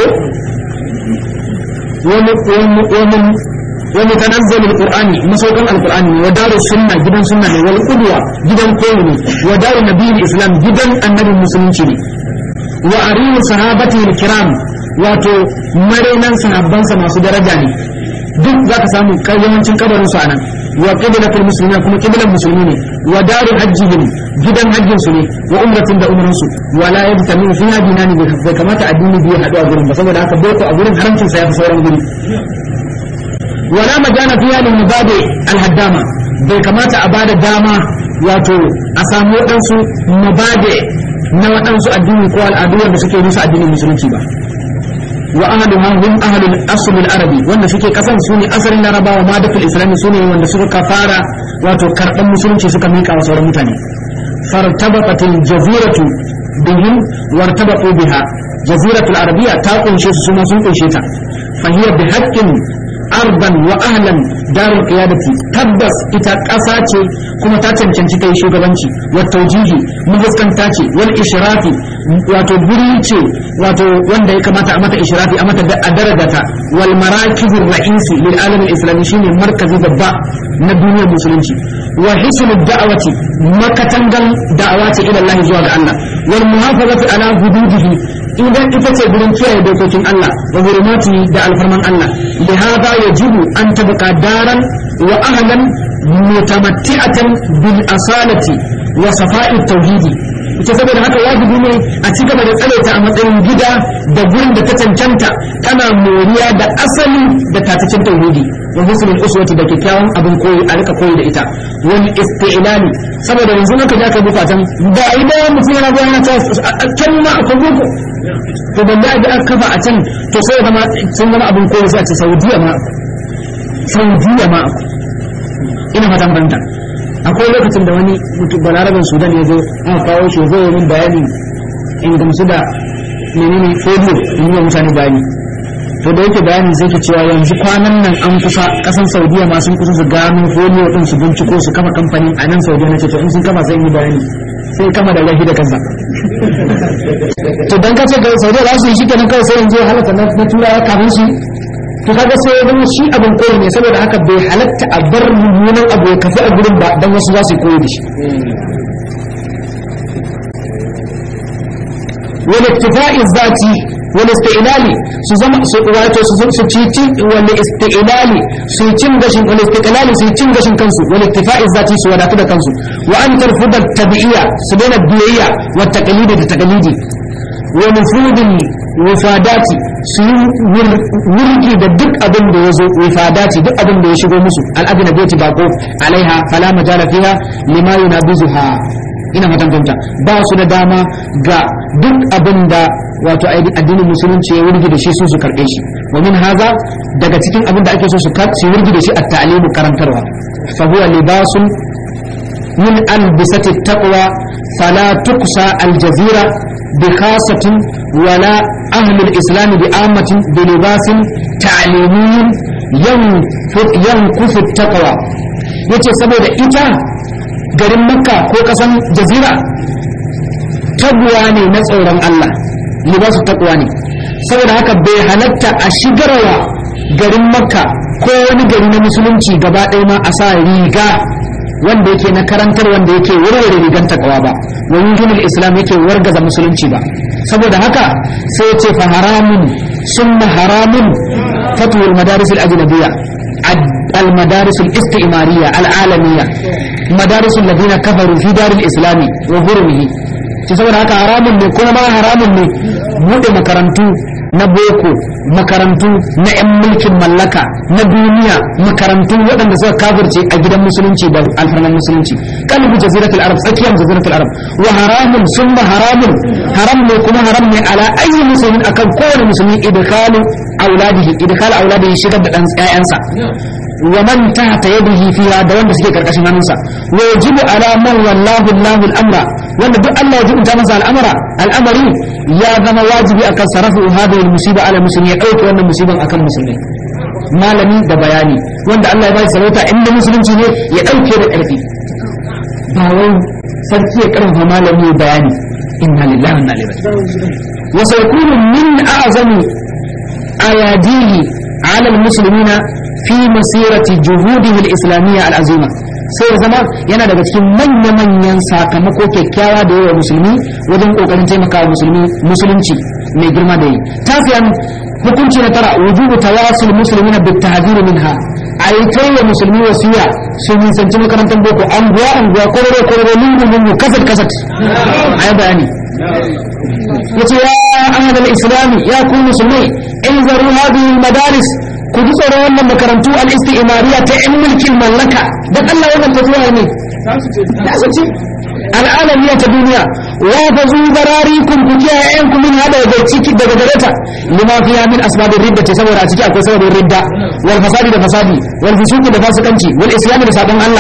wa ومتنزل القرآن مسوقا القرآن ودار السنة جدا سنة والقدوة جدا كون ودار نبي الإسلام جدا النبي المسلمين وأرين صحابته الكرام واتو مرينا صحابان سما سدرجاني duk za ka samu yawancin kabarin su anan wa qiblatul muslimin kuma qiblan musulmi ne wa daru hajjihim gidan hajjin su ne wa umratin da umran su wala yabtami fiha dinani bai kamata addini biyu haɗu a gurin ba saboda haka boko a gurin haramcin sa yafi sauran guri wala majana fiya lil mubadi al haddama bai kamata a bada dama wato a samu wadansu mubadi na wadansu addini ko al'adu wanda suke rusa addinin musulunci ba wa ahluha hum ahlul asl al arabi wanda suke kasan sune asalin larabawa ma da islami sune wanda suka kafara wato karban musulunci suka mika wa sauran mutane fartabaqatil jaziratu bihim wartabaqu biha jaziratul arabiyya ta kunshe su kuma sun kunshe ta fa hiya bi haqqin arban wa ahlan darul qiyadati tabbas ita ƙasa ce kuma ta cancanci kai shugabanci wa tawjihi mufuskanta ce wal ishrafi wato guri ce wato wanda ya kamata a mata ishrafi a mata a darajata wal marakizur ra'isi lil alam al islami shine markazi babba na duniyar musulunci wa hisnu da'awati makatangal da'awa ce ila Allah zuwa ga Allah wal muhafazatu ala hududihi idan ita ce gurin kiyaye dokokin Allah wa hurumati da alfarman Allah li hada yajibu an tabqa daran wa ahlan mutamatti'atan bil asalati wa safa'i tauhidi ita saboda haka wajibi ne a ci gaba da tsalaita a matsayin gida da gurin da ta cancanta tana moriya da asali da tatacin tauhidi wa husnul uswati da kyakkyawan abin koyi a rika koyi da ita wani isti'lali saboda yanzu naka ja ka buka can da idan mutum yana ga yana ta can ma akwai boko to ban da aka kafa a can to sai zama sun zama abin koyi sai a ce Saudiya ma Saudiya ma ina fatan banta akwai lokacin da wani mutum balarabin Sudan ya zo aka kawo shi zo yin bayani in gamsu da menene fodiyo in yi mutane bayani to da yake bayani zai ke cewa yanzu kwanan nan an kusa kasan Saudiya ma sun kusa su gano fodiyo din su binciko su kama kamfanin a nan Saudiya na ce to in sun kama sai yi bayani sai kama da lafi da kansa to dan kace ga Saudiya za su yi shi kenan kawai sai yanzu halaka na turawa kafin shi to kaga sai ya zama shi abin koyi ne saboda haka bai halatta a bar mummunan abu ya kafi a gurin ba dan wasu za su koyi da shi wal iktifa'i zati wal isti'lali su zama su wato su su cici wal isti'lali su cin gashin wal istiqlali su cin gashin kansu wal iktifa'i zati su wadatu da kansu wa an tarfuda tabi'iyya su daina biyayya wa taqlidi da taqlidi wa nufudin wifadati su yi wurgi da duk abin da ya zo wifadati duk abin da ya shigo musu al'adina bai bako alaiha fala majala fiha lima yunabizuha ina fatan fahimta ba su da dama ga duk abin da wato addinin musulunci ya wurgi da shi su su karbe shi wa min haza daga cikin abin da ake so su su wurgi da shi at-ta'limu karantarwa fa huwa libasun min albisati taqwa فلا تقصى الجزيرة بخاصة ولا أهل الإسلام بآمة بلباس تعليمي ينكف التقوى. yace saboda ita garin makka ko kasan jazira taguwa ne na tsoron Allah, libasu taqwa ne. saboda haka bai halatta a shigarwa garin makka ko wani gari na musulunci gaba ɗaya ma a sa riga wanda yake na karantar wanda yake warware rigan takawa ba, wa yunjinul islam yake wargaza musulunci ba. saboda haka sai ce fa haramun summa haramun fatwul madaris al ajnabiyya al madaris al istimariyya al alamiyya madaris alladhina kafaru fi dar al islam wa hurumihi. ce saboda haka haramun ne kuma ma haramun ne bude makarantu na boko, makarantu na 'yan mulkin mallaka na duniya, makarantu waɗanda suka kafirce a gidan musulunci da alfarman musulunci. kalbu jaziratul arab, tsakiyar jaziratul arab. wa haramun summa haramun, haram ne kuma haram ne ala ayyi musulmin akan kowane musulmi idkhalu auladihi idkhalu auladihi shigar da dan ƴaƴansa wa man tahta yadihi fiha da wanda suke karkashin hannunsa. wa yajibu ala man wallahu Allahu al-amra, wanda duk Allah ya jibinta masa al'amara al'amari ya zama wajibi akan sarafu hadhihi al-musiba ala muslimi, ya dauke wannan musiban akan musulmi. malami da bayani wanda Allah ya bai sarauta inda musulunci ne ya dauke da karfi, ba wai sarki ya karfa malami ya bayani. inna lillahi wa inna ilaihi raji'un. wa sayakunu min a'zami ayadihi ala al-muslimina fi masirati juhudihi al-islamiyya al-azima. sai ya zama yana daga cikin manya-manyan sakamako kyakkyawa da yawa musulmi wajen kokarin taimakawa musulmi musulunci mai girma da yi. tafiyan hukunci na tara wujubu tawasul muslimina bit tahdhir minha, ayi tayya musulmi wasiya su nisanci makarantar boko anguwa anguwa kororo kororo lungu lungu kasat kasat. ayi bayani yace ya ahlul islam ya ku musulmai inzaru hadhihi al-madaris, ku ji tsoron wannan makarantu al-istimariya ta yan mulkin mallaka. dan Allah wannan tafiya ne da su ce al'alamiya ta duniya. wa fazu bararikum, ku kiyaye ƴan ku min hada da ciki daga gareta lima fiha min asbabir ridda, ce saboda a ciki akwai sababin ridda wal fasadi da fasadi wal fusuqi da fasikanci wal isyan da sabon Allah.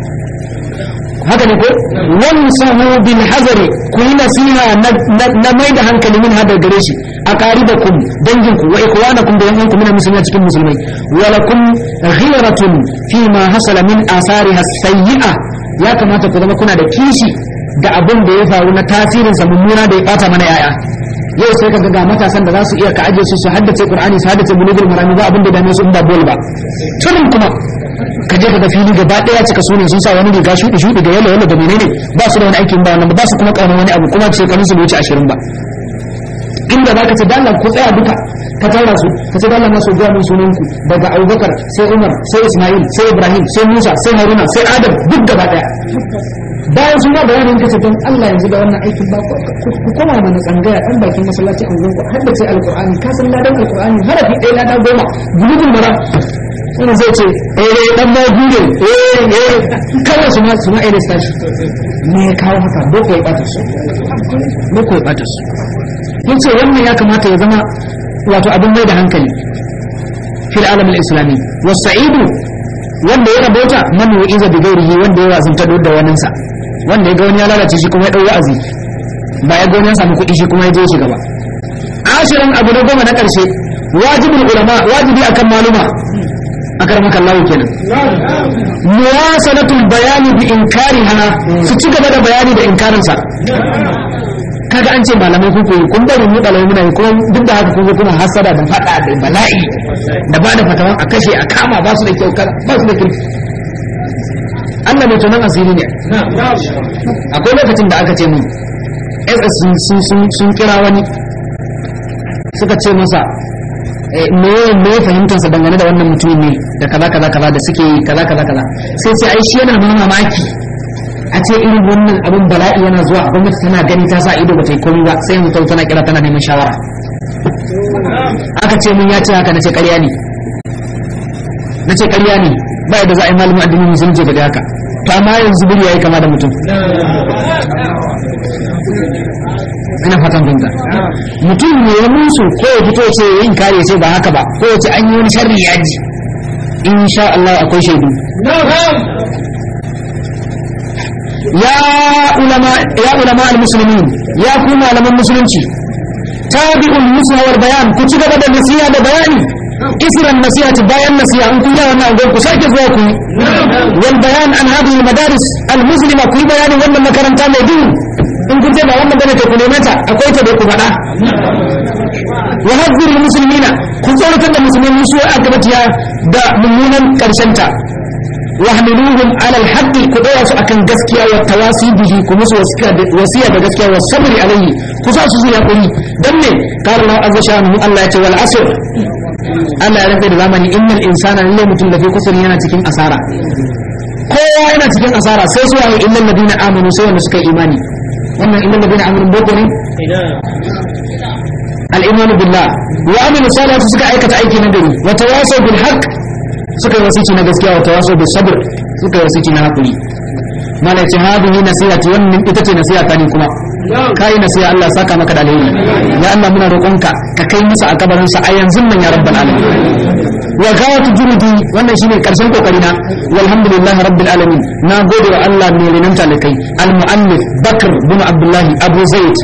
haka ne ko wansahu bil hazari, ku yi nasiha na mai da hankali min hada gare shi a qaribakum danginku wa ikhwanakum da yanku min musulmai cikin musulmai. wa lakum ghiratun fi ma hasala min asariha sayyi'a, ya kamata ku zama kuna da kishi da abin da ya faru na tasirin sa mummuna da ya bata mana yaya. yau sai ka ga matasan da za su iya ka aje su su haddace qur'ani su haddace bulugul marami ba abin da dame su in ba bol ba. turin kuma ka je ka ga fili gaba daya cika su ne sun sa wani riga shudi shudi da yalo yalo da menene, ba su da wani aikin ba wannan ba su kuma kauna wani abu kuma shekarun su bai wuce ashirin ba. inda za ka ce dalla ku tsaya duka ka tara su ka ce dalla masu zuwa mun sunan ku daga Abubakar sai Umar sai Ismail sai Ibrahim sai Musa sai Haruna sai Adam duk gaba daya. bayan sun ba bayanin kace don Allah yanzu da wannan aikin ba ku koma mana tsangaya dan bakin masallaci an gonku haddace alqur'ani ka san ladan alqur'ani harafi ɗaya ladan goma gudun mara. wani zai ce eh dan ma gude eh eh kawai su ma su ma irin stashi me ya kawo haka boko ya bata su boko ya bata su. yace wannan ya kamata ya zama wato abin mai da hankali fil alam al-islami. was-sa'idu, wanda ya rabota man wa'iza bi ghairihi, wanda ya wazanta da wannan sa, wanda ya ga wani ya lalace shi kuma ya dau wa'azi, ba ya ga wani ya samu kuɗi shi kuma ya je shi gaba. ashirin abu na goma na ƙarshe wajibul ulama, wajibi akan maluma akarmaka Allah kenan muwasalatul bayani bi inkariha, su ci gaba da bayani da inkarin sa. kaga an ce malamai ku koyi kun bari mu dalai muna kuma duk da haka kun kuma hasada da fada da bala'i da bada fatawa a kashe a kama ba su da kyau ba su da kirki. Allah mai tunan asiri ne. akwai lokacin da aka ce mun S S sun sun sun kira wani suka ce masa me me fahimtar sa dangane da wannan mutumin ne da kaza kaza kaza da suke kaza kaza kaza sai sai ai shi yana mamaki a ce irin wannan abin bala'i yana zuwa gwamnati tana gani ta sa ido ba ta yi komai ba sai yanzu tana kira tana neman shawara. aka ce mun ya ce haka na ce ƙarya ne na ce ƙarya ne ba yadda za a yi malamin addinin musulunci ga haka. to amma yanzu buri yayi kama da mutum. ina fatan gunga mutum ne ya musu ko ya fito ce yin kare ce ba haka ba ko ya ce an yi wani sharri ya ji insha Allah akwai shaidu. ya ulama ya ulama al-muslimin ya ku malaman musulunci tabi'ul nusha wal bayan ku ci gaba da nasiha da bayani isran nasihati bayan nasiha in kun yi wannan angon ku sake zuwa ku wal bayan an hadhihi madaris al-muslima ku yi bayanin wannan makaranta mai dini in kun ce ba wannan bane to ku neme ta akwai ta da ku faɗa wa hadzirul muslimina ku tsoratar da musulmi su akabatiya da mummunan karshen ta wa hamiluhum ala alhaqqi ku dora su akan gaskiya wa tawasi bihi ku musu wasiya da gaskiya wa sabri alayhi ku sa su zuya kuri dan ne qala Allah azza sha'anu Allah ya ce wal asr Allah ya rufe da zamani innal insana lillahi mutum da fi kusuri yana cikin asara kowa yana cikin asara sai su waye illal ladina amanu sai wanda suka imani wannan illal ladina amanu boko ne al-iman billah wa amilu salihati suka aikata aiki na gari wa tawasaw bil haqq suka yi wasici na gaskiya wa tawasaw bis sabr suka yi wasici na hakuri malaka hadihi nasihati wannan ita ce nasihata ne kuma kai nasiha Allah saka maka da alheri ya Allah muna roƙonka ka kai musu a kabarin sa a yanzu nan ya rabbal alamin wa gawatu jurudi wannan shine karshen kokari na walhamdulillahi rabbil alamin na gode wa Allah mai renan talakai al muallif bakr bin abdullahi abu zaid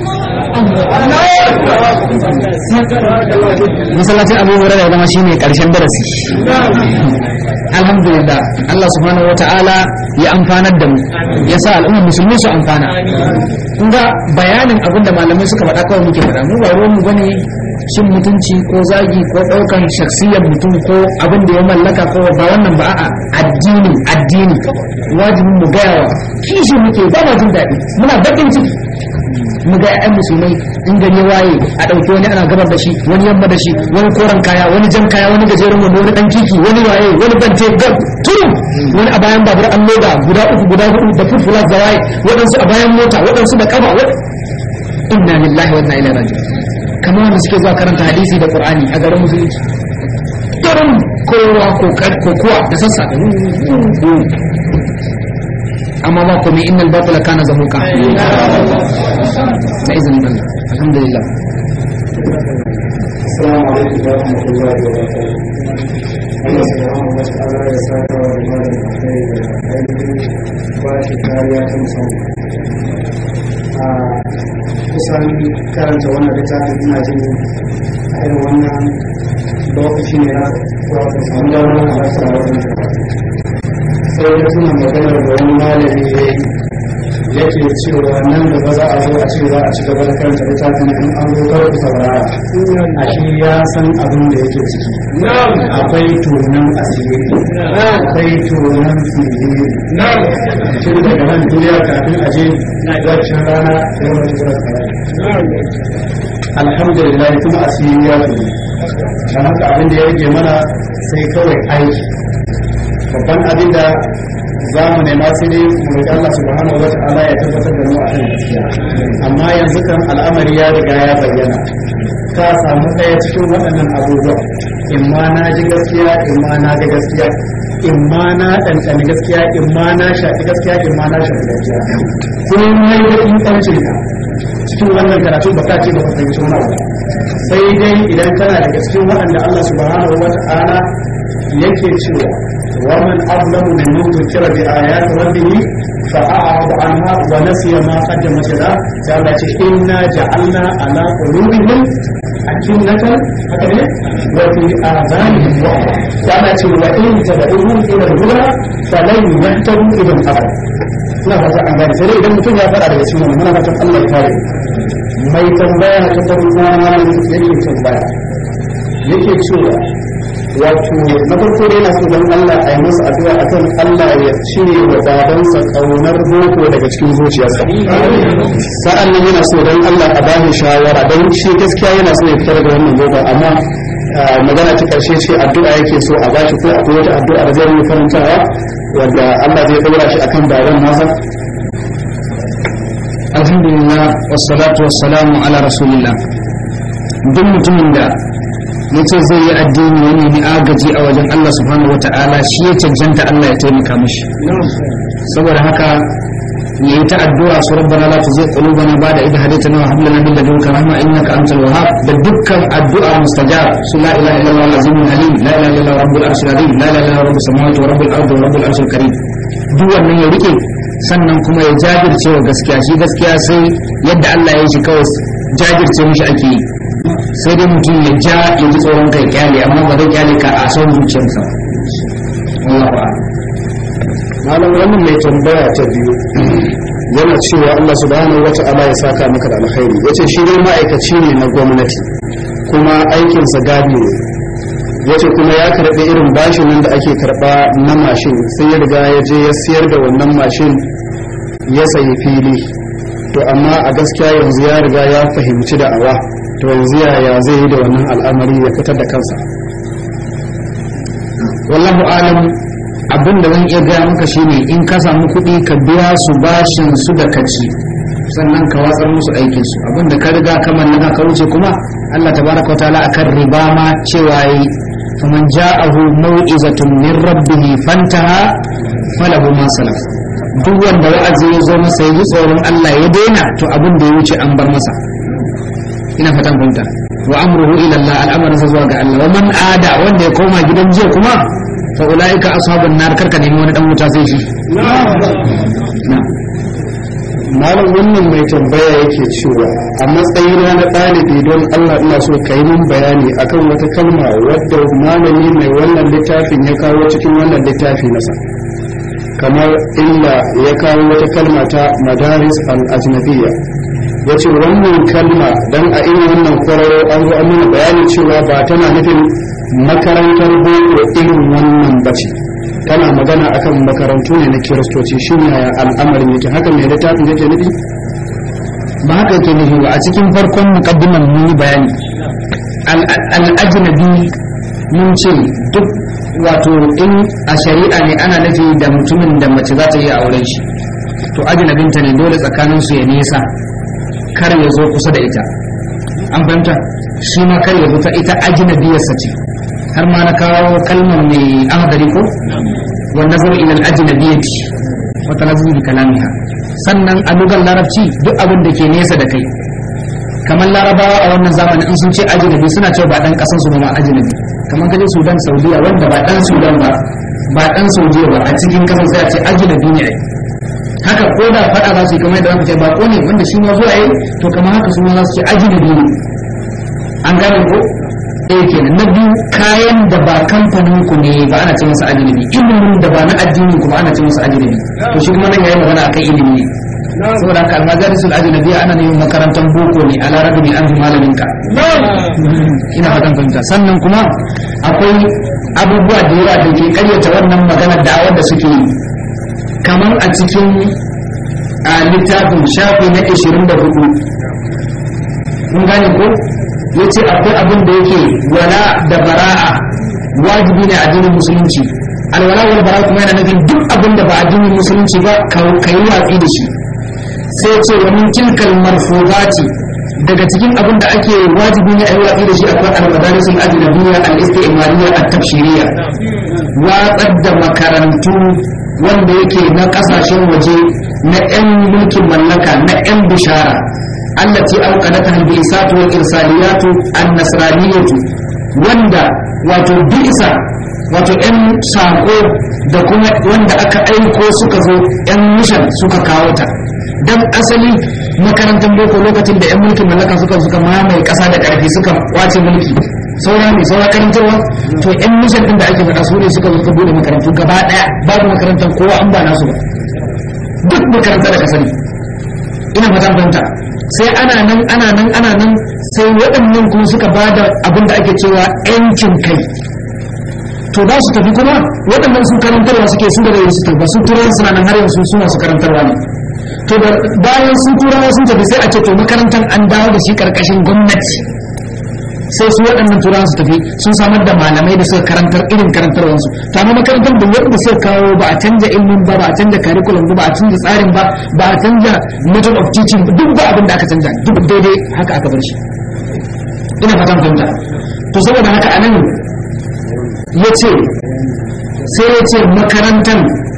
masallacin abu hurairah zama shine karshen darasi alhamdulillah Allah subhanahu wataala ya amfanar da mu ya sa al'ummar musulmi su amfana kun ga bayanin abin da malamai suka faɗa kawai muke faɗa mu ba ruwan mu bane shin mutunci ko zagi ko ɗaukan shaksiyar mutum ko abin da ya mallaka ko ba wannan ba a'a addini addini wajibin mu gaya wa kishi muke ba ma jin daɗi muna baƙin ciki mu ga ƴan musulmai in gari waye a ɗauki wani ana gabar da shi wani yamma da shi wani koren kaya wani jan kaya wani gajeren wando wani ɗan kiki wani waye wani bante gab turu wani a bayan babur an loda guda uku guda hudu da fulfulas da waye waɗansu a bayan mota waɗansu da kafa inna lillahi wa inna ilaihi raji'un kamar wanda suke zuwa karanta hadisi da qur'ani a garin musulunci garin kowa ko kuwa da sassa amma ba komai innal batila kana zahuqa da izinin Allah alhamdulillah assalamu alaikum wa rahmatullahi wa barakatuh Allah subhanahu wa ta'ala ya saka wa malam kai da ainihin ba shi kariya ta musamman a kusan karanta wannan littafin ina jin a irin wannan lokaci ne na wato samu damar halarta wannan sai ya tuna maganar da wani malami ya yi yake cewa nan da ba za a zo a ce za a ci gaba da karanta littafin in an zo kar ku saurara a shi ya san abin da yake ciki akwai tonon asiri akwai tonon sirri tun daga nan duniya kafin a je waccan rana da yawan jiran karatu alhamdulillah kuma asiri ya tuni don haka abin da ya rage mana sai kawai aiki babban abin da za mu nema sai dai mu riga Allah subhanahu wa ta'ala ya tabbatar da mu a kan gaskiya amma yanzu kan al'amari ya riga ya bayyana ka samu ɗaya cikin waɗannan abubuwa in ma na ji gaskiya in ma na ga gaskiya in ma na ɗanɗani gaskiya in ma na shafi gaskiya in ma na shafi gaskiya kuma mai da in ɗauce ka cikin wannan karatu ba ka ce ba ka fahimci wani abu sai dai idan kana daga cikin waɗanda Allah subhanahu wa ta'ala yake cewa ومن أظلم ممن ذكر بآيات ربه فأعرض عنها ونسي ما قدمت له قالت إنا جعلنا على قلوبهم أكنة وفي آذانهم وقرا قالت وإن تدعوهم إلى الهدى فلن يهتدوا إذا أبدا ina fata an gani sai idan mutum ya fara daga cikin muna fatan Allah ya kare mai tambaya ta farko yake tambaya yake cewa wato na farko dai na so don Allah a yi masa addu'a akan Allah ya cire wa babansa kaunar boko daga cikin zuciyarsa sa'an nan yana so don Allah a bani shawara don shi gaskiya yana so ya fitar da wannan boko amma magana ta karshe ce addu'a yake so a bashi ko akwai wata addu'a da zai yi karantawa wanda Allah zai daura shi akan baban nasa alhamdulillah wassalatu wassalamu ala rasulillah duk mutumin da yace zai yi addini wani bi agaji a wajen Allah subhanahu wataala shi ya cancanta Allah ya taimaka mishi saboda haka yayi ta addu'a su rabbana la tuzigh qulubana ba'da idh hadaytana wa hab lana min ladunka rahma innaka antal wahhab da dukkan addu'a mustajab su la ilaha illallah al-azimul halim la ilaha illallah rabbul arshil azim la ilaha illallah rabbus samawati wa rabbul ardi wa rabbul arshil karim duk wannan ya rike sannan kuma ya jajirce wa gaskiya shi gaskiya sai yadda Allah ya yi shi kawai jajirce mishi ake yi sai dai mutum ya ja ya ji tsoron kai kyale amma ba zai kyale ka a son zuciyarsa Allah ba malam wannan mai tambaya ta biyu yana cewa Allah subhanahu wata'ala ya saka maka da alkhairi yace shi dai ma'aikaci ne na gwamnati kuma aikinsa gadi ne yace kuma ya karɓi irin bashin nan da ake karɓa na mashin sai ya riga ya je ya siyar da wannan mashin ya sayi fili to amma a gaskiya yanzu ya riga ya fahimci da'awa to yanzu yaya zai yi da wannan al'amari ya fitar da kansa wallahu alam abin da zan iya gaya maka shine in ka samu kuɗi ka biya su bashin su da kaci sannan ka watsar musu aikin su abin da ka riga ka mallaka ka wuce kuma Allah tabaraka wa ta'ala akan riba ma cewa yi faman ja'ahu mau'izatun min rabbih fantaha falahu ma salaf duk wanda wa'azi ya zo masa ya ji tsoron Allah ya daina to abin da ya wuce an bar masa ina fatan fahimta wa amruhu ila Allah al'amarin sa zuwa ga Allah wa man ada wanda ya koma gidan jiya kuma fa ulaika ashabun nar karka nemi wani dan wuta sai shi malam wannan mai tambaya yake cewa a matsayina na ɗalibi don Allah ina so ka yi min bayani akan wata kalma wadda malami mai wannan littafin ya kawo cikin wannan littafi nasa kamar illa ya kawo wata kalma ta madaris al-ajnabiyya ya ce wannan kalma don a irin wannan kwararo an zo an nuna bayani cewa ba tana nufin makarantar boko irin wannan bace tana magana akan makarantu ne na kiristoci shi ne al'amarin yake haka mai littafin yake nufi ba haka yake nufi ba a cikin farkon muqaddiman mun yi bayani al-ajnabi mun ce duk wato in a shari'a ne ana nufi da mutumin da mace za ta yi auren shi to ajnabinta ne dole tsakanin su ya nisa kar ya zo kusa da ita an fahimta shi ma kar ya zo ta ita ajnabiyarsa ce har ma na kawo kalmar mai ahdari ko wa nazaru ila al-ajnabiyyati wa talazzu bi kalamiha sannan a lugar larabci duk abin da ke nesa da kai kamar larabawa a wannan zamanin in sun ce ajnabi suna cewa ba dan kasan su ba ma ajnabi kamar kaje Sudan Saudiya wanda ba dan Sudan ba ba dan Saudiya ba a cikin kasan sai a ce ajnabi ne ai haka ko da fada za su yi kamar yadda zaka ce ba ko ne wanda shi ma zuwa yi to kamar haka su ma za su ce ajnabi ne an gane ko ɗaya kenan na biyu kayan da ba kamfanin ku ne ba ana ce masa ajnabi ilimin da ba na addinin ku ba ana ce masa ajnabi to shi kuma nan yayi magana akan ilimi ne saboda haka almajalisul ajnabiyya ana neman makarantar boko ne a larabi ne an fi malamin ka ina fatan fahimta sannan kuma akwai abubuwa da yawa da ke karyata wannan maganar da'awar da suke yi kamar a cikin a littafin shafi na ishirin da hudu kun gane ko ya ce akwai abin da yake wala da bara'a wajibi ne a addinin musulunci alwala wal bara'a kuma yana nufin duk abin da ba addinin musulunci ba ka yi watsi da shi sai ce wa min tilkal marfudati daga cikin abin da ake wajibi ne a yi watsi da shi akwai al-madarisul ajnabiyya al-istimariyya at-tabshiriyya watsar da makarantu wanda yake na kasashen waje na yan mulkin mallaka na yan bishara allati auqadata al-bi'satu wal irsaliyatu an-nasraniyatu wanda wato bi'sa wato yan sako da kuma wanda aka aiko suka zo yan mission suka kawo ta dan asali makarantar boko lokacin da yan mulkin mallaka suka suka mamaye kasa da karfi suka kwace mulki saura ne saura karantarwa to yan mission din da ake faɗa su ne suka zo suka bude makarantu gaba daya babu makarantar kowa an ba nasu ba duk makaranta da kasari ina fatan fahimta sai ana nan ana nan ana nan sai waɗannan kuma suka ba da abin da ake cewa yancin kai to za su tafi kuma waɗannan su karantarwa suke su da su tafi su turai suna nan har yanzu su masu karantarwa ne to da bayan sun turawa sun tafi sai a ce to makarantar an dawo da shi karkashin gwamnati sai su waɗannan turawa su tafi sun samar da malamai da suka karantar irin karantarwansu to amma makarantar da yadda suka kawo ba a canja ilimin ba ba a canja curriculum ba ba a canja tsarin ba ba a canja method of teaching duk ba abin da aka canja duk daidai haka aka bar shi ina fatan fahimta to saboda haka anan ya ce sai ya ce makarantar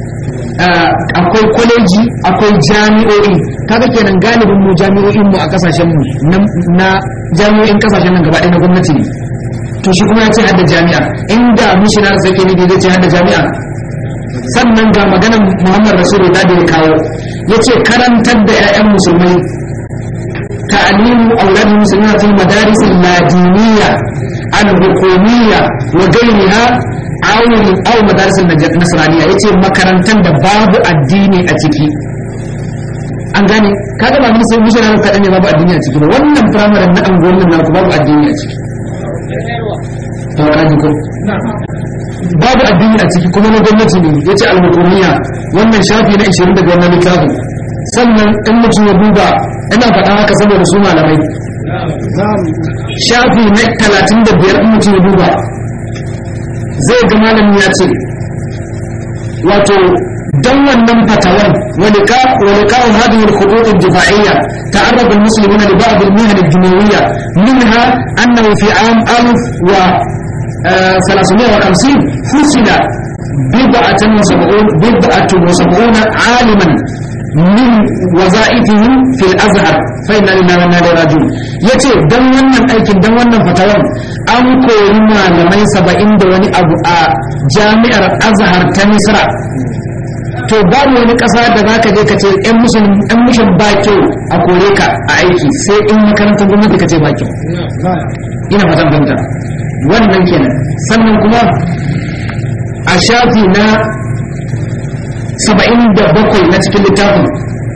akwai kwaleji akwai jami'o'i kaga kenan galibin mu jami'o'in mu a kasashen mu na jami'o'in kasashen nan gaba ɗaya na gwamnati ne to shi kuma ya ce hadda jami'a inda missionaries yake ne zai ce hadda jami'a sannan sannan ga maganar Muhammad Rasulu da ya kawo yace karantar da 'ya'yan musulmai ta'alimu auladul muslimin fil madaris al-ladiniyya al-hukumiyya wa ghayriha aw aw madaris al-nasraniyya yace makarantar da babu addini a ciki an gane kaga ba mun sai mishan kadan ne babu addini a ciki ba wannan primary na anguwan nan naku babu addini a ciki to kaji ko babu addini a ciki kuma na gwamnati ne yace al-hukumiyya wannan shafi na ishirin daga wannan littafin sannan in mutum ya duba ina faɗa haka saboda su malamai shafi na talatin da biyar in mutum ya duba zai ga malamin ya ce wato don wannan fatawan ولقاء هذه الخطوط الدفاعية تعرض المسلمون لبعض المهن الدنيوية منها أنه في عام ألف وثلاثمائة وخمسين فصل بضعة وسبعون بضعة وسبعون عالما من وظائفهم في الأزهر فإن لله وإنا إليه راجعون yace dan wannan aikin dan wannan fatawan an koyi malamai saba'in da wani abu a jami'ar Azhar ta Misra to babu wani ƙasa da za ka je ka ce ‘yan mishin ba kyau a kore ka a aiki sai in makarantar gwamnati ka ce ba kyau ina fatan fahimta wannan kenan sannan kuma a shafi na saba'in da bakwai na cikin littafin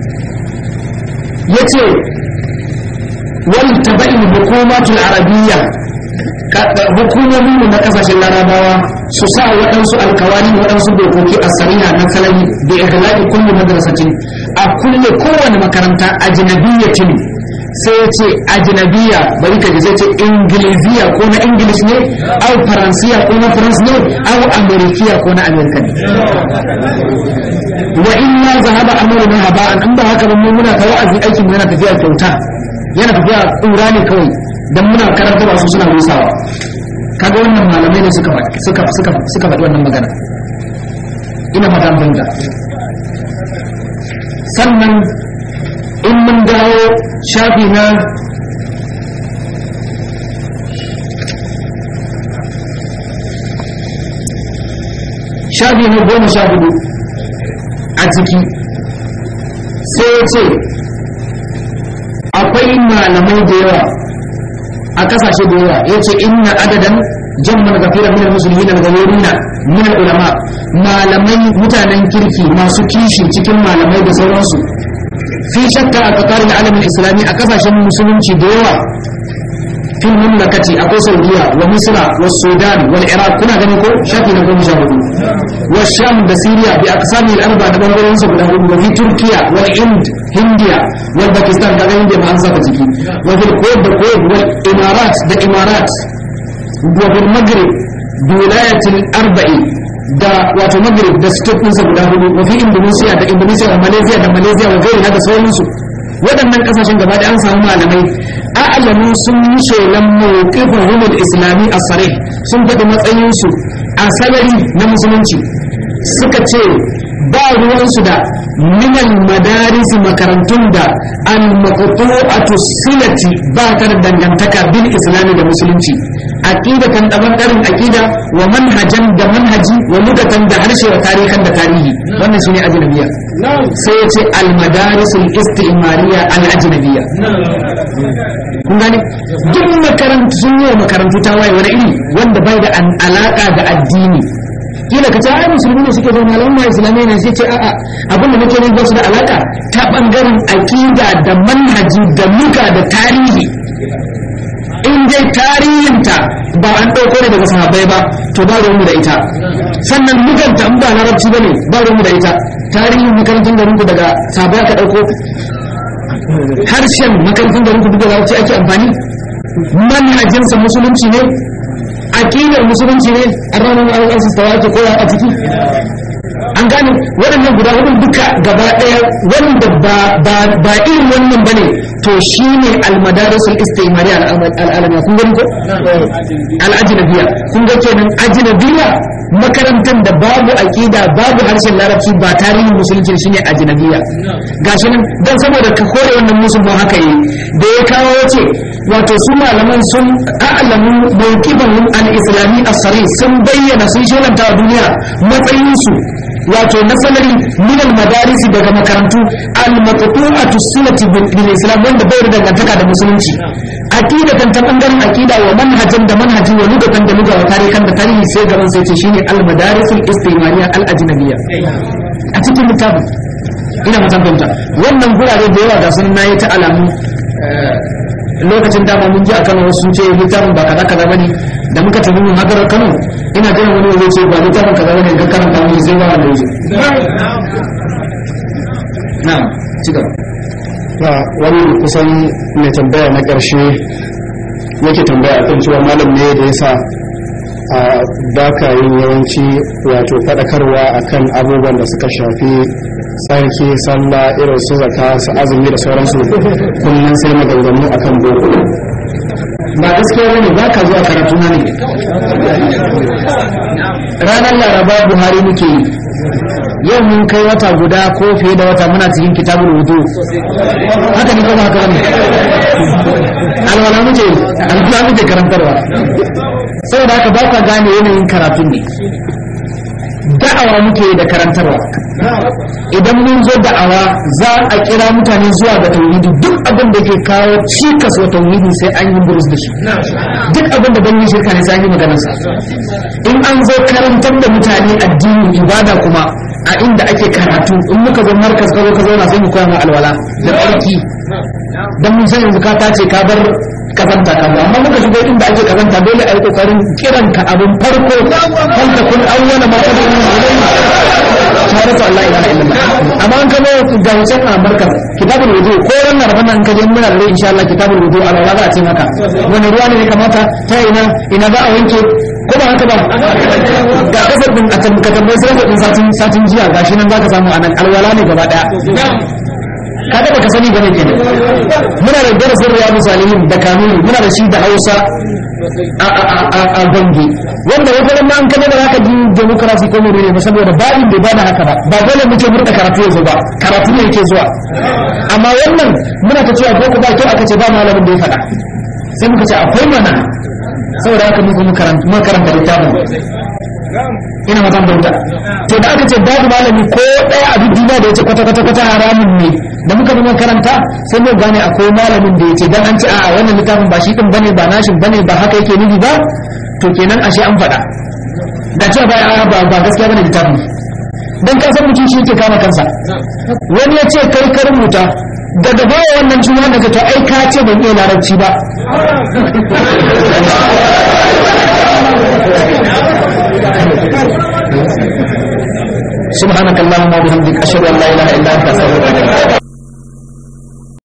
ya ce wal taba'in hukumatul arabiyya hukumomi na kasashen larabawa su sa waɗansu alkawani waɗansu dokoki a sariya na kalami da iglaƙi kullu madrasatin a kulle kowane makaranta ajnabiyyatin sai ya ce ajnabiya bari ka ji sai ce ingiliziya ko na ingilish ne au faransiya ko na france ne au amerikiya ko na amerika ne wa inna zahaba amruna haba'an an ba haka ba mu muna ta wa'azi aikin mu yana tafiya kyauta yana tafiya ƙura ne kawai dan muna karanta ba su suna rusawa kaga wannan malamai ne suka suka suka suka faɗi wannan magana ina fata mun ga sannan in mun dawo shafi na shafi na goma sha hudu a ciki sai ya ce akwai malamai da yawa a kasashe da yawa ya ce inna adadan jamman gafira min al-muslimin al-ghawirina min al-ulama malamai mutanen kirki masu kishi cikin malamai da sauransu fi shakka a tsakanin alamin islami a kasashen musulunci da yawa fil mamlakati akwai saudiya wa misra wa sudan wal iraq kuna gani ko shafi na goma sha hudu wa sham da syria bi aqsami al-arba da bangarorin su guda hudu wa fi turkiya wal ind hindiya wal pakistan da ganin da ma an saka ciki wa fil kuwait da kuwait wal imarat da imarat wa fil maghrib bi wilayat al-arba'i da wato maghrib da state din sa guda hudu wa fi indonesia da indonesia da malaysia da malaysia wa gairi da sauransu waɗannan ƙasashen gaba da an samu malamai a'lamu sun yi shelan mawqifin humul islami a sarih sun faɗi matsayinsu a salari na musulunci suka ce ba ruwansu da minal madarisi makarantun da al-maqtu'atu silati ba ta da dangantaka bil islami da musulunci aqidatan da bangaren aqida wa manhajan da manhaji wa mudatan da harshe wa tarihan da tarihi wannan shine ajnabiya sai ya ce al-madarisul istimariya al-ajnabiyya kun gane duk makarantu sun yi makarantu ta waye wani iri wanda bai da alaka da addini kila ka ce ai musulmi ne suke zauna lamma islamai ne sai ce a'a abinda nake ne ba su da alaka ta bangaren aqida da manhaji da muka da tarihi in dai tarihinta ba an ɗauko ne daga sahabbai ba to ba ruwanmu da ita sannan muganta in ba larabci ba ne ba ruwanmu da ita tarihin makarantar garinku daga sahabbai aka ɗauko harshen makarantar garinku duk da larabci ake amfani manhajinsa musulunci ne aƙidar musulunci ne a ranar al'arsu ta wake kowa a ciki an gane waɗannan guda hudun duka gaba ɗaya wanda ba irin wannan bane to shine almadarisul istimari al'alamiya kun gani ko al'ajnabiya kun ga kenan ajnabiya makarantar da babu aqida babu harshen larabci ba tarihin musulunci shine ajnabiya gashi nan dan saboda ka kore wannan musulman haka yi da ya kawo yace wato su malaman sun a'lamu mawqifahum al-islami as-sarih sun bayyana sun shelanta a duniya matsayin su wato na salari min al-madaris daga makarantu al-maqtu'atu silati bil islam wanda bai da dangantaka da musulunci aqidatan ta bangaren aqida wa manhajan da manhaji wa lugatan da lugha wa tarikan da tarihi sai gaban sai ce shine al-madaris al-istimaniya al-ajnabiyya a cikin littafin ina mutunta wannan gurare da yawa ga sunan nayi ta alamu lokacin dama mun ji akan wasu sun ce littafin ba kaza kaza bane da muka tafi mun hadarar Kano ina ganin wani zai ce ba littafin kaza bane ga karanta mun sai ba wanda yake na'am ci gaba ba wani kusan mai tambaya na ƙarshe yake tambaya kan cewa malam ne da yasa a baka yin yawanci wato faɗakarwa akan abubuwan da suka shafi tsarki sallah irin su zaka su azumi da sauransu kullum sai maganganu akan boko ba gaskiya bane ba ka zuwa karatu na ne ranar laraba buhari muke yi yau mun kai wata guda ko fiye da wata muna cikin kitabul wudu haka ne kuma haka ne alwala muke alwala muke karantarwa saboda haka ba ka gane yanayin karatun ne da'awa muke da karantarwa idan mun zo da'awa za a kira mutane zuwa ga tauhidi duk abin da ke kawo cikas wa tauhidi sai an yi burus da shi duk abin da ban shirka ne sai an yi maganarsa in an zo karantar da mutane addini ibada kuma a inda ake karatu in muka zo markas ka zo ka zauna sai mu koya ma alwala da tsarki dan mun san yanzu ka tace ka bar kazanta ka ba amma muka shigo inda ake kazanta dole a yi kokarin kiran ka abin farko kan ta kun awwala ma ta dole shahadatu Allah ilaha illallah amma an kama ga wancan a markas kitabul wudu ko ran narban nan kaje muna da insha Allah kitabul wudu alwala za a ce maka wani ruwa ne ya kamata ta ina ina za a wanke ko ba haka ba ga kasar din a tambaye sai da satin satin jiya gashi nan zaka samu anan alwala ne gaba daya kada baka sani gane kenan muna da darasin riyadu salihin da kanuni muna da shi da Hausa a a a a gange wanda wata ran an kaje da zaka ji demokrasi ko mu ne saboda babin bai bada haka ba ba dole muke murda karatu yazo ba karatu ne yake zuwa amma wannan muna ta cewa boko ba kyau aka ce ba malamin da ya faɗa sai muka ce akwai mana saboda haka muka mu karanta mu karanta littafin ina matan bauta to da aka ce babu malami ko daya a duk duniya da yace kwata kwata kwata haramun ne da muka bi karanta sai mu gane akwai malamin da yace dan an ce a'a wannan littafin ba shi din bane ba nashin bane ba haka yake nufi ba to kenan ashe an faɗa da cewa ba ba ba gaskiya bane littafin dan ka san mutum shi yake kama kansa wani ya ce kai ka rubuta daga baya wannan juna daga to ai ka ce ban iya larabci ba سبحانك اللهم وبحمدك أشهد أن لا إله إلا أنت أستغفرك